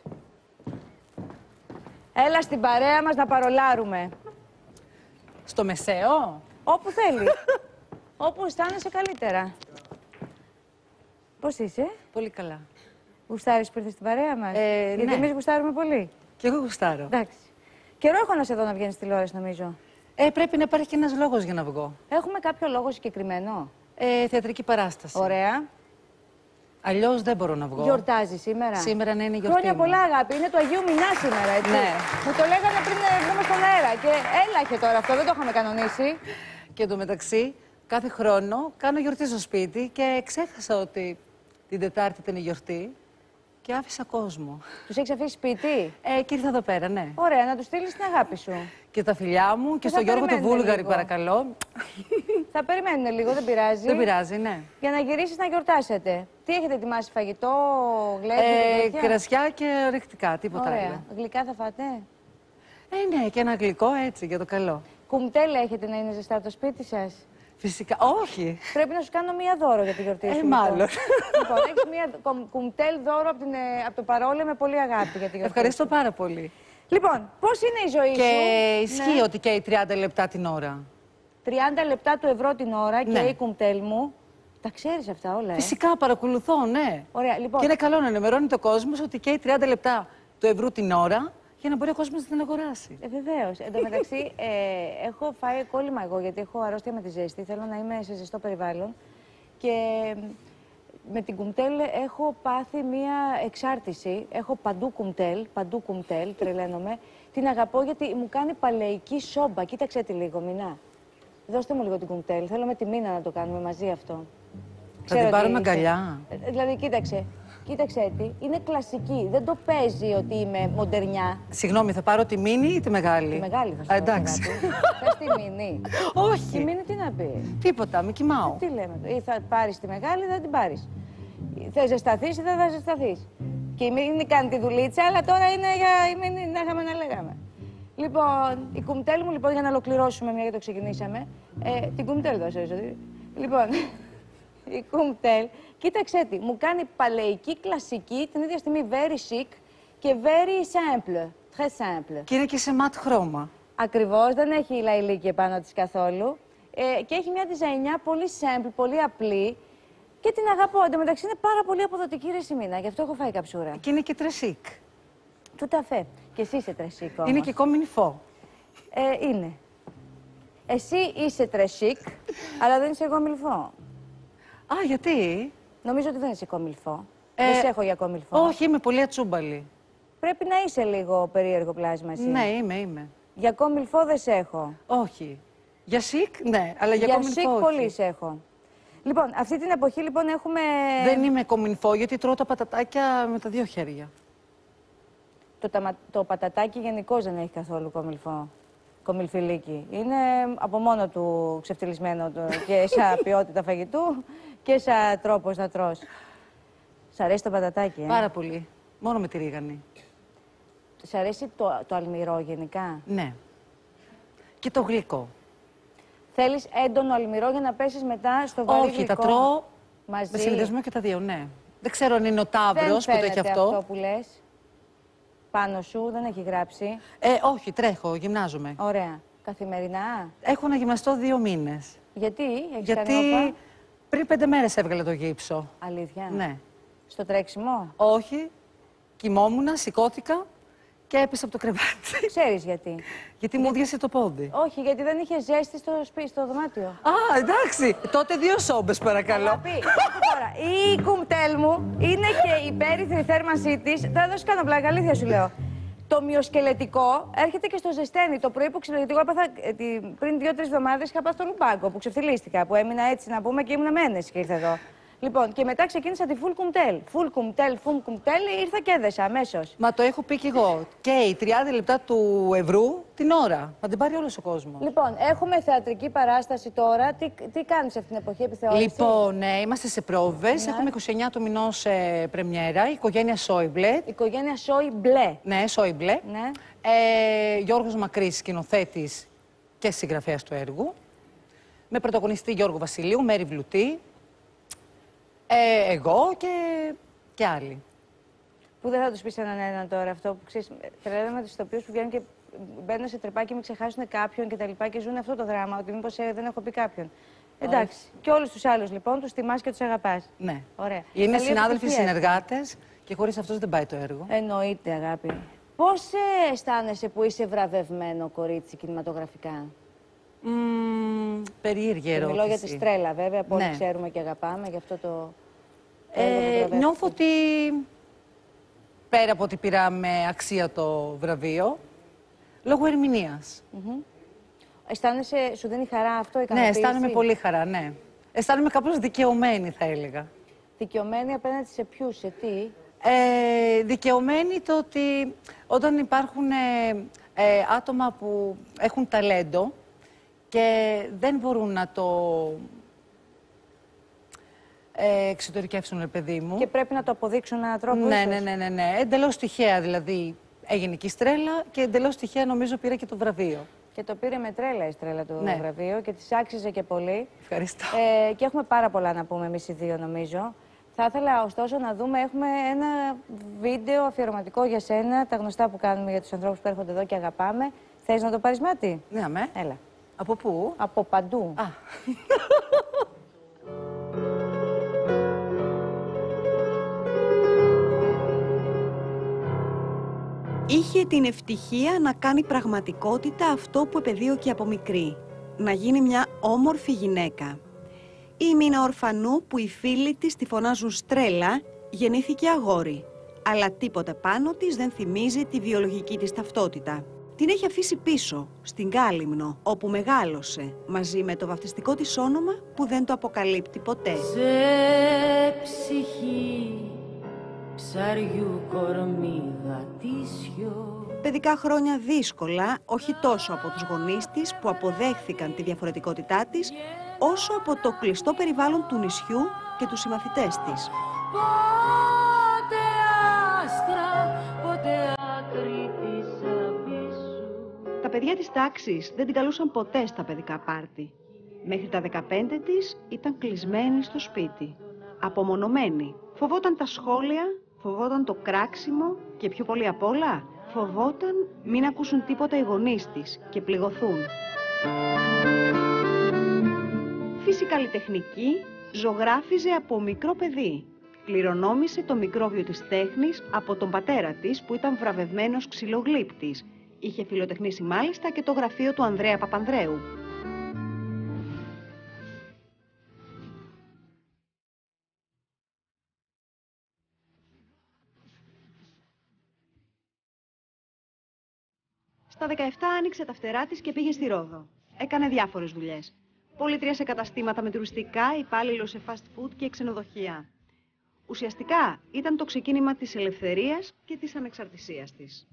Έλα στην παρέα μας να παρολάρουμε. Στο μεσαίο? Όπου θέλει. Όπου αισθάνεσαι καλύτερα. Πώς είσαι? Πολύ καλά. Γουστάρεις που ήρθες στην παρέα μας? Ε, Γιατί ναι. εμείς γουστάρουμε πολύ. Κι εγώ γουστάρω. Εντάξει. Καιρό έχω να σε δω να βγαίνεις τηλεόραση, νομίζω. Ε, πρέπει να υπάρχει και ένας λόγος για να βγω. Έχουμε κάποιο λόγο συγκεκριμένο? Ε, θεατρική παράσταση. Ωραία. Αλλιώς δεν μπορώ να βγω. Γιορτάζει σήμερα? Σήμερα ναι, είναι η γιορτή Χρόνια μου. πολλά, αγάπη. Είναι του Αγίου Μηνά σήμερα, έτσι. Ναι. Μου το λέγανε πριν βγούμε στον αέρα και έλαχε τώρα αυτό, δεν το είχαμε κανονίσει. Και εντωμεταξύ, κάθε χρόνο κάνω γιορτή στο σπίτι και ξέχασα ότι την Τετάρτη ήταν η γιορτή και άφησα κόσμο. Τους έχεις αφήσει σπίτι? Ε, και ήρθα εδώ πέρα, ναι. Ωραία, να τους στείλεις την αγάπη σου. Και τα φιλιά μου και, Και στο θα Γιώργο το περιμένουν Βούλγαρη, λίγο. παρακαλώ. Θα περιμένουν λίγο, δεν πειράζει. Δεν πειράζει, ναι. Για να γυρίσεις να γιορτάσετε. Τι έχετε ετοιμάσει, φαγητό, γλέκι, Ε, τέτοια? κρασιά και ορεκτικά, τίποτα Ωραία. άλλο. Γλυκά θα φάτε? Ε, ναι, και ένα γλυκό έτσι για το καλό. Κουμτέλ έχετε να είναι ζεστά από το σπίτι σας? Φυσικά, όχι. Πρέπει να σου κάνω μία δώρο για τη γιορτή σου. Ε, μάλλον. Λοιπόν, έχεις μία κομ- κουμτέλ δώρο από, την, ε, από το Παρόλε με πολύ αγάπη για τη γιορτή. Ευχαριστώ σου. πάρα πολύ. Λοιπόν, πώς είναι η ζωή Και σου? ισχύει Ναι. ότι καίει τριάντα λεπτά την ώρα. τριάντα λεπτά του ευρώ την ώρα και Ναι. η κουμτέλ μου. Τα ξέρεις αυτά όλα, ε? Φυσικά παρακολουθώ, ναι. Ωραία, λοιπόν. Και είναι καλό να ενημερώνει το κόσμο ότι καίει τριάντα λεπτά του ευρώ την ώρα για να μπορεί ο κόσμο να την αγοράσει. Ε, βεβαίως. Εν τω μεταξύ, ε, έχω φάει κόλλημα εγώ, γιατί έχω αρρώστια με τη ζέστη. Θέλω να είμαι σε ζεστό περιβάλλον. Και με την κουμτέλ έχω πάθει μία εξάρτηση. Έχω παντού κουμτέλ, παντού κουμτέλ, τρελαίνομαι. Την αγαπώ γιατί μου κάνει παλαιική σόμπα. Κοίταξε τη λίγο, Μινά. Δώστε μου λίγο την κουμτέλ. Θέλω με τη Μίνα να το κάνουμε μαζί αυτό. Θα την ότι πάρουμε είσαι- αγκαλιά. Ε, Δηλαδή, κοίταξε. Κοίταξε τι. Είναι κλασική. Δεν το παίζει ότι είμαι μοντερνιά. Συγγνώμη, θα πάρω τη μίνι ή τη μεγάλη? Τη μεγάλη θα σου Α, δώσω, εντάξει. αγάπη. Θες τη μίνι? Όχι. Τη μίνι τι να πει? Τίποτα, μη κοιμάω. Τι λέμε τώρα. Ή θα πάρεις τη μεγάλη ή θα την πάρεις. Θα ζεσταθείς ή δεν θα ζεσταθείς. Και η μίνι κάνει τη δουλίτσα, αλλά τώρα είναι για η μίνι να είχαμε να λέγαμε. Λοιπόν, η κουμτέλ μου, λοιπόν, για να ολοκληρώσουμε, μια και το ξεκινήσαμε. Ε, την κουμτέλ δώσε, ζωή. Λοιπόν, η κουμτέλ, κοίταξε τι, μου κάνει παλαιική, κλασική, την ίδια στιγμή very chic και very simple. Très simple. Και είναι και σε ματ χρώμα. Ακριβώς, δεν έχει λαϊλίκι επάνω της καθόλου. Ε, και έχει μια διζαϊνιά πολύ simple, πολύ απλή. Και την αγαπώ. Εν τω μεταξύ είναι πάρα πολύ αποδοτική ρε Σιμίνα, γι' αυτό έχω φάει καψούρα. Και είναι και τρεσίκ. Τούτα φε. Και εσύ είσαι τρεσίκ όμως. Είναι και κομμινιφό. Ε, είναι. Εσύ είσαι τρεσίκ, αλλά δεν είσαι κομμιλφό. Α, γιατί? Νομίζω ότι δεν είσαι κομμιλφό. Ε, δεν σε έχω για κομμιλφό. Όχι, είμαι πολύ ατσούμπαλη. Πρέπει να είσαι λίγο περίεργο πλάσμα εσύ. Ναι, είμαι, είμαι. Για κομμιλφό δεν σε έχω. Όχι. Για σικ, ναι, αλλά για, για κομμιλφό σικ όχι. πολύ σε έχω. Λοιπόν, αυτή την εποχή λοιπόν έχουμε... Δεν είμαι κομμιλφό, γιατί τρώω τα πατατάκια με τα δύο χέρια. Το, τα, το πατατάκι γενικώς δεν έχει καθόλου κομμιλφό. Κομμιλφιλίκι. Είναι από μόνο του ξεφτυλισμένο το, και σαν ποιότητα φαγητού και σαν τρόπος να τρως. Σ' αρέσει το πατατάκι, ε? Πάρα πολύ. Μόνο με τη ρίγανη. Σ' αρέσει το, το αλμυρό γενικά? Ναι. Και το γλυκό. Θέλεις έντονο αλμυρό για να πέσεις μετά στο βαρύ Όχι, γλυκό? τα τρώω μαζί. Με συνδυασμό και τα δύο, ναι. Δεν ξέρω αν είναι ο Ταύρος που το έχει αυτό. αυτό που λες. Πάνω σου δεν έχει γράψει. Ε, όχι, τρέχω, γυμνάζομαι. Ωραία. Καθημερινά. Έχω να γυμναστώ δύο μήνες. Γιατί, έχεις Γιατί κάνει όπα? πριν πέντε μέρες έβγαλε το γύψο. Αλήθεια? Ναι. Στο τρέξιμο? Όχι. Κοιμόμουνα, σηκώθηκα και έπεσα από το κρεβάτι. Ξέρεις γιατί? Γιατί μου ούδιασε το πόδι. Όχι, γιατί δεν είχε ζέστη στο σπίτι, στο δωμάτιο. Α, εντάξει. Τότε δύο σόμπες, παρακαλώ. Θα πει, τώρα, η κουμτέλ μου είναι και η υπέρυθρη θέρμανσή της. Θα δώσει κάνω πλάκα, αλήθεια σου λέω. Το μυοσκελετικό έρχεται και στο ζεσταίνει. Το πρωί που ξεφτυλίστηκα, έπαθα πριν δύο-τρεις εβδομάδες είχα πάει στο Λουμπάκο που ξεφτυλίστηκα. Που έμεινα έτσι να πούμε και ήμουν μένες και ήρθα εδώ. Λοιπόν, και μετά ξεκίνησα τη full κουμτέλ. Full κουμτέλ, full κουμτέλ, ήρθα και έδεσα αμέσως. Μα το έχω πει κι εγώ. Και οι τριάντα λεπτά του ευρώ την ώρα. Θα την πάρει όλος ο κόσμος. Λοιπόν, έχουμε θεατρική παράσταση τώρα. Τι, τι κάνεις αυτή την εποχή, επιθεώρηση? Λοιπόν, ναι, είμαστε σε πρόβες. Ναι. Έχουμε είκοσι εννέα του μηνός ε, πρεμιέρα. Οικογένεια Σόιμπλε. Οικογένεια Σόιμπλε. Ναι, Σόιμπλε. Ναι. Ε, Γιώργος Μακρύς, σκηνοθέτης και συγγραφέας του έργου. Με πρωταγωνιστή Γιώργο Βασιλείου, Μέρη Βλουτή. Ε, εγώ και, και άλλοι. Που δεν θα του πει έναν έναν τώρα αυτό που ξέρει. Τρελαίνομαι του ηθοποιού που βγαίνουν και μπαίνουν σε τρυπάκι και μην ξεχάσουν κάποιον και τα λοιπά και ζουν αυτό το δράμα. Ότι μήπως ε, δεν έχω πει κάποιον. Εντάξει. Και όλους τους άλλους λοιπόν τους τιμάς και τους αγαπάς. Ναι. Ωραία. Είναι Καλή συνάδελφοι, επιτυχία. συνεργάτες και χωρίς αυτούς δεν πάει το έργο. Εννοείται, αγάπη. Πώς ε, αισθάνεσαι που είσαι βραβευμένο κορίτσι κινηματογραφικά? Mm, περίεργη ερώτηση. Μιλώ για τη Στρέλα, βέβαια, που όλοι Ναι. ξέρουμε και αγαπάμε, γι' αυτό το. Ε, νιώθω ότι πέρα από ότι πήραμε αξία το βραβείο, λόγω ερμηνείας. Mm-hmm. Αισθάνεσαι, σου δίνει χαρά αυτό, Ναι, ικανοποίηση? αισθάνομαι πολύ χαρά, ναι. Αισθάνομαι κάπως δικαιωμένη, θα έλεγα. Δικαιωμένη απέναντι σε ποιους, σε τι? Ε, δικαιωμένη το ότι όταν υπάρχουν ε, ε, άτομα που έχουν ταλέντο και δεν μπορούν να το ε, εξωτερικεύσουν, ρε παιδί μου. Και πρέπει να το αποδείξουν έναν τρόπο. Ναι, ίσως. ναι, ναι, ναι, ναι. Εντελώς τυχαία δηλαδή έγινε και η Στρέλα και εντελώς τυχαία νομίζω πήρε και το βραβείο. Και το πήρε με τρέλα η Στρέλα του Ναι. βραβείο και της άξιζε και πολύ. Ευχαριστώ. Ε, και έχουμε πάρα πολλά να πούμε εμείς οι δύο, νομίζω. Θα ήθελα ωστόσο να δούμε, έχουμε ένα βίντεο αφιερωματικό για σένα, τα γνωστά που κάνουμε για τους ανθρώπους που έρχονται εδώ και αγαπάμε. Θες να το πάρεις μάτι? Ναι, αμέ. Έλα. Από πού? Από παντού. Α. Είχε την ευτυχία να κάνει πραγματικότητα αυτό που επεδίωκε από μικρή. Να γίνει μια όμορφη γυναίκα. Η Μίνα Ορφανού, που οι φίλοι της τη φωνάζουν Στρέλα, γεννήθηκε αγόρι. Αλλά τίποτα πάνω της δεν θυμίζει τη βιολογική της ταυτότητα. Την έχει αφήσει πίσω, στην Κάλυμνο, όπου μεγάλωσε, μαζί με το βαφτιστικό της όνομα που δεν το αποκαλύπτει ποτέ. Σε ψυχή ψαριού κορμί γατήσιο. Παιδικά χρόνια δύσκολα, όχι τόσο από τους γονείς της που αποδέχθηκαν τη διαφορετικότητά της, όσο από το κλειστό περιβάλλον του νησιού και τους συμμαθητές της. Πότε άστρα, πότε άκρη της αμπίσου. Τα παιδιά της τάξης δεν την καλούσαν ποτέ στα παιδικά πάρτι. Μέχρι τα δεκαπέντε της ήταν κλεισμένη στο σπίτι. Απομονωμένη. Φοβόταν τα σχόλια, φοβόταν το κράξιμο και πιο πολύ απ' όλα φοβόταν μην ακούσουν τίποτα οι γονείς της και πληγωθούν. Φύση καλλιτεχνική, Ζωγράφιζε από μικρό παιδί. Κληρονόμησε το μικρόβιο της τέχνης από τον πατέρα της, που ήταν βραβευμένος ξυλογλύπτης. Είχε φιλοτεχνήσει μάλιστα και το γραφείο του Ανδρέα Παπανδρέου. Στα δεκαεπτά άνοιξε τα φτερά της και πήγε στη Ρόδο. Έκανε διάφορες δουλειές. Πολίτρια σε καταστήματα με τουριστικά, υπάλληλος σε fast food και ξενοδοχεία. Ουσιαστικά ήταν το ξεκίνημα της ελευθερίας και της ανεξαρτησίας της.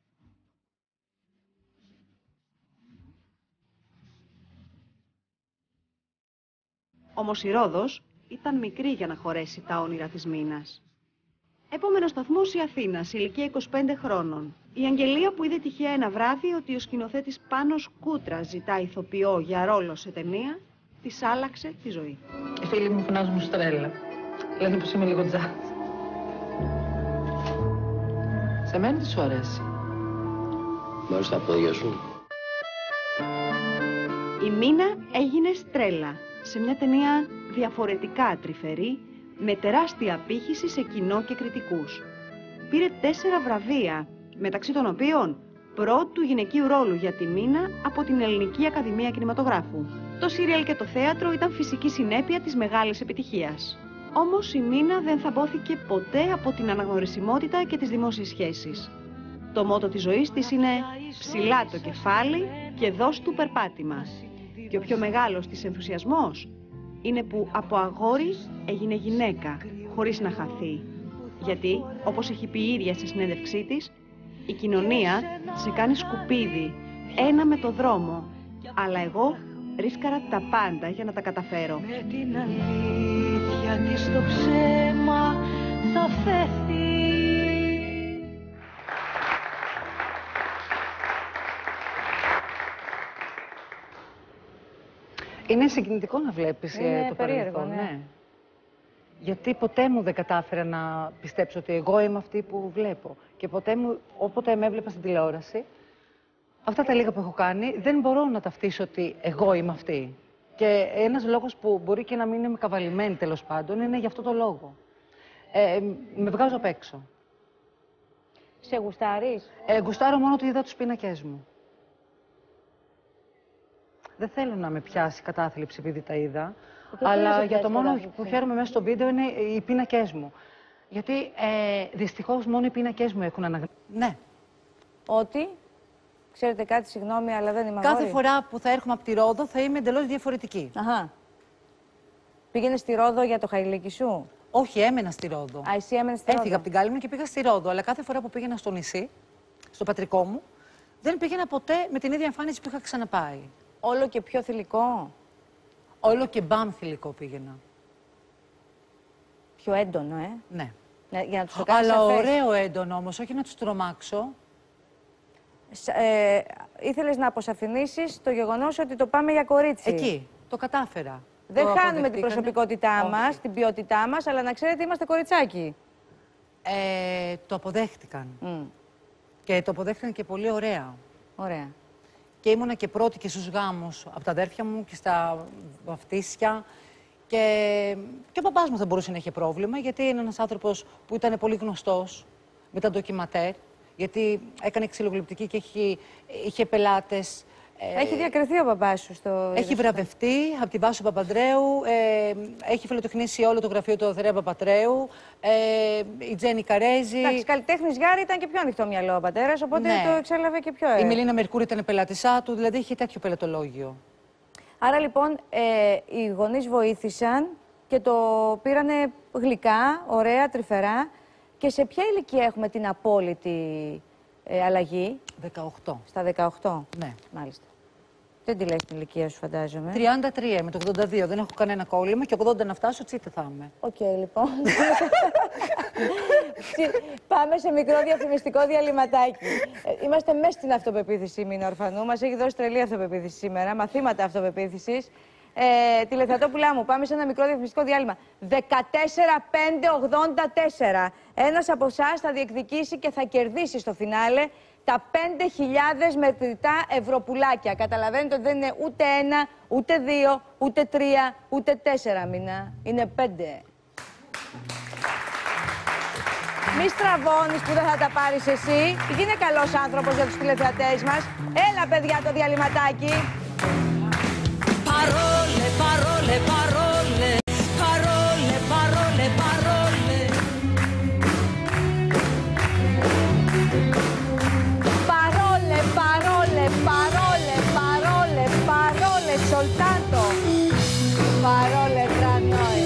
Όμως η Ρόδος ήταν μικρή για να χωρέσει τα όνειρα της Μίνας. Επόμενος σταθμός η Αθήνα, σε ηλικία είκοσι πέντε χρόνων. Η Αγγελία, που είδε τυχαία ένα βράδυ ότι ο σκηνοθέτης Πάνος Κούτρας ζητά ηθοποιό για ρόλο σε ταινία, της άλλαξε τη ζωή. Οι φίλοι μου φωνάζουν μου στρέλα. Λένε πως είμαι λίγο τζάτ. Σε μένα τι σου αρέσει? Μόλις στα πόδια σου. Η Μίνα έγινε στρέλα σε μια ταινία διαφορετικά τρυφερή, με τεράστια απήχηση σε κοινό και κριτικούς. Πήρε τέσσερα βραβεία, μεταξύ των οποίων πρώτου γυναικείου ρόλου για τη Μίνα από την Ελληνική Ακαδημία Κινηματογράφου. Το σύριαλ και το θέατρο ήταν φυσική συνέπεια της μεγάλης επιτυχίας. Όμως η Μίνα δεν θαμπόθηκε ποτέ από την αναγνωρισιμότητα και τις δημόσιες σχέσεις. Το μότο της ζωής της είναι «Ψηλά το κεφάλι και δώσ' του περπάτημα». Και ο πιο μεγάλος της ενθουσιασμός είναι που από αγόρι έγινε γυναίκα, χωρίς να χαθεί. Γιατί, όπως έχει πει η ίδια στη συνέντευξή της, η κοινωνία σε κάνει σκουπίδι, ένα με το δρόμο. Αλλά εγώ ρίσκαρα τα πάντα για να τα καταφέρω. Με την αλήθεια της το ψέμα θα φέθει. Είναι συγκινητικό να βλέπεις Είναι το περίεργο, παρελθόν, ναι. ναι. Γιατί ποτέ μου δεν κατάφερα να πιστέψω ότι εγώ είμαι αυτή που βλέπω. Και ποτέ μου, όποτε με έβλεπα στην τηλεόραση, αυτά τα λίγα που έχω κάνει, δεν μπορώ να ταυτίσω ότι εγώ είμαι αυτή. Και ένας λόγος που μπορεί και να μην είμαι καβαλημένη, τέλος πάντων, είναι για αυτό το λόγο. Ε, με βγάζω απ' έξω. Σε γουστάρεις? Ε, γουστάρω μόνο ότι είδα τους πίνακές μου. Δεν θέλω να με πιάσει κατάθλιψη επειδή τα είδα, αλλά για το μόνο που χαίρομαι μέσα στο βίντεο είναι οι πίνακές μου. Γιατί ε, δυστυχώς μόνο οι πίνακές μου έχουν αναγνωριστεί. Ναι. Ότι, ξέρετε κάτι, συγγνώμη, αλλά δεν είμαι Κάθε αγόρι. φορά που θα έρχομαι από τη Ρόδο θα είμαι εντελώς διαφορετική. Αχα. Πήγαινε στη Ρόδο για το χαϊλίκι σου? Όχι, έμενα στη Ρόδο. Α, εσύ έμενες στη Ρόδο. Έφυγα από την Κάλυμνο και πήγα στη Ρόδο, αλλά κάθε φορά που πήγαινα στο νησί, στο πατρικό μου, δεν πήγαινα ποτέ με την ίδια εμφάνιση που είχα ξαναπάει. Όλο και πιο θηλυκό. Όλο και μπαμ θηλυκό πήγαινα. Πιο έντονο, ε. Ναι. Ναι, για να τους το κάνεις Αλλά σαφές. ωραίο έντονο όμως, όχι να τους τρομάξω. Ε, ήθελες να αποσαφηνίσεις το γεγονός ότι το πάμε για κορίτσι. Εκεί. Το κατάφερα. Δεν Το χάνουμε την αποδεχτήκανε. προσωπικότητά Όχι. μας, την ποιότητά μας, αλλά να ξέρετε είμαστε κοριτσάκι. Ε, το αποδέχτηκαν. Mm. Και το αποδέχτηκαν και πολύ ωραία. Ωραία. Και ήμουνα και πρώτη και στους γάμους από τα αδέρφια μου και στα βαφτίσια. Και, και ο παπάς μου δεν μπορούσε να είχε πρόβλημα, γιατί είναι ένας άνθρωπος που ήταν πολύ γνωστός με τα ντοκιματέρ, γιατί έκανε ξυλογλυπτική και είχε, είχε πελάτες. Έχει διακριθεί ο παπάς σου στο... Έχει βραβευτεί από τη Βάσο Παπανδρέου, ε, έχει φιλοτεχνήσει όλο το γραφείο του Ανδρέα Παπανδρέου, ε, η Τζέννη Καρέζη. Εντάξει, καλλιτέχνης Γιάρη ήταν και πιο ανοιχτό μυαλό ο πατέρας, οπότε Ναι. το εξέλαβε και πιο. Ε. Η Μελίνα Μερκούρη ήταν πελάτησά του, δηλαδή είχε τέτοιο πελατολόγιο. Άρα λοιπόν ε, οι γονείς βοήθησαν και το πήρανε γλυκά, ωραία, τρυφερά. Και σε ποια ηλικία έχουμε την απόλυτη ε, αλλαγή? δεκαοκτώ. Στα δεκαοκτώ. Ναι. Μάλιστα. Δεν τη λες την ηλικία σου, φαντάζομαι. τριάντα τρία με το ογδόντα δύο. Δεν έχω κανένα κόλλημα και ογδόντα να φτάσω, τσίτε θα είμαι. Οκ, okay, λοιπόν. Πάμε σε μικρό διαφημιστικό διαλυματάκι. Ε, είμαστε μέσα στην αυτοπεποίθηση, Μίνα Ορφανού. Μας έχει δώσει τρελή αυτοπεποίθηση σήμερα, μαθήματα αυτοπεποίθησης. Ε, τηλεθεατόπουλά μου, πάμε σε ένα μικρό διαφημιστικό διάλειμμα. δεκατέσσερα πέντε ογδόντα τέσσερα. Ένας από εσάς θα διεκδικήσει και θα κερδίσει στο φινάλε τα πέντε χιλιάδες μετρητά ευρωπουλάκια. Καταλαβαίνετε ότι δεν είναι ούτε ένα, ούτε δύο, ούτε τρία, ούτε τέσσερα μήνα. Είναι πέντε. Μη στραβώνεις που δεν θα τα πάρεις εσύ. Γίνε καλός άνθρωπος για τους τηλεθεατές μας. Έλα, παιδιά, το διαλυματάκι. Parole, parole, parole, parole, parole, parole. Parole, parole, parole, parole, parole, soltanto. Parole tra noi.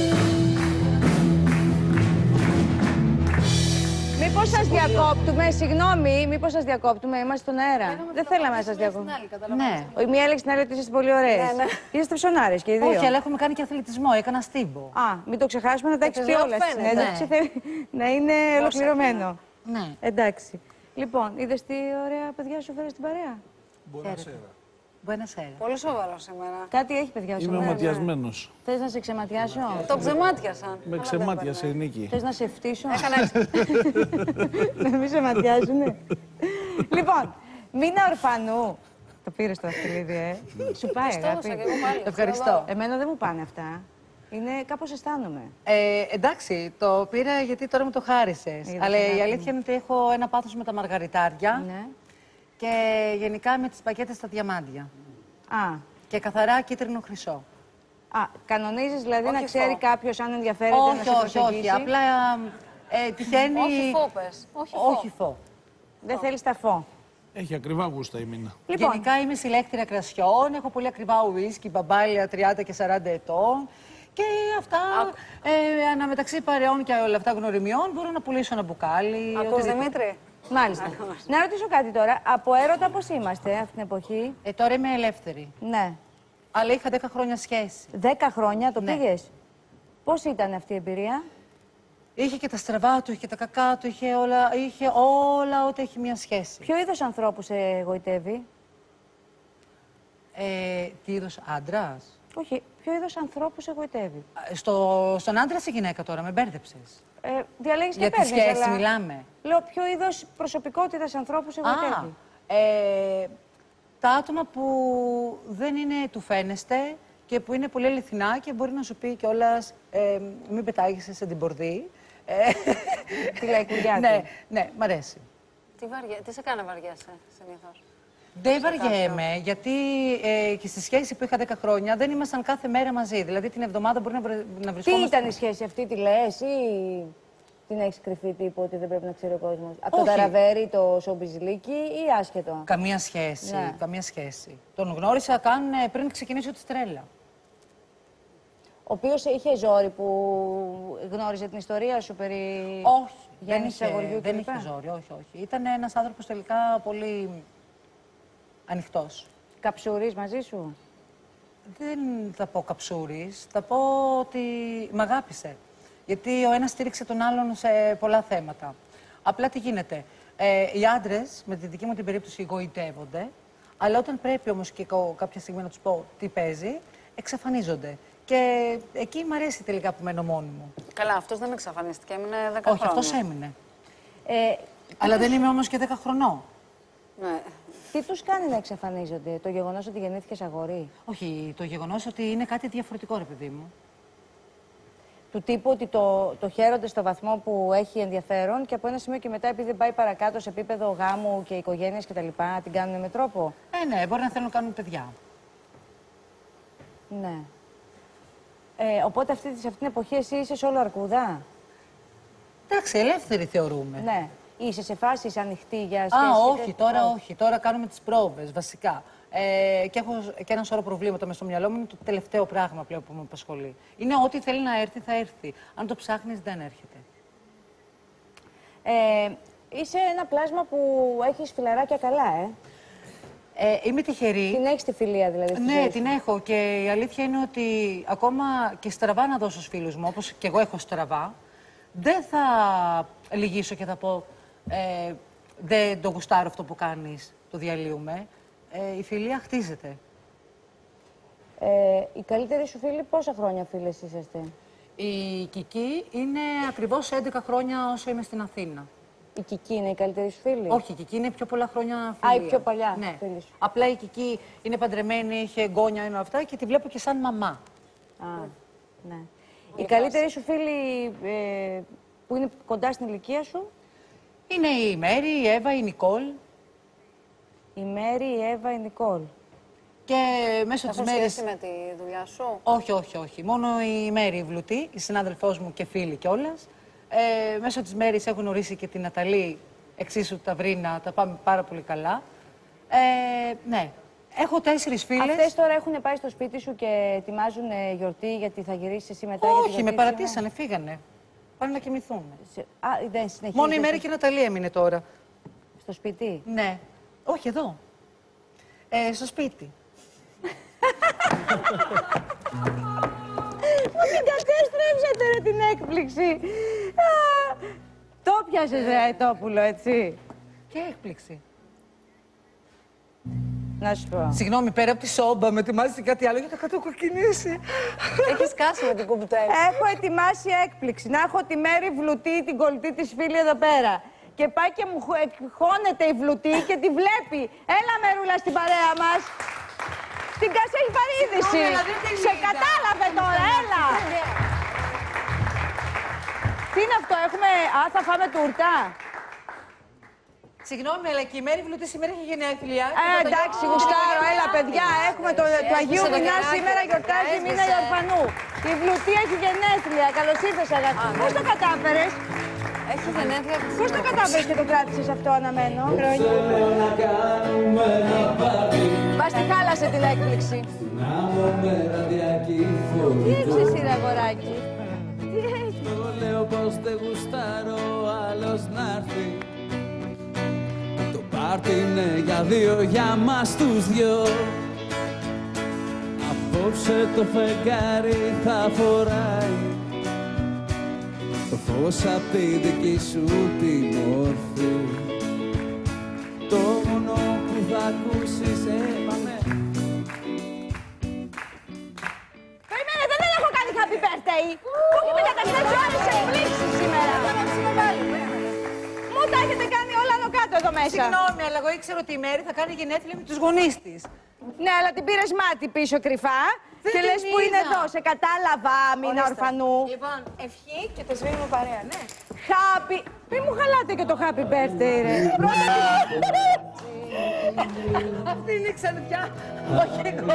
Μήπως σας διακόπτουμε, συγγνώμη, μήπως σας διακόπτουμε, είμαστε στον αέρα. Δεν θέλαμε να σας διακόπτουμε. Ναι. Η μία έλεγε στην άλλη ότι είστε πολύ ωραίες. Ναι, ναι. Είστε ψωνάρες και οι δύο. Όχι, αλλά έχουμε κάνει και αθλητισμό, έκανα στίμπο. Α, μην το ξεχάσουμε να τα έχεις πει όλα στη φαίνεται. συνέντευξη. Θέλει να είναι ολοκληρωμένο. Ναι. Εντάξει. Λοιπόν, είδες τι ωραία παιδιά σου φέρε στην παρέα. Buonasera. Πολύ σοβαρό σήμερα. Κάτι έχει παιδιά σου. Είμαι ματιασμένος. Θες να σε ξεματιάσω. Το ξεμάτιασαν. Με ξεμάτιασε η Νίκη. Θες να σε φτύσω. Έκανα έτσι. Να μην σε ματιάζουνε. Λοιπόν, Μίνα Ορφανού. Το πήρες το δαχτυλίδι, ε. Σου πάει, Το έδωσα αγάπη. και εγώ πάλι. Ευχαριστώ. Εμένα δεν μου πάνε αυτά. Είναι κάπως αισθάνομαι. Ε, εντάξει, το πήρα γιατί τώρα μου το χάρισες. Είδες, Αλλά αγάπη η μου. αλήθεια είναι ότι έχω ένα πάθος με τα μαργαριτάρια Ναι. και γενικά με τις πακέτες στα διαμάντια. Α, Και καθαρά κίτρινο χρυσό. α κανονίζεις δηλαδή Όχι να ξέρει φω. κάποιος αν ενδιαφέρεται να Όχι, σε όχι, προσεγγίσει. όχι. Απλά ε, τυχαίνει. Όχι φόπες. Όχι φω. Όχι φω. Δεν θέλεις τα φω. Έχει ακριβά γούστα η Μίνα. Λοιπόν, Γενικά είμαι συλλέκτρια κρασιών, έχω πολύ ακριβά ουίσκι, μπαμπάλια τριάντα και σαράντα ετών. Και αυτά, ε, αναμεταξύ παρεών και όλα αυτά γνωριμιών, μπορώ να πουλήσω ένα μπουκάλι. Ακούς, οτιδήποτε. Δημήτρη. μάλιστα. Να ρωτήσω κάτι τώρα. Από έρωτα πώς είμαστε αυτή την εποχή. Ε, τώρα είμαι ελεύθερη. Ναι. Αλλά είχα δέκα χρόνια σχέση. Δέκα χρόνια το Ναι. πήγες. Πώς ήταν αυτή η εμπειρία. Είχε και τα στραβά του, είχε και τα κακά του, είχε όλα, είχε όλα ό,τι έχει μια σχέση. Ποιο είδος ανθρώπου σε εγωιτεύει. Ε, τι είδος άντρας. Όχι, ποιο είδος ανθρώπου σε εγωιτεύει. Στο, στον άντρα ή γυναίκα τώρα, με μπέρδεψες. Ε, διαλέγεις και Για τη παίρνεις, σχέση αλλά... μιλάμε. Λέω ποιο είδος προσωπικότητας ανθρώπου σε εγωιτεύει. ε, τα άτομα που δεν είναι του φαίνεστε και που είναι πολύ αληθινά και μπορεί να σου πει κιόλας ε, μην πετάγεσαι σε την πορδί. Ε, Τη λαϊκουριά ναι, του. ναι, μ' αρέσει. Τι, βαριά... Τι σε κάνει να βαριέσαι συνήθως. Δεν βαριέμαι, γιατί ε, και στη σχέση που είχα δέκα χρόνια δεν ήμασταν κάθε μέρα μαζί. Δηλαδή την εβδομάδα μπορεί να, βρε, να Τι βρισκόμαστε. ήταν η σχέση αυτή, τη λες ή την έχεις κρυφή τύπου ότι δεν πρέπει να ξέρει ο κόσμος. Από το Όχι. ταραβέρι, το σομπιζλίκι ή άσχετο. Καμία σχέση, Ναι. καμία σχέση. Τον γνώρισα καν ε, πριν ξεκινήσω τη τρέλα. Ο οποίος είχε ζόρι που γνώριζε την ιστορία σου περί Όχι, δεν γέννησης είχε, αγοριού δεν κλπ. είχε ζόρι, όχι, όχι. Ήταν ένας άνθρωπος τελικά πολύ ανοιχτός. Καψούρης μαζί σου. Δεν θα πω καψούρης, θα πω ότι μ' αγάπησε. Γιατί ο ένας στήριξε τον άλλον σε πολλά θέματα. Απλά τι γίνεται. Ε, οι άντρες, με τη δική μου την περίπτωση, εγωιτεύονται, αλλά όταν πρέπει όμως και εγώ κάποια στιγμή να τους πω τι παίζει, εξαφανίζονται. Και εκεί μ' αρέσει τελικά που μένω μόνη μου. Καλά, αυτός δεν εξαφανίστηκε, έμεινε δέκα Όχι, χρόνια. αυτός έμεινε. Ε, Αλλά δεν είμαι όμως και δέκα χρονών. Ναι. τι τους κάνει να εξαφανίζονται, το γεγονός ότι γεννήθηκες αγόρι. Όχι, το γεγονός ότι είναι κάτι διαφορετικό, ρε παιδί μου. Του τύπου ότι το, το χαίρονται στο βαθμό που έχει ενδιαφέρον και από ένα σημείο και μετά, επειδή δεν πάει παρακάτω σε επίπεδο γάμου και οικογένειας κτλ., την κάνουν με τρόπο. Ε, ναι, μπορεί να θέλουν να κάνουν παιδιά. Ναι. Ε, οπότε αυτή, σε αυτή την εποχή εσύ είσαι σόλο αρκούδα. Εντάξει, ελεύθεροι θεωρούμε. Ναι. Είσαι σε φάση, είσαι ανοιχτή για σχέση. Α, όχι, τέτοια? τώρα όχι. Τώρα κάνουμε τις πρόβες, βασικά. Ε, και έχω και ένα σώρο προβλήματα μες στο μυαλό μου. Είναι το τελευταίο πράγμα πλέον που με απασχολεί. Είναι ό,τι θέλει να έρθει, θα έρθει. Αν το ψάχνεις, δεν έρχεται. Ε, είσαι ένα πλάσμα που έχεις φιλαράκια καλά, ε. Ε, είμαι τυχερή. Την έχεις τη φιλία δηλαδή. στη Ναι, ζωή σου. την έχω. Και η αλήθεια είναι ότι ακόμα και στραβά να δώσω στους φίλους μου, όπως και εγώ έχω στραβά, δεν θα λυγίσω και θα πω ε, δεν το γουστάρω αυτό που κάνεις, το διαλύουμε. Ε, η φιλία χτίζεται. Ε, οι καλύτεροι σου φίλοι πόσα χρόνια φίλες είσαστε. Η Κική είναι ακριβώς έντεκα χρόνια όσο είμαι στην Αθήνα. Η Κική είναι η καλύτερη σου φίλη? Όχι, η Κική είναι πιο πολλά χρόνια φίλη. Α, η πιο παλιά ναι. φίλη σου. Απλά η Κική είναι παντρεμένη, είχε εγγόνια με αυτά και τη βλέπω και σαν μαμά. Α, ναι. Η καλύτερη σου φίλη ε, που είναι κοντά στην ηλικία σου? Είναι η Μέρη, η Εύα, η Νικόλ. Η Μέρη, η Εύα, η Νικόλ. Και μέσω της Μέρης... σχέση με τη δουλειά σου? Όχι, όχι, όχι. Μόνο η Μέρη η Βλουτή, η συνάδελφός μου και φίλη κιόλας. Ε, μέσω της Μέρης έχω γνωρίσει και την Ναταλή, εξίσου τα Βρίνα, τα πάμε πάρα πολύ καλά. Ε, ναι. Έχω τέσσερις φίλες. Αυτές τώρα έχουν πάει στο σπίτι σου και ετοιμάζουν γιορτή γιατί θα γυρίσεις εσύ μετά? Όχι, με παρατήσανε, φύγανε. Πάνε να κοιμηθούν. Σε... Α, δεν συνεχίζεις? Μόνο η Μέρη και η Ναταλή έμεινε τώρα. Στο σπίτι? Ναι. Όχι, εδώ. Ε, στο σπίτι. Μου την κατέστρεψατε ρε την έκπληξη. Το πιάσες ρε Αετόπουλο, έτσι. Τι έκπληξη? Να σου πω. Συγγνώμη, πέρα από τη σόμπα, με ετοιμάζετε κάτι άλλο για να κατοκοκκινήσει. Έχεις κάσει με την κουμπτέλη. Έχω ετοιμάσει έκπληξη. Να έχω τη Μέρη Βλουτή, την κολλητή της φίλη εδώ πέρα. Και πάει και μου χώνεται η Βλουτή και τη βλέπει. Έλα Μερούλα στην παρέα μας. Την Κάση έχει πάρει είδηση. Σε κατάλαβε τώρα, έλα. Τι είναι αυτό, έχουμε... Α, θα φάμε τούρτα. Συγγνώμη, αλλά και η Μέρη Βλουτή σήμερα έχει γενέθλια. Ε, εντάξει, γουστάρω, έλα παιδιά, έχουμε το, το Αγίου Μηνά σήμερα, γιορτάζει η μήνα Ιορφανού. Η Βλουτή έχει γενέθλια, καλώς ήρθες αγάπη. Πώς το κατάφερες? Έχει γενέθλια. Πώς το κατάφερες και το κράτησες αυτό αναμένο? Χρόνια. Πας τη χάλασε την έκπληξη. Τι έχεις εσύ ρε αγοράκι? Τι έχεις? Εγώ λέω πως δεν γουστάρω άλλος να έρθει. Το πάρτι είναι για δύο, για μας τους δυο. Απόψε το φεγγάρι θα φοράει το φως απ' τη δική σου τη μορφή. Το μόνο που θα ακούσεις, ε, πάμε. Περιμένετε, δεν έχω κάνει happy birthday. Μου έχει πει κατευθείαν ώρες εκπλήξεις σήμερα. Μου τα έχετε κάνει όλα εδώ κάτω εδώ μέσα. Συγγνώμη, αλλά εγώ ήξερα ότι η Μέρη θα κάνει γενέθλια με τους γονείς της. Ναι, αλλά την πήρες μάτι πίσω κρυφά. Δεν και την λες που είναι είδα. εδώ, σε κατάλαβα, μήνα ορφανού. Λοιπόν, ευχή και το σβήνουμε παρέα, ναι. Happy... Μη μου χαλάτε και το happy birthday, ρε. Αυτή είναι η ξανθιά, όχι εγώ.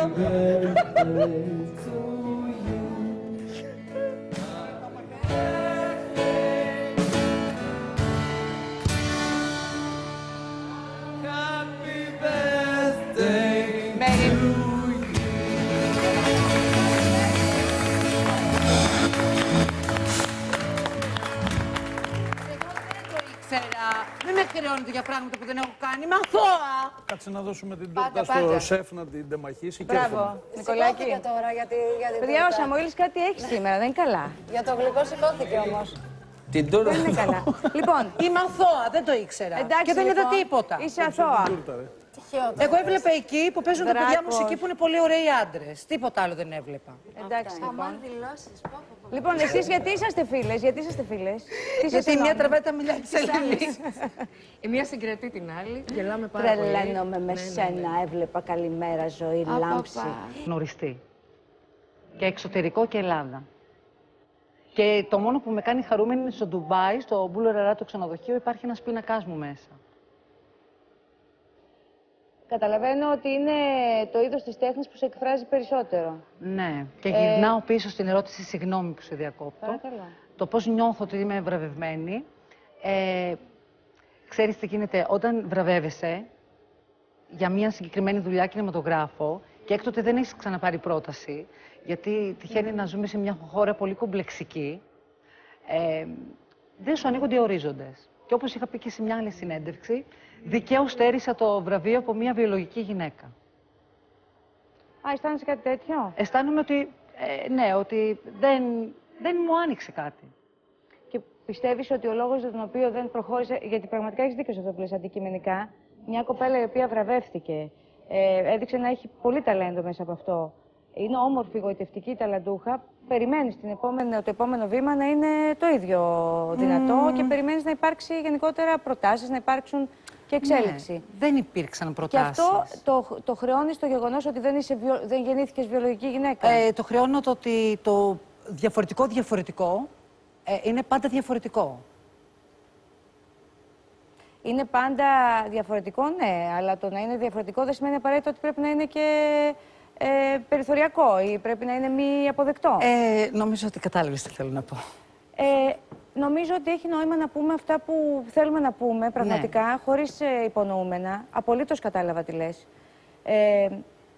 Μην με χρεώνετε για πράγματα που δεν έχω κάνει. Μα αθώα! Κάτσε να δώσουμε την Πάτα, τούρτα στο πάτα. σεφ να την τεμαχίσει. Μπράβο, Νικολάκη. Σηκώθηκε τώρα για, τη, για την Παιδιά, ο τούρτα. Σαμουήλης κάτι έχει σήμερα, δεν είναι καλά. Για το γλυκό σηκώθηκε όμως. Την τούρτα. Δεν είναι καλά. Λοιπόν, Είμαι αθώα, δεν το ήξερα. εντάξει, και δεν είδα λοιπόν, τίποτα. Είσαι αθώα. Τυχαιότητα. Εγώ έβλεπα εκεί που παίζουν τα παιδιά Δράκος. μουσική που είναι πολύ ωραίοι άντρες. Τίποτα άλλο δεν έβλεπα. Εντάξει, λοιπόν. Αμάν δηλώσεις, πω, πω, πω. Λοιπόν, εσείς γιατί είσαστε φίλες, γιατί είσαστε φίλες. Τι σας Γιατί η μία ενώνει? τραβάει τα μιλιά της Ελληνής. Η μία συγκρατεί την άλλη, γελάμε πάρα πολύ. Τρελαίνομαι με Ναι, ναι, σένα, ναι. έβλεπα καλημέρα ζωή, Α, λάμψη. παπα. Γνωριστεί. Και εξωτερικό και Ελλάδα. Και το μόνο που με κάνει χαρούμενη είναι στο Ντουμπάι, στο Μπούλο το ξενοδοχείο, υπάρχει ένας πίνακάς μου μέσα. Καταλαβαίνω ότι είναι το είδος της τέχνης που σε εκφράζει περισσότερο. Ναι. Και Ε, γυρνάω πίσω στην ερώτηση, συγγνώμη που σε διακόπτω. Παρακαλώ. Το πώς νιώθω ότι είμαι βραβευμένη. Ε, ξέρεις τι γίνεται, όταν βραβεύεσαι για μια συγκεκριμένη δουλειά κινηματογράφο και έκτοτε δεν έχεις ξαναπάρει πρόταση, γιατί τυχαίνει να ζούμε σε μια χώρα πολύ κομπλεξική, ε, δεν σου ανοίγονται οι ορίζοντες. Και όπως είχα πει και σε μια άλλη συνέντευξη, δικαίως στέρισα το βραβείο από μια βιολογική γυναίκα. Α, αισθάνεσαι κάτι τέτοιο? Αισθάνομαι ότι, ε, ναι, ότι δεν, δεν μου άνοιξε κάτι. Και πιστεύεις ότι ο λόγος για τον οποίο δεν προχώρησε, γιατί πραγματικά έχεις δίκιο σε αυτό που λες αντικειμενικά, μια κοπέλα η οποία βραβεύτηκε, ε, έδειξε να έχει πολύ ταλέντο μέσα από αυτό. Είναι όμορφη, γοητευτική, ταλαντούχα. περιμένεις την επόμενη, το επόμενο βήμα να είναι το ίδιο δυνατό Mm. και περιμένεις να υπάρξει γενικότερα προτάσεις, να υπάρξουν και εξέλιξη. Ναι, δεν υπήρξαν προτάσεις. Και αυτό το, το χρεώνεις το γεγονός ότι δεν, είσαι βιο, δεν γεννήθηκες βιολογική γυναίκα. Ε, το χρεώνω το ότι το διαφορετικό διαφορετικό ε, είναι πάντα διαφορετικό. Είναι πάντα διαφορετικό, ναι, αλλά το να είναι διαφορετικό δεν σημαίνει απαραίτητα ότι πρέπει να είναι και ε, περιθωριακό ή πρέπει να είναι μη αποδεκτό. Ε, νομίζω ότι κατάλαβες τι θέλω να πω. Ε, νομίζω ότι έχει νόημα να πούμε αυτά που θέλουμε να πούμε πραγματικά, ναι. χωρίς ε, υπονοούμενα. Απολύτως κατάλαβα τι λες. Ε,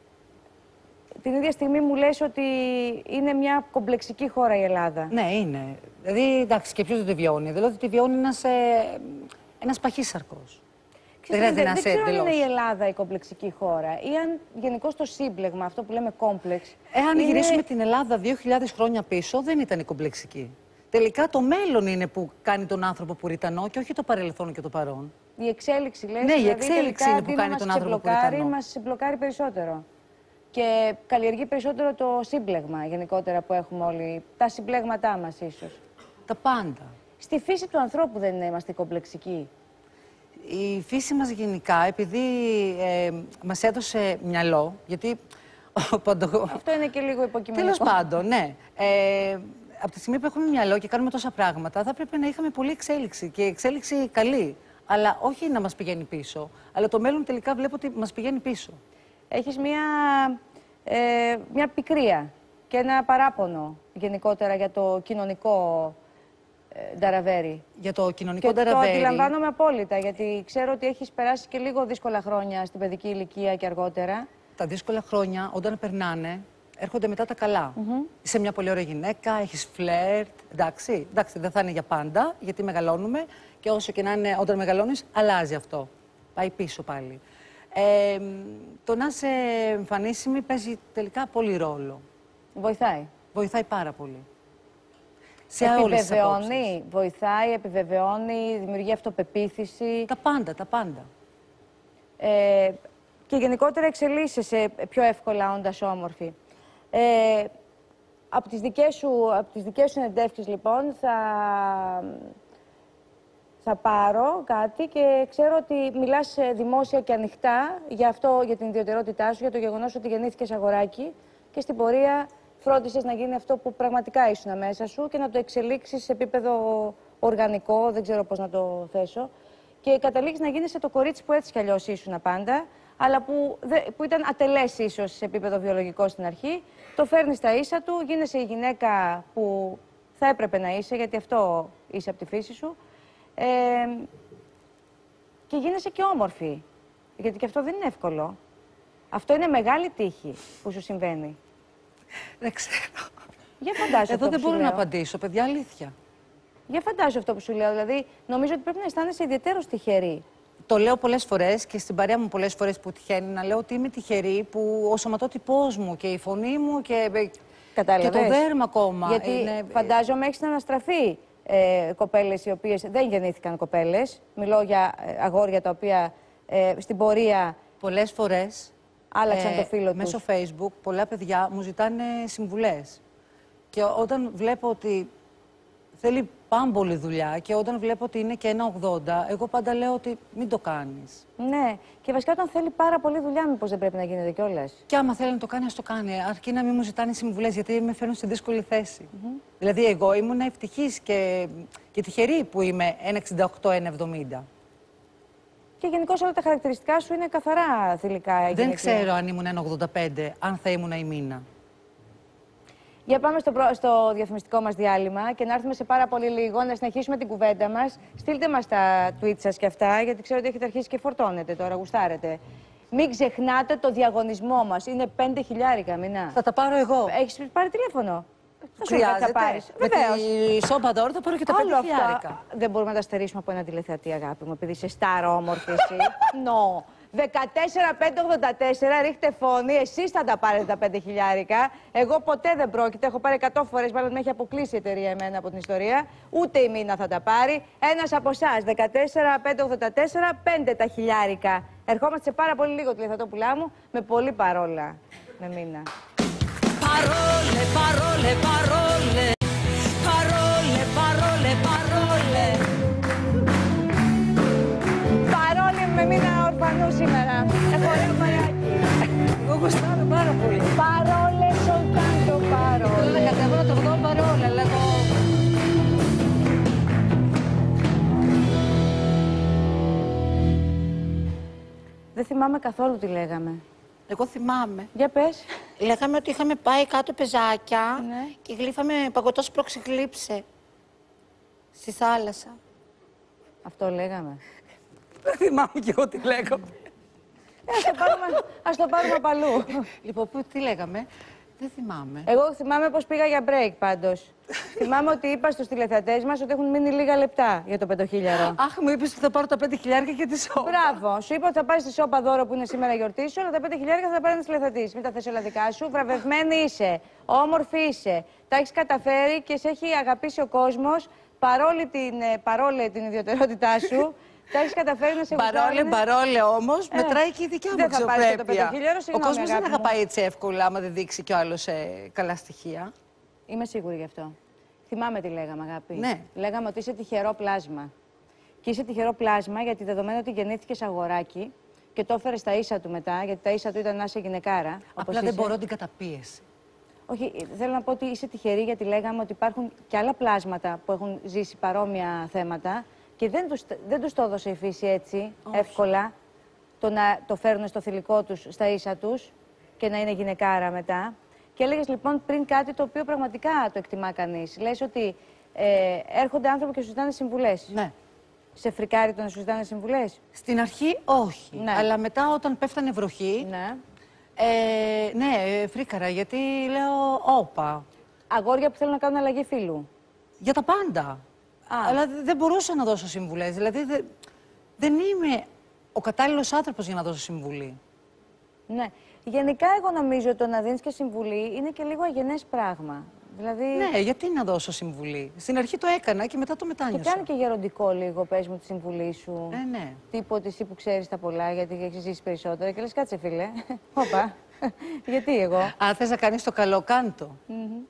την ίδια στιγμή μου λες ότι είναι μια κομπλεξική χώρα η Ελλάδα. Ναι, είναι. Δηλαδή, εντάξει, και ποιος δεν τη βιώνει. Δηλαδή, τη βιώνει ένας, ε, ένας παχύσαρκος. Δεν, δεν, δεν ξέρω αν είναι η Ελλάδα η κομπλεξική χώρα ή αν γενικώς το σύμπλεγμα, αυτό που λέμε κόμπλεξ. Εάν είναι... γυρίσουμε την Ελλάδα δύο χιλιάδες χρόνια πίσω, δεν ήταν η κομπλεξική. Τελικά το μέλλον είναι που κάνει τον άνθρωπο πουριτανό και όχι το παρελθόν και το παρόν. Η εξέλιξη, λες. Ναι, η δηλαδή, εξέλιξη είναι που κάνει τον άνθρωπο πουριτανό. Μας μπλοκάρει περισσότερο. Και καλλιεργεί περισσότερο το σύμπλεγμα γενικότερα που έχουμε όλοι. Τα συμπλέγματά μας ίσως. Τα πάντα. Στη φύση του ανθρώπου δεν είμαστε κομπλεξικοί. Η φύση μας γενικά, επειδή ε, μας έδωσε μυαλό, γιατί... Αυτό είναι και λίγο υποκειμενικό. Τέλος πάντων, ναι. Ε, από τη στιγμή που έχουμε μυαλό και κάνουμε τόσα πράγματα, θα πρέπει να είχαμε πολλή εξέλιξη και εξέλιξη καλή. Αλλά όχι να μας πηγαίνει πίσω, αλλά το μέλλον τελικά βλέπω ότι μας πηγαίνει πίσω. Έχεις μια, ε, μια πικρία και ένα παράπονο γενικότερα για το κοινωνικό ε, νταραβέρι. Για το κοινωνικό και νταραβέρι. Το αντιλαμβάνομαι απόλυτα, γιατί ξέρω ότι έχεις περάσει και λίγο δύσκολα χρόνια στην παιδική ηλικία και αργότερα. Τα δύσκολα χρόνια, όταν περνάνε, έρχονται μετά τα καλά. Mm-hmm. Είσαι μια πολύ ωραία γυναίκα, έχεις φλερτ. Εντάξει, εντάξει, δεν θα είναι για πάντα, γιατί μεγαλώνουμε και όσο και να είναι όταν μεγαλώνεις, αλλάζει αυτό. Πάει πίσω πάλι. Ε, το να είσαι εμφανίσιμη παίζει τελικά πολύ ρόλο. Βοηθάει. Βοηθάει πάρα πολύ. Σε όλες τις απόψεις. Επιβεβαιώνει, βοηθάει, επιβεβαιώνει, δημιουργεί αυτοπεποίθηση. Τα πάντα, τα πάντα. Ε, και γενικότερα εξελίσσεσαι πιο εύκολα όντας όμορφη. Ε, από τις δικές σου, από τις δικές σου συνεντεύξεις, λοιπόν, θα, θα πάρω κάτι και ξέρω ότι μιλάς δημόσια και ανοιχτά για αυτό, για την ιδιαιτερότητά σου, για το γεγονός ότι γεννήθηκες αγοράκι και στην πορεία φρόντισες να γίνει αυτό που πραγματικά ήσουν μέσα σου και να το εξελίξεις σε επίπεδο οργανικό, δεν ξέρω πώς να το θέσω, και καταλήγεις να γίνεσαι το κορίτσι που έτσι κι αλλιώς ήσουν πάντα, αλλά που, που ήταν ατελές ίσως σε επίπεδο βιολογικό στην αρχή. Το φέρνεις στα ίσα του, γίνεσαι η γυναίκα που θα έπρεπε να είσαι, γιατί αυτό είσαι από τη φύση σου. Ε, και γίνεσαι και όμορφη, γιατί και αυτό δεν είναι εύκολο. Αυτό είναι μεγάλη τύχη που σου συμβαίνει. Δεν ξέρω. Για φαντάσου. Εδώ δεν μπορώ να απαντήσω, παιδιά, αλήθεια. Για φαντάσου αυτό που σου λέω. Δηλαδή, νομίζω ότι πρέπει να αισθάνεσαι ιδιαίτερος τυχερή. Το λέω πολλές φορές και στην παρέα μου πολλές φορές που τυχαίνει να λέω ότι είμαι τυχερή που ο σωματότυπός μου και η φωνή μου και, και το δέρμα ακόμα. Γιατί είναι... φαντάζομαι έχεις να αναστραφεί ε, κοπέλες οι οποίες δεν γεννήθηκαν κοπέλες. Μιλώ για ε, αγόρια τα οποία ε, στην πορεία πολλές φορές άλλαξαν ε, το φύλο τους. Μέσω Facebook πολλά παιδιά μου ζητάνε συμβουλές. Και όταν βλέπω ότι θέλει πάμπολη δουλειά και όταν βλέπω ότι είναι και ένα ογδόντα, εγώ πάντα λέω ότι μην το κάνεις. Ναι, και βασικά όταν θέλει πάρα πολύ δουλειά, μήπως δεν πρέπει να γίνεται κιόλας. Και άμα θέλει να το κάνει, ας το κάνει. Αρκεί να μην μου ζητάνε συμβουλές, γιατί με φέρνουν σε δύσκολη θέση. Mm-hmm. Δηλαδή, εγώ ήμουν ευτυχής και, και τυχερή που είμαι ένα εξήντα οκτώ ένα εβδομήντα. Και γενικώς όλα τα χαρακτηριστικά σου είναι καθαρά θηλυκά. Δεν γυναικεία. ξέρω αν ήμουν ένα ογδόντα πέντε, αν θα ήμουν η Μίνα. Για πάμε στο, προ... στο διαφημιστικό μας διάλειμμα και να έρθουμε σε πάρα πολύ λίγο να συνεχίσουμε την κουβέντα μας. Στείλτε μας τα tweets σας και αυτά, γιατί ξέρω ότι έχετε αρχίσει και φορτώνετε τώρα, γουστάρετε. Μην ξεχνάτε το διαγωνισμό μας. Είναι πέντε χιλιάρικα, Μινά. Θα τα πάρω εγώ. Έχεις πάρει τηλέφωνο. Χρειάζεται. Θα πάρεις. Με τη σόμπα τώρα θα πάρω και τα πέντε χιλιάρικα. Δεν μπορούμε να τα στερήσουμε από ένα τηλεθεατή, αγάπη μου, επειδή είσαι στάρ όμορφη εσύ. Νο. δεκατέσσερα πέντε ογδόντα τέσσερα, ρίχτε φωνή, εσείς θα τα πάρετε τα πέντε χιλιάρικα. Εγώ ποτέ δεν πρόκειται, έχω πάρει εκατό φορές, μάλλον με έχει αποκλείσει η εταιρεία εμένα από την ιστορία. Ούτε η Μίνα θα τα πάρει. Ένας από εσάς, δεκατέσσερα πέντε ογδόντα τέσσερα, πέντε τα χιλιάρικα. Ερχόμαστε σε πάρα πολύ λίγο, τηλεθεατόπουλά μου, με πολύ παρόλα με Μίνα. Parole, parole, parole. Parole, parole, parole. Παρόλοι με μήνα ορφανού σήμερα. Έχω ωραίο μαγάκι. Εγώ γουστάρω πάρα πολύ. Παρόλε, soltanto parole. Θέλω να κατέβω να το δω παρόλα, αλλά εγώ... Δεν θυμάμαι καθόλου τι λέγαμε. Εγώ θυμάμαι. Για πες. Λέγαμε ότι είχαμε πάει κάτω πεζάκια Ναι. και γλύφαμε παγωτός προξεγλύψε στη θάλασσα. Αυτό λέγαμε. Δεν θυμάμαι κι εγώ τι λέγαμε. Ε, ας, το πάρουμε, ας το πάρουμε απ' αλλού. Λοιπόν, πού- τι λέγαμε. Δεν θυμάμαι. Εγώ θυμάμαι πώς πήγα για break πάντως. Θυμάμαι ότι είπα στους τηλεθεατές μας ότι έχουν μείνει λίγα λεπτά για το πεντοχίλιαρο. Αχ, μου είπες ότι θα πάρω τα πέντε χιλιάρικα και τη σόπα. Μπράβο. Σου είπα ότι θα πάρει τη σόπα δώρο που είναι σήμερα η γιορτή σου, αλλά τα πέντε χιλιάρικα θα τα πάρει ένα τηλεθεατής. Μην τα θες όλα δικά σου. Βραβευμένη είσαι. Όμορφη είσαι. Τα έχεις καταφέρει και σε έχει αγαπήσει ο κόσμος παρόλη την, ε, παρόλη την ιδιαιτερότητά σου. Τα έχεις καταφέρει να σε Παρόλε, γουστάρουν. παρόλε όμως, Ε, μετράει και η δικιά μου δεν θα πάρεις και το αξιοπρέπεια. πεντοχίλιαρο, Ο συγγνώμη, κόσμος δεν αγάπη μου. αγαπάει έτσι εύκολα, άμα δεν δείξει κι ο άλλος ε, καλά στοιχεία. Είμαι σίγουρη γι' αυτό. Θυμάμαι τι λέγαμε, αγάπη. Ναι. Λέγαμε ότι είσαι τυχερό πλάσμα. Και είσαι τυχερό πλάσμα γιατί δεδομένου ότι γεννήθηκες αγοράκι και το έφερε στα ίσα του μετά, γιατί τα ίσα του ήταν να είσαι γυναικάρα. όπως Απλά δεν είσαι. μπορώ την καταπίεση. Όχι, θέλω να πω ότι είσαι τυχερή γιατί λέγαμε ότι υπάρχουν και άλλα πλάσματα που έχουν ζήσει παρόμοια θέματα και δεν τους, δεν τους το έδωσε η φύση έτσι Όχι. εύκολα το να το φέρουν στο θηλυκό τους, στα ίσα τους και να είναι γυναικάρα μετά. Και έλεγες λοιπόν πριν κάτι το οποίο πραγματικά το εκτιμά κανείς. Λες ότι ε, έρχονται άνθρωποι και σου ζητάνε συμβουλές. Ναι. Σε φρικάρει το να σου ζητάνε συμβουλές. Στην αρχή όχι. Ναι. Αλλά μετά όταν πέφτανε βροχή, Ναι. ε, ναι, φρίκαρα γιατί λέω όπα. Αγόρια που θέλουν να κάνουν αλλαγή φίλου. Για τα πάντα. Α. Αλλά δε- δεν μπορούσα να δώσω συμβουλές. Δηλαδή δε- δεν είμαι ο κατάλληλος άνθρωπος για να δώσω συμβουλή. Ναι. Γενικά, εγώ νομίζω ότι το να δίνεις και συμβουλή είναι και λίγο αγενές πράγμα. Δηλαδή. Ναι, γιατί να δώσω συμβουλή. Στην αρχή το έκανα και μετά το Και μετάνιωσα. κάνει και γεροντικό λίγο, πες μου, τη συμβουλή σου. Ε, ναι. Τύπου ότι εσύ που ξέρεις τα πολλά, γιατί έχεις ζήσει περισσότερα. Και λες, κάτσε φίλε. Όπα. Γιατί εγώ. Αν θες να κάνεις το καλό, κάν' το. Μμμ.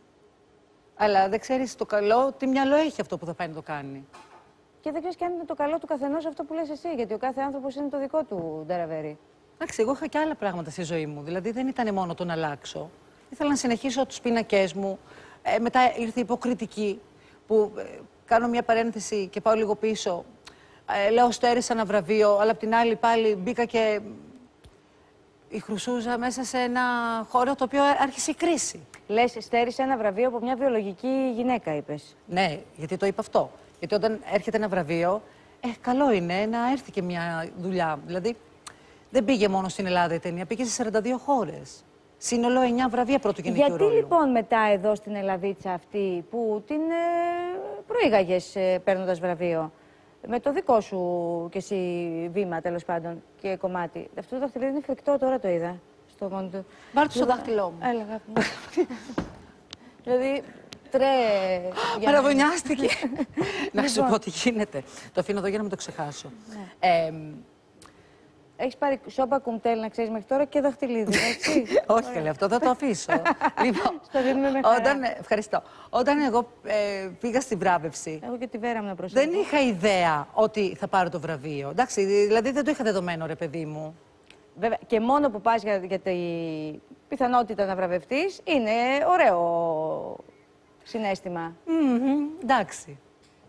Αλλά δεν ξέρεις το καλό, τι μυαλό έχει αυτό που θα πάει να το κάνει. Και δεν ξέρεις και αν είναι το καλό του καθενός αυτό που λες εσύ, γιατί ο κάθε άνθρωπος είναι το δικό του νταραβέρι. Εντάξει, εγώ είχα και άλλα πράγματα στη ζωή μου. Δηλαδή δεν ήταν μόνο το να αλλάξω. Ήθελα να συνεχίσω τους πίνακές μου. Ε, μετά ήρθε η υποκριτική, που ε, κάνω μια παρένθεση και πάω λίγο πίσω. Ε, λέω, στέρισα ένα βραβείο, αλλά απ' την άλλη πάλι μπήκα και η χρουσούζα μέσα σε ένα χώρο το οποίο άρχισε η κρίση. Λες, στέρισε ένα βραβείο από μια βιολογική γυναίκα, είπες. Ναι, γιατί το είπα αυτό. Γιατί όταν έρχεται ένα βραβείο, ε, καλό είναι να έρθει και μια δουλειά. Δηλαδή, δεν πήγε μόνο στην Ελλάδα η ταινία, πήγε σε σαράντα δύο χώρες. Σύνολο εννιά βραβεία πρώτου γυναικείου Γιατί ρόλου. λοιπόν μετά εδώ στην Ελλαδίτσα αυτή που την ε, προήγαγες ε, παίρνοντας βραβείο, με το δικό σου κι εσύ βήμα τέλος πάντων και κομμάτι. Αυτό το δαχτυλίδι είναι φρικτό, τώρα το είδα. Στο μόνο του. Βάλ' το στο δάχτυλό μου. Έλα, αγάπη μου. Δηλαδή, τρέ... για να- Παραβωνιάστηκε. Να σου Λοιπόν. πω τι γίνεται. Το αφήνω εδώ για να μην το ξεχάσω. Ναι. Ε, Έχεις πάρει σόπα κουμτέλ, να ξέρεις, μέχρι τώρα και δαχτυλίδι, έτσι. όχι καλέ, αυτό θα το αφήσω. λοιπόν, Στο δίνουμε με χαρά. όταν, ε, ευχαριστώ. Όταν εγώ ε, πήγα στη βράβευση, Εγώ και τη Βέρα μου να προσέχω. δεν είχα ιδέα ότι θα πάρω το βραβείο. Εντάξει, δηλαδή δεν το είχα δεδομένο, ρε παιδί μου. Βέβαια, και μόνο που πας για, για τη πιθανότητα να βραβευτείς, είναι ωραίο συναίσθημα. Μμμ, εντάξει.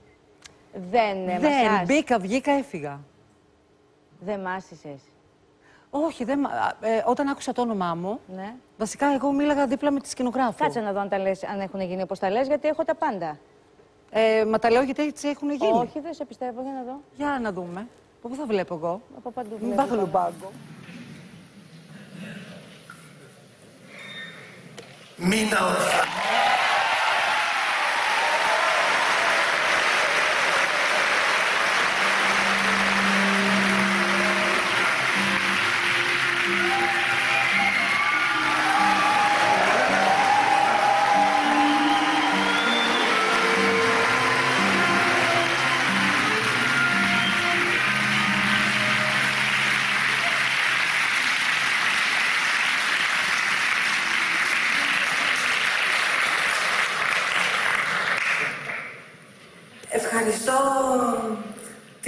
Δεν ε, Δεν, μασάς. μπήκα, βγήκα, έφυγα. Δεν μάσησες. Όχι, δεν, μα- ε, όταν άκουσα το όνομά μου, Ναι. βασικά εγώ μίλαγα δίπλα με τη σκηνογράφο. Κάτσε να δω αν, τα λες, αν έχουν γίνει όπως τα λες, γιατί έχω τα πάντα. Ε, μα τα λέω γιατί έτσι έχουν γίνει. Όχι, δεν σε πιστεύω, για να δω. Για να δούμε. Από πού θα βλέπω εγώ. Από παντού Μην βλέπω. πάω λουμπάγκο. Μήνα ορθά.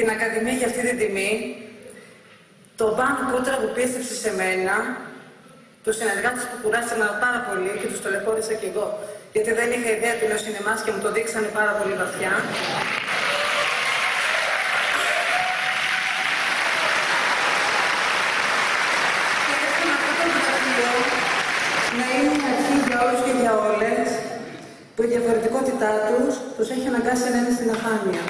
την Ακαδημία για αυτή την τιμή, τον Παν Κούτρα που πίστεψε σε μένα, τους συνεργάτες που κουράστηκαν πάρα πολύ και τους ταλαιπώρησα κι εγώ, γιατί δεν είχα ιδέα τι λέω σινεμάς και μου το δείξανε πάρα πολύ βαθιά. Και θέλω να αυτό το βραβείο να είναι η αρχή για όλους και για όλες, που η διαφορετικότητά τους τους έχει αναγκάσει να είναι στην αφάνεια.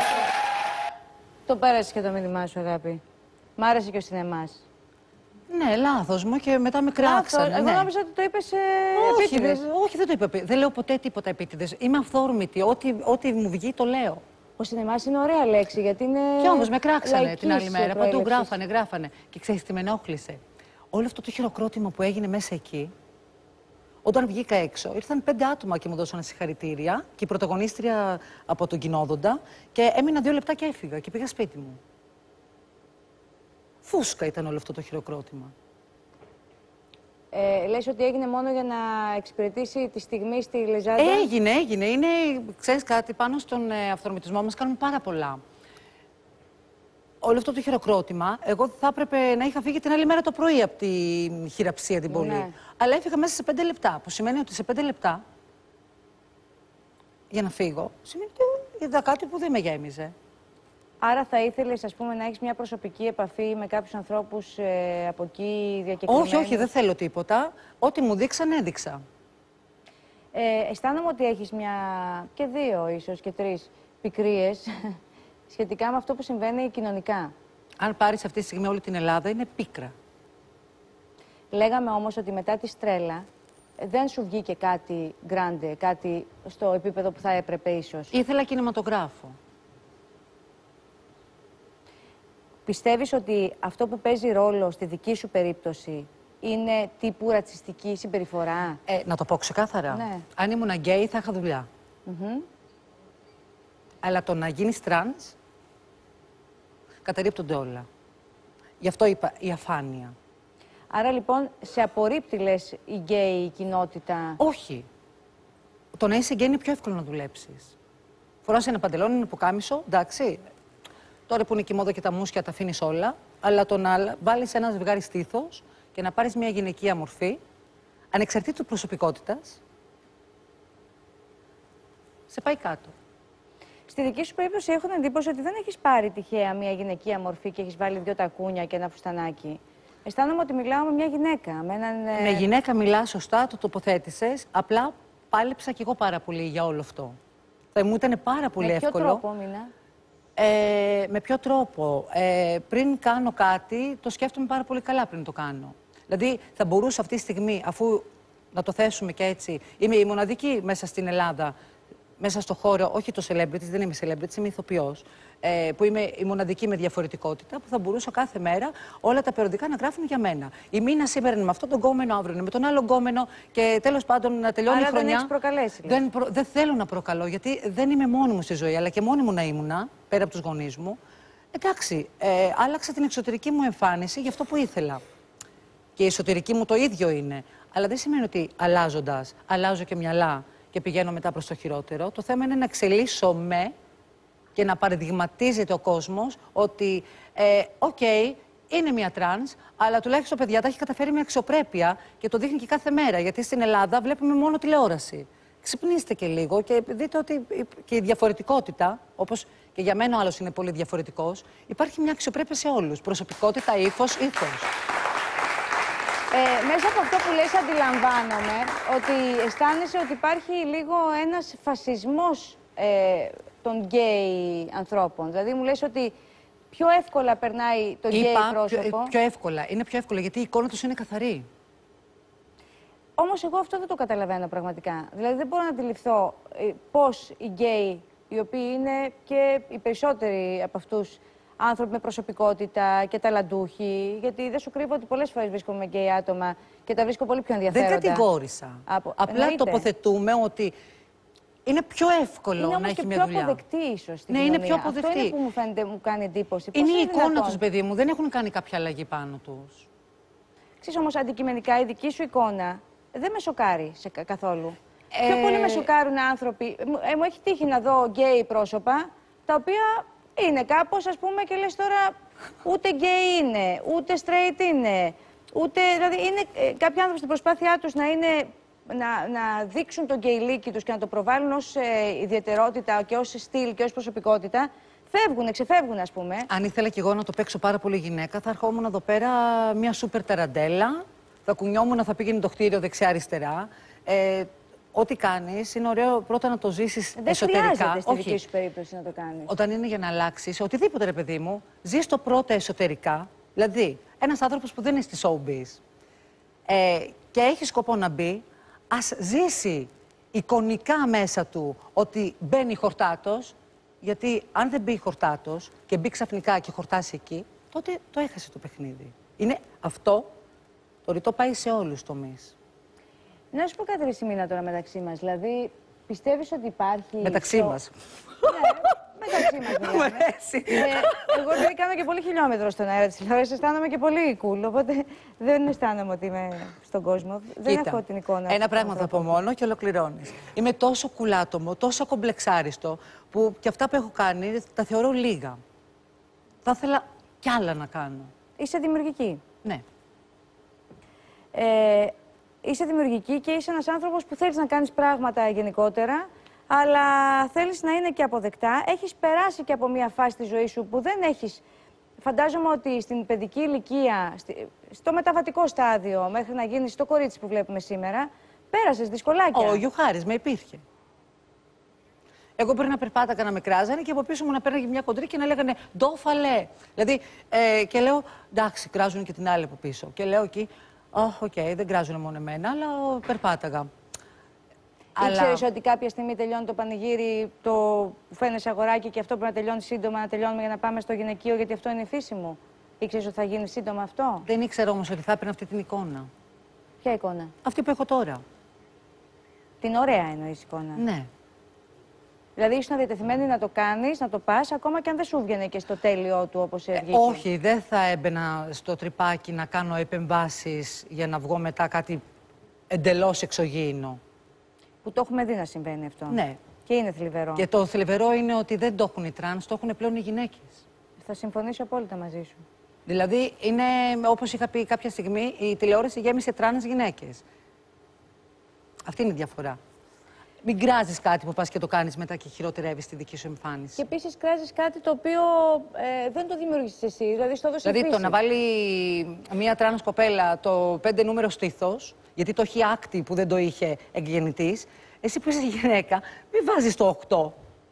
Το πέρασε και το μήνυμά σου, αγάπη. Μ' άρεσε και ο σινεμάς. Ναι, λάθος μου και μετά με κράξανε. Εγώ ναι. νόμιζα ότι το είπες ε, όχι, επίτηδες. δε, όχι, δεν το είπα. Δεν λέω ποτέ τίποτα επίτηδες. Είμαι αυθόρμητη. Ό,τι, ό,τι μου βγει το λέω. Ο σινεμάς είναι ωραία λέξη, γιατί είναι. Κι όμως με κράξανε λαϊκής την άλλη μέρα. Παντού προέλευσης. γράφανε, γράφανε. Και ξέρεις τι με ενόχλησε. Όλο αυτό το χειροκρότημα που έγινε μέσα εκεί. Όταν βγήκα έξω, ήρθαν πέντε άτομα και μου δώσανε συγχαρητήρια και η πρωταγωνίστρια από τον Κοινόδοντα και έμεινα δύο λεπτά και έφυγα και πήγα σπίτι μου. Φούσκα ήταν όλο αυτό το χειροκρότημα. Ε, λες ότι έγινε μόνο για να εξυπηρετήσει τη στιγμή στη Λεζάντα. Έγινε, έγινε. Είναι, ξέρεις κάτι, πάνω στον ε, αυθορμητισμό μας κάνουμε πάρα πολλά. Όλο αυτό το χειροκρότημα, εγώ θα έπρεπε να είχα φύγει την άλλη μέρα το πρωί από τη χειραψία την πολύ. Ναι. Αλλά έφυγα μέσα σε πέντε λεπτά, που σημαίνει ότι σε πέντε λεπτά για να φύγω, σημαίνει ότι είδα κάτι που δεν με γέμιζε. Άρα θα ήθελες, ας πούμε, να έχεις μια προσωπική επαφή με κάποιους ανθρώπους ε, από εκεί διακεκριμένους. Όχι, όχι, δεν θέλω τίποτα. Ό,τι μου δείξαν, έδειξα. Ε, αισθάνομαι ότι έχεις μια και δύο, ίσως και τρεις πικρίες σχετικά με αυτό που συμβαίνει κοινωνικά. Αν πάρεις αυτή τη στιγμή όλη την Ελλάδα, είναι πίκρα. Λέγαμε όμως ότι μετά τη Στρέλα δεν σου βγήκε κάτι γκράντε, κάτι στο επίπεδο που θα έπρεπε ίσως. Ήθελα κινηματογράφο. Πιστεύεις ότι αυτό που παίζει ρόλο στη δική σου περίπτωση είναι τύπου ρατσιστική συμπεριφορά? Ε, να το πω ξεκάθαρα. Ναι. Αν ήμουν γκέι θα είχα δουλειά. Mm-hmm. Αλλά το να γίνεις τρανς, καταρρίπτονται όλα. Γι' αυτό είπα η αφάνεια. Άρα λοιπόν σε απορρίπτει, λες, η γκέι κοινότητα? Όχι. Το να είσαι γκέι είναι πιο εύκολο να δουλέψεις. Φοράς ένα παντελόνι, ένα πουκάμισο, εντάξει. Τώρα που είναι και η μόδα και τα μουσια τα αφήνεις όλα. Αλλά το να βάλεις ένα ζευγάρι στήθος και να πάρεις μια γυναικεία μορφή, ανεξαρτήτως προσωπικότητας, σε πάει κάτω. Στη δική σου περίπτωση έχω την εντύπωση ότι δεν έχεις πάρει τυχαία μια γυναικεία μορφή και έχεις βάλει δύο τακούνια και ένα φουστανάκι. Αισθάνομαι ότι μιλάω με μια γυναίκα. Με, έναν, με γυναίκα μιλάς σωστά, το τοποθέτησες. Απλά πάλεψα κι εγώ πάρα πολύ για όλο αυτό. Θα μου ήταν πάρα πολύ εύκολο. Με ποιο τρόπο, Μίνα? Ε, με ποιο τρόπο. Ε, πριν κάνω κάτι, το σκέφτομαι πάρα πολύ καλά πριν το κάνω. Δηλαδή, θα μπορούσα αυτή τη στιγμή, αφού να το θέσουμε και έτσι, είμαι η μοναδική μέσα στην Ελλάδα, μέσα στο χώρο, όχι το celebrity, δεν είμαι celebrity, είμαι ηθοποιός, ε, που είμαι η μοναδική με διαφορετικότητα, που θα μπορούσα κάθε μέρα όλα τα περιοδικά να γράφουν για μένα. Η Μίνα σήμερα είναι με αυτόν τον γκόμενο, αύριο είναι με τον άλλο γκόμενο και τέλος πάντων να τελειώνει Άρα η χρονιά. Δεν έχεις προκαλέσει. Δεν, προ... δεν θέλω να προκαλώ, γιατί δεν είμαι μόνη μου στη ζωή, αλλά και μόνη μου να ήμουνα, πέρα από τους γονείς μου. Εντάξει, ε, άλλαξα την εξωτερική μου εμφάνιση για αυτό που ήθελα. Και η εσωτερική μου το ίδιο είναι. Αλλά δεν σημαίνει ότι αλλάζοντας, αλλάζω και μυαλά και πηγαίνω μετά προς το χειρότερο. Το θέμα είναι να εξελίσσομαι και να παραδειγματίζεται ο κόσμος ότι, ε, οκ, okay, είναι μια τρανς, αλλά τουλάχιστον παιδιά τα έχει καταφέρει με αξιοπρέπεια και το δείχνει και κάθε μέρα. Γιατί στην Ελλάδα βλέπουμε μόνο τηλεόραση. Ξυπνήστε και λίγο και δείτε ότι και η διαφορετικότητα, όπως και για μένα ο άλλος είναι πολύ διαφορετικός, υπάρχει μια αξιοπρέπεια σε όλους. Προσωπικότητα, ύφος, ήθος. Ε, μέσα από αυτό που λες αντιλαμβάνομαι ότι αισθάνεσαι ότι υπάρχει λίγο ένας φασισμός ε, των γκέι ανθρώπων. Δηλαδή μου λες ότι πιο εύκολα περνάει το γκέι πρόσωπο. Πιο, πιο εύκολα. Είναι πιο εύκολα γιατί η εικόνα τους είναι καθαρή. Όμως εγώ αυτό δεν το καταλαβαίνω πραγματικά. Δηλαδή δεν μπορώ να αντιληφθώ ε, πώς οι γκέι, οι οποίοι είναι και οι περισσότεροι από αυτούς άνθρωποι με προσωπικότητα και ταλαντούχοι, γιατί δεν σου κρύβω ότι πολλές φορές βρίσκομαι με γκέι άτομα και τα βρίσκω πολύ πιο ενδιαφέροντα. Δεν κατηγόρησα. Από... Απλά Εννοείται. τοποθετούμε ότι είναι πιο εύκολο είναι να έχει και μια πιο δουλειά. αποδεκτή ίσως στην ναι, κοινωνία. είναι πιο αποδεκτή. Αυτό είναι που μου φαίνεται, μου κάνει εντύπωση. Είναι Πώς η εικόνα δυνατόν? τους, παιδί μου. Δεν έχουν κάνει κάποια αλλαγή πάνω τους. Ξέρεις όμως, αντικειμενικά η δική σου εικόνα δεν με σοκάρει σε κα- καθόλου. Ε... Πιο πολύ με σοκάρουν άνθρωποι. Μου, ε, μου έχει τύχει να δω γκέι πρόσωπα, τα οποία Είναι κάπως, ας πούμε, και λες τώρα ούτε γκέι είναι, ούτε straight είναι, ούτε, δηλαδή είναι ε, κάποιοι άνθρωποι στην προσπάθειά τους να είναι, να, να δείξουν το γκέιλίκι τους και να το προβάλλουν ως ε, ιδιαιτερότητα και ως στυλ και ως προσωπικότητα, φεύγουν, ξεφεύγουν, ας πούμε. Αν ήθελα κι εγώ να το παίξω πάρα πολύ γυναίκα, θα ερχόμουν εδώ πέρα μια σούπερ ταραντέλα, θα κουνιόμουν, θα πήγαινε το χτίριο δεξιά-αριστερά. Ε, Ό,τι κάνεις, είναι ωραίο πρώτα να το ζήσεις εσωτερικά. Δεν χρειάζεται στη Όχι. δική σου περίπτωση να το κάνεις. Όταν είναι για να αλλάξεις, οτιδήποτε ρε παιδί μου, ζεις το πρώτα εσωτερικά. Δηλαδή, ένας άνθρωπος που δεν είναι στη showbiz ε, και έχει σκοπό να μπει, ας ζήσει εικονικά μέσα του ότι μπαίνει χορτάτος, γιατί αν δεν μπει χορτάτος και μπει ξαφνικά και χορτάσει εκεί, τότε το έχασε το παιχνίδι. Είναι αυτό, το ρητό πάει σε όλους τους τομείς. Να σου πω κάτι, ρε Σιμίνα, τώρα μεταξύ μας. Δηλαδή, πιστεύεις ότι υπάρχει... Μεταξύ στο... μας. Ναι, μεταξύ μας μιλάμε. ε, εγώ επειδή κάνω και πολύ χιλιόμετρο στον αέρα της τηλεόρασης, αισθάνομαι και πολύ cool, οπότε δεν αισθάνομαι ότι είμαι στον κόσμο. Δεν Κοίτα, έχω την εικόνα. ένα πράγμα θα πω μόνο και ολοκληρώνεις. Είμαι τόσο κουλάτομο, τόσο κομπλεξάριστο, που και αυτά που έχω κάνει τα θεωρώ λίγα. Θα ήθελα κι άλλα να κάνω. Είσαι δημιουργική. Ναι. Ε, είσαι δημιουργική και είσαι ένας άνθρωπος που θέλεις να κάνεις πράγματα γενικότερα, αλλά θέλεις να είναι και αποδεκτά. Έχεις περάσει και από μια φάση της ζωής σου που δεν έχεις... Φαντάζομαι ότι στην παιδική ηλικία, στο μεταβατικό στάδιο, μέχρι να γίνεις το κορίτσι που βλέπουμε σήμερα, πέρασες δυσκολάκια. Ο Γιουχάρης με υπήρχε. Εγώ πριν να περπάτακα να με κράζανε και από πίσω μου να παίρναγε μια κοντρή και να λέγανε «Ντόφαλε». Δηλαδή, ε, και λέω «Εντάξει, κράζουν και την άλλη από πίσω». Και λέω εκεί «Αχ, οκ, okay, δεν κράζουν μόνο εμένα, αλλά περπάταγα». Ήξερες αλλά... ότι κάποια στιγμή τελειώνει το πανηγύρι, το που φαίνεσαι αγοράκι και αυτό πρέπει να τελειώνει σύντομα, να τελειώνουμε για να πάμε στο γυναικείο, γιατί αυτό είναι η φύση μου. Ήξερες ότι θα γίνει σύντομα αυτό? Δεν ήξερα όμως ότι θα έπαιρνα αυτή την εικόνα. Ποια εικόνα? Αυτή που έχω τώρα. Την ωραία εννοείς εικόνα? Ναι. Δηλαδή ήσουν διατεθειμένη να το κάνεις, να το πας, ακόμα και αν δεν σου βγαίνει και στο τέλειό του όπως ε, βγήκε. Όχι, δεν θα έμπαινα στο τρυπάκι να κάνω επεμβάσεις για να βγω μετά κάτι εντελώς εξωγήινο. Που το έχουμε δει να συμβαίνει αυτό. Ναι. Και είναι θλιβερό. Και το θλιβερό είναι ότι δεν το έχουν οι τρανς, το έχουν πλέον οι γυναίκες. Θα συμφωνήσω απόλυτα μαζί σου. Δηλαδή, είναι, όπως είχα πει κάποια στιγμή, η τηλεόραση γέμισε τρανς γυναίκες. Αυτή είναι η διαφορά. Μην κράζεις κάτι που πας και το κάνεις μετά και χειροτερεύεις τη δική σου εμφάνιση. Και επίσης κράζεις κάτι το οποίο ε, δεν το δημιούργησες εσύ, δηλαδή στο έδωσε Δηλαδή, φύση. το να βάλει μία τρανς κοπέλα το πέντε νούμερο στήθος, γιατί το έχει άκτη που δεν το είχε εκγεννητής, εσύ που είσαι γυναίκα, μην βάζεις το οκτώ.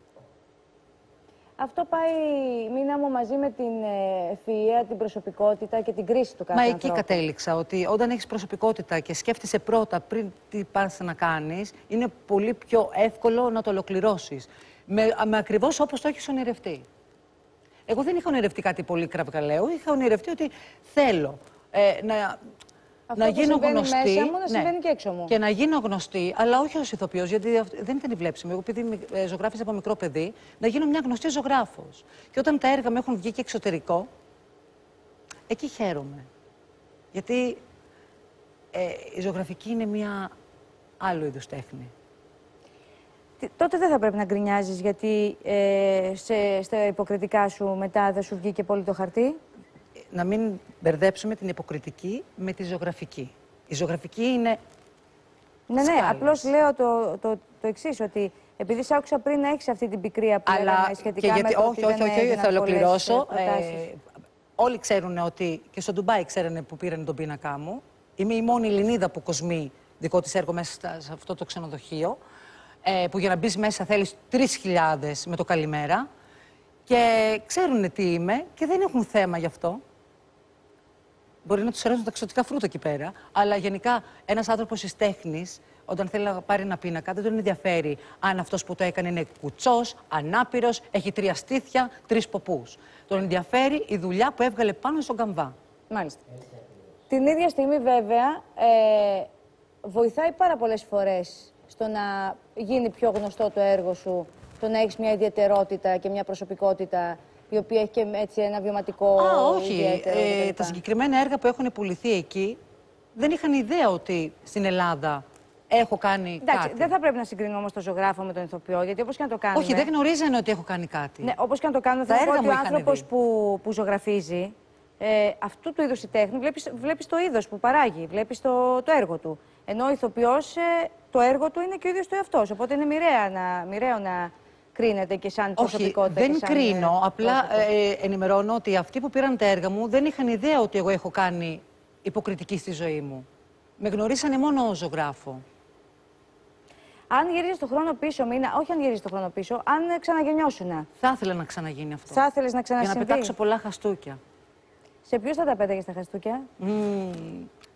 Αυτό πάει, Μίνα μου, μαζί με την ευφυΐα, την προσωπικότητα και την κρίση του κάθε Μα ανθρώπου. εκεί κατέληξα, ότι όταν έχεις προσωπικότητα και σκέφτεσαι πρώτα πριν τι πας να κάνεις, είναι πολύ πιο εύκολο να το ολοκληρώσεις. Με, με ακριβώς όπως το έχεις ονειρευτεί. Εγώ δεν είχα ονειρευτεί κάτι πολύ κραυγαλαίο, είχα ονειρευτεί ότι θέλω ε, να... Αυτό να που γίνω συμβαίνει γνωστή. μέσα μου, να ναι. συμβαίνει και έξω μου. Και να γίνω γνωστή, αλλά όχι ως ηθοποιός, γιατί δεν ήταν η βλέψη μου. Εγώ, επειδή ε, ζωγράφιζα από μικρό παιδί, να γίνω μια γνωστή ζωγράφος. Και όταν τα έργα μου έχουν βγει και εξωτερικό, εκεί χαίρομαι. Γιατί ε, η ζωγραφική είναι μια άλλο είδους τέχνη. Τότε δεν θα πρέπει να γκρινιάζεις, γιατί ε, σε, στα υποκριτικά σου μετά δεν σου βγήκε πολύ το χαρτί. Να μην μπερδέψουμε την υποκριτική με τη ζωγραφική. Η ζωγραφική είναι. Ναι, ναι, απλώς λέω το, το, το εξής, ότι επειδή σ' άκουσα πριν να έχεις αυτή την πικρία που Αλλά λέγαμε σχετικά και γιατί, με το όχι, ότι όχι, δεν όχι, όχι, έγιναν θα ολοκληρώσω. πολλές, Ε, όλοι ξέρουν ότι και στο Ντουμπάι ξέρανε που πήραν τον πίνακά μου. Είμαι η μόνη Ελληνίδα που κοσμεί δικό της έργο μέσα στα, σε αυτό το ξενοδοχείο. Ε, που για να μπεις μέσα θέλεις τρεις χιλιάδες με το καλημέρα. Και ξέρουν τι είμαι και δεν έχουν θέμα γι' αυτό. Μπορεί να τους αρέσουν τα εξωτικά φρούτα εκεί πέρα, αλλά γενικά ένας άνθρωπος της τέχνης, όταν θέλει να πάρει ένα πίνακα, δεν τον ενδιαφέρει αν αυτός που το έκανε είναι κουτσός, ανάπηρος, έχει τρία στήθια, τρεις ποπούς. Τον ενδιαφέρει η δουλειά που έβγαλε πάνω στον καμβά. Μάλιστα. Την ίδια στιγμή, βέβαια, ε, βοηθάει πάρα πολλές φορές στο να γίνει πιο γνωστό το έργο σου, το να έχεις μια ιδιαιτερότητα και μια προσωπικότητα η οποία έχει και έτσι ένα βιωματικό. Α, όχι. ιδιαίτερο. Ε, τα συγκεκριμένα έργα που έχουν πουληθεί εκεί δεν είχαν ιδέα ότι στην Ελλάδα έχω κάνει Εντάξει, κάτι. δεν θα πρέπει να συγκρίνουμε όμως τον ζωγράφο με τον ηθοποιό, γιατί όπως και να το κάνουμε. Όχι, δεν γνωρίζανε ότι έχω κάνει κάτι. Ναι, όπως και να το κάνουμε, Τα θα πω έργα ότι μου ο είχαν άνθρωπος δει. που, που ζωγραφίζει, ε, αυτού του είδους η τέχνη, βλέπεις, βλέπεις το είδος που παράγει, βλέπεις το, το έργο του. Ενώ ο ηθοποιός, ε, το έργο του είναι και ο ίδιος του εαυτός. Οπότε είναι μοιραία να, μοιραίο να κρίνεται και σαν Όχι, προσωπικότητα. δεν και σαν, κρίνω. ε, Απλά πρόσωπο. ε, ενημερώνω ότι αυτοί που πήραν τα έργα μου δεν είχαν ιδέα ότι εγώ έχω κάνει υποκριτική στη ζωή μου. Με γνωρίσανε μόνο ως ζωγράφο. Αν γυρίζεις το χρόνο πίσω, Μίνα, όχι αν γυρίζεις το χρόνο πίσω, αν ε, ξαναγεννιώσουνα. Θα ήθελα να ξαναγίνει αυτό. Θα ήθελες να Για να ξανασυμβεί. πετάξω πολλά χαστούκια. Σε ποιους θα τα πέταγες τα χαστούκια? Μμμ,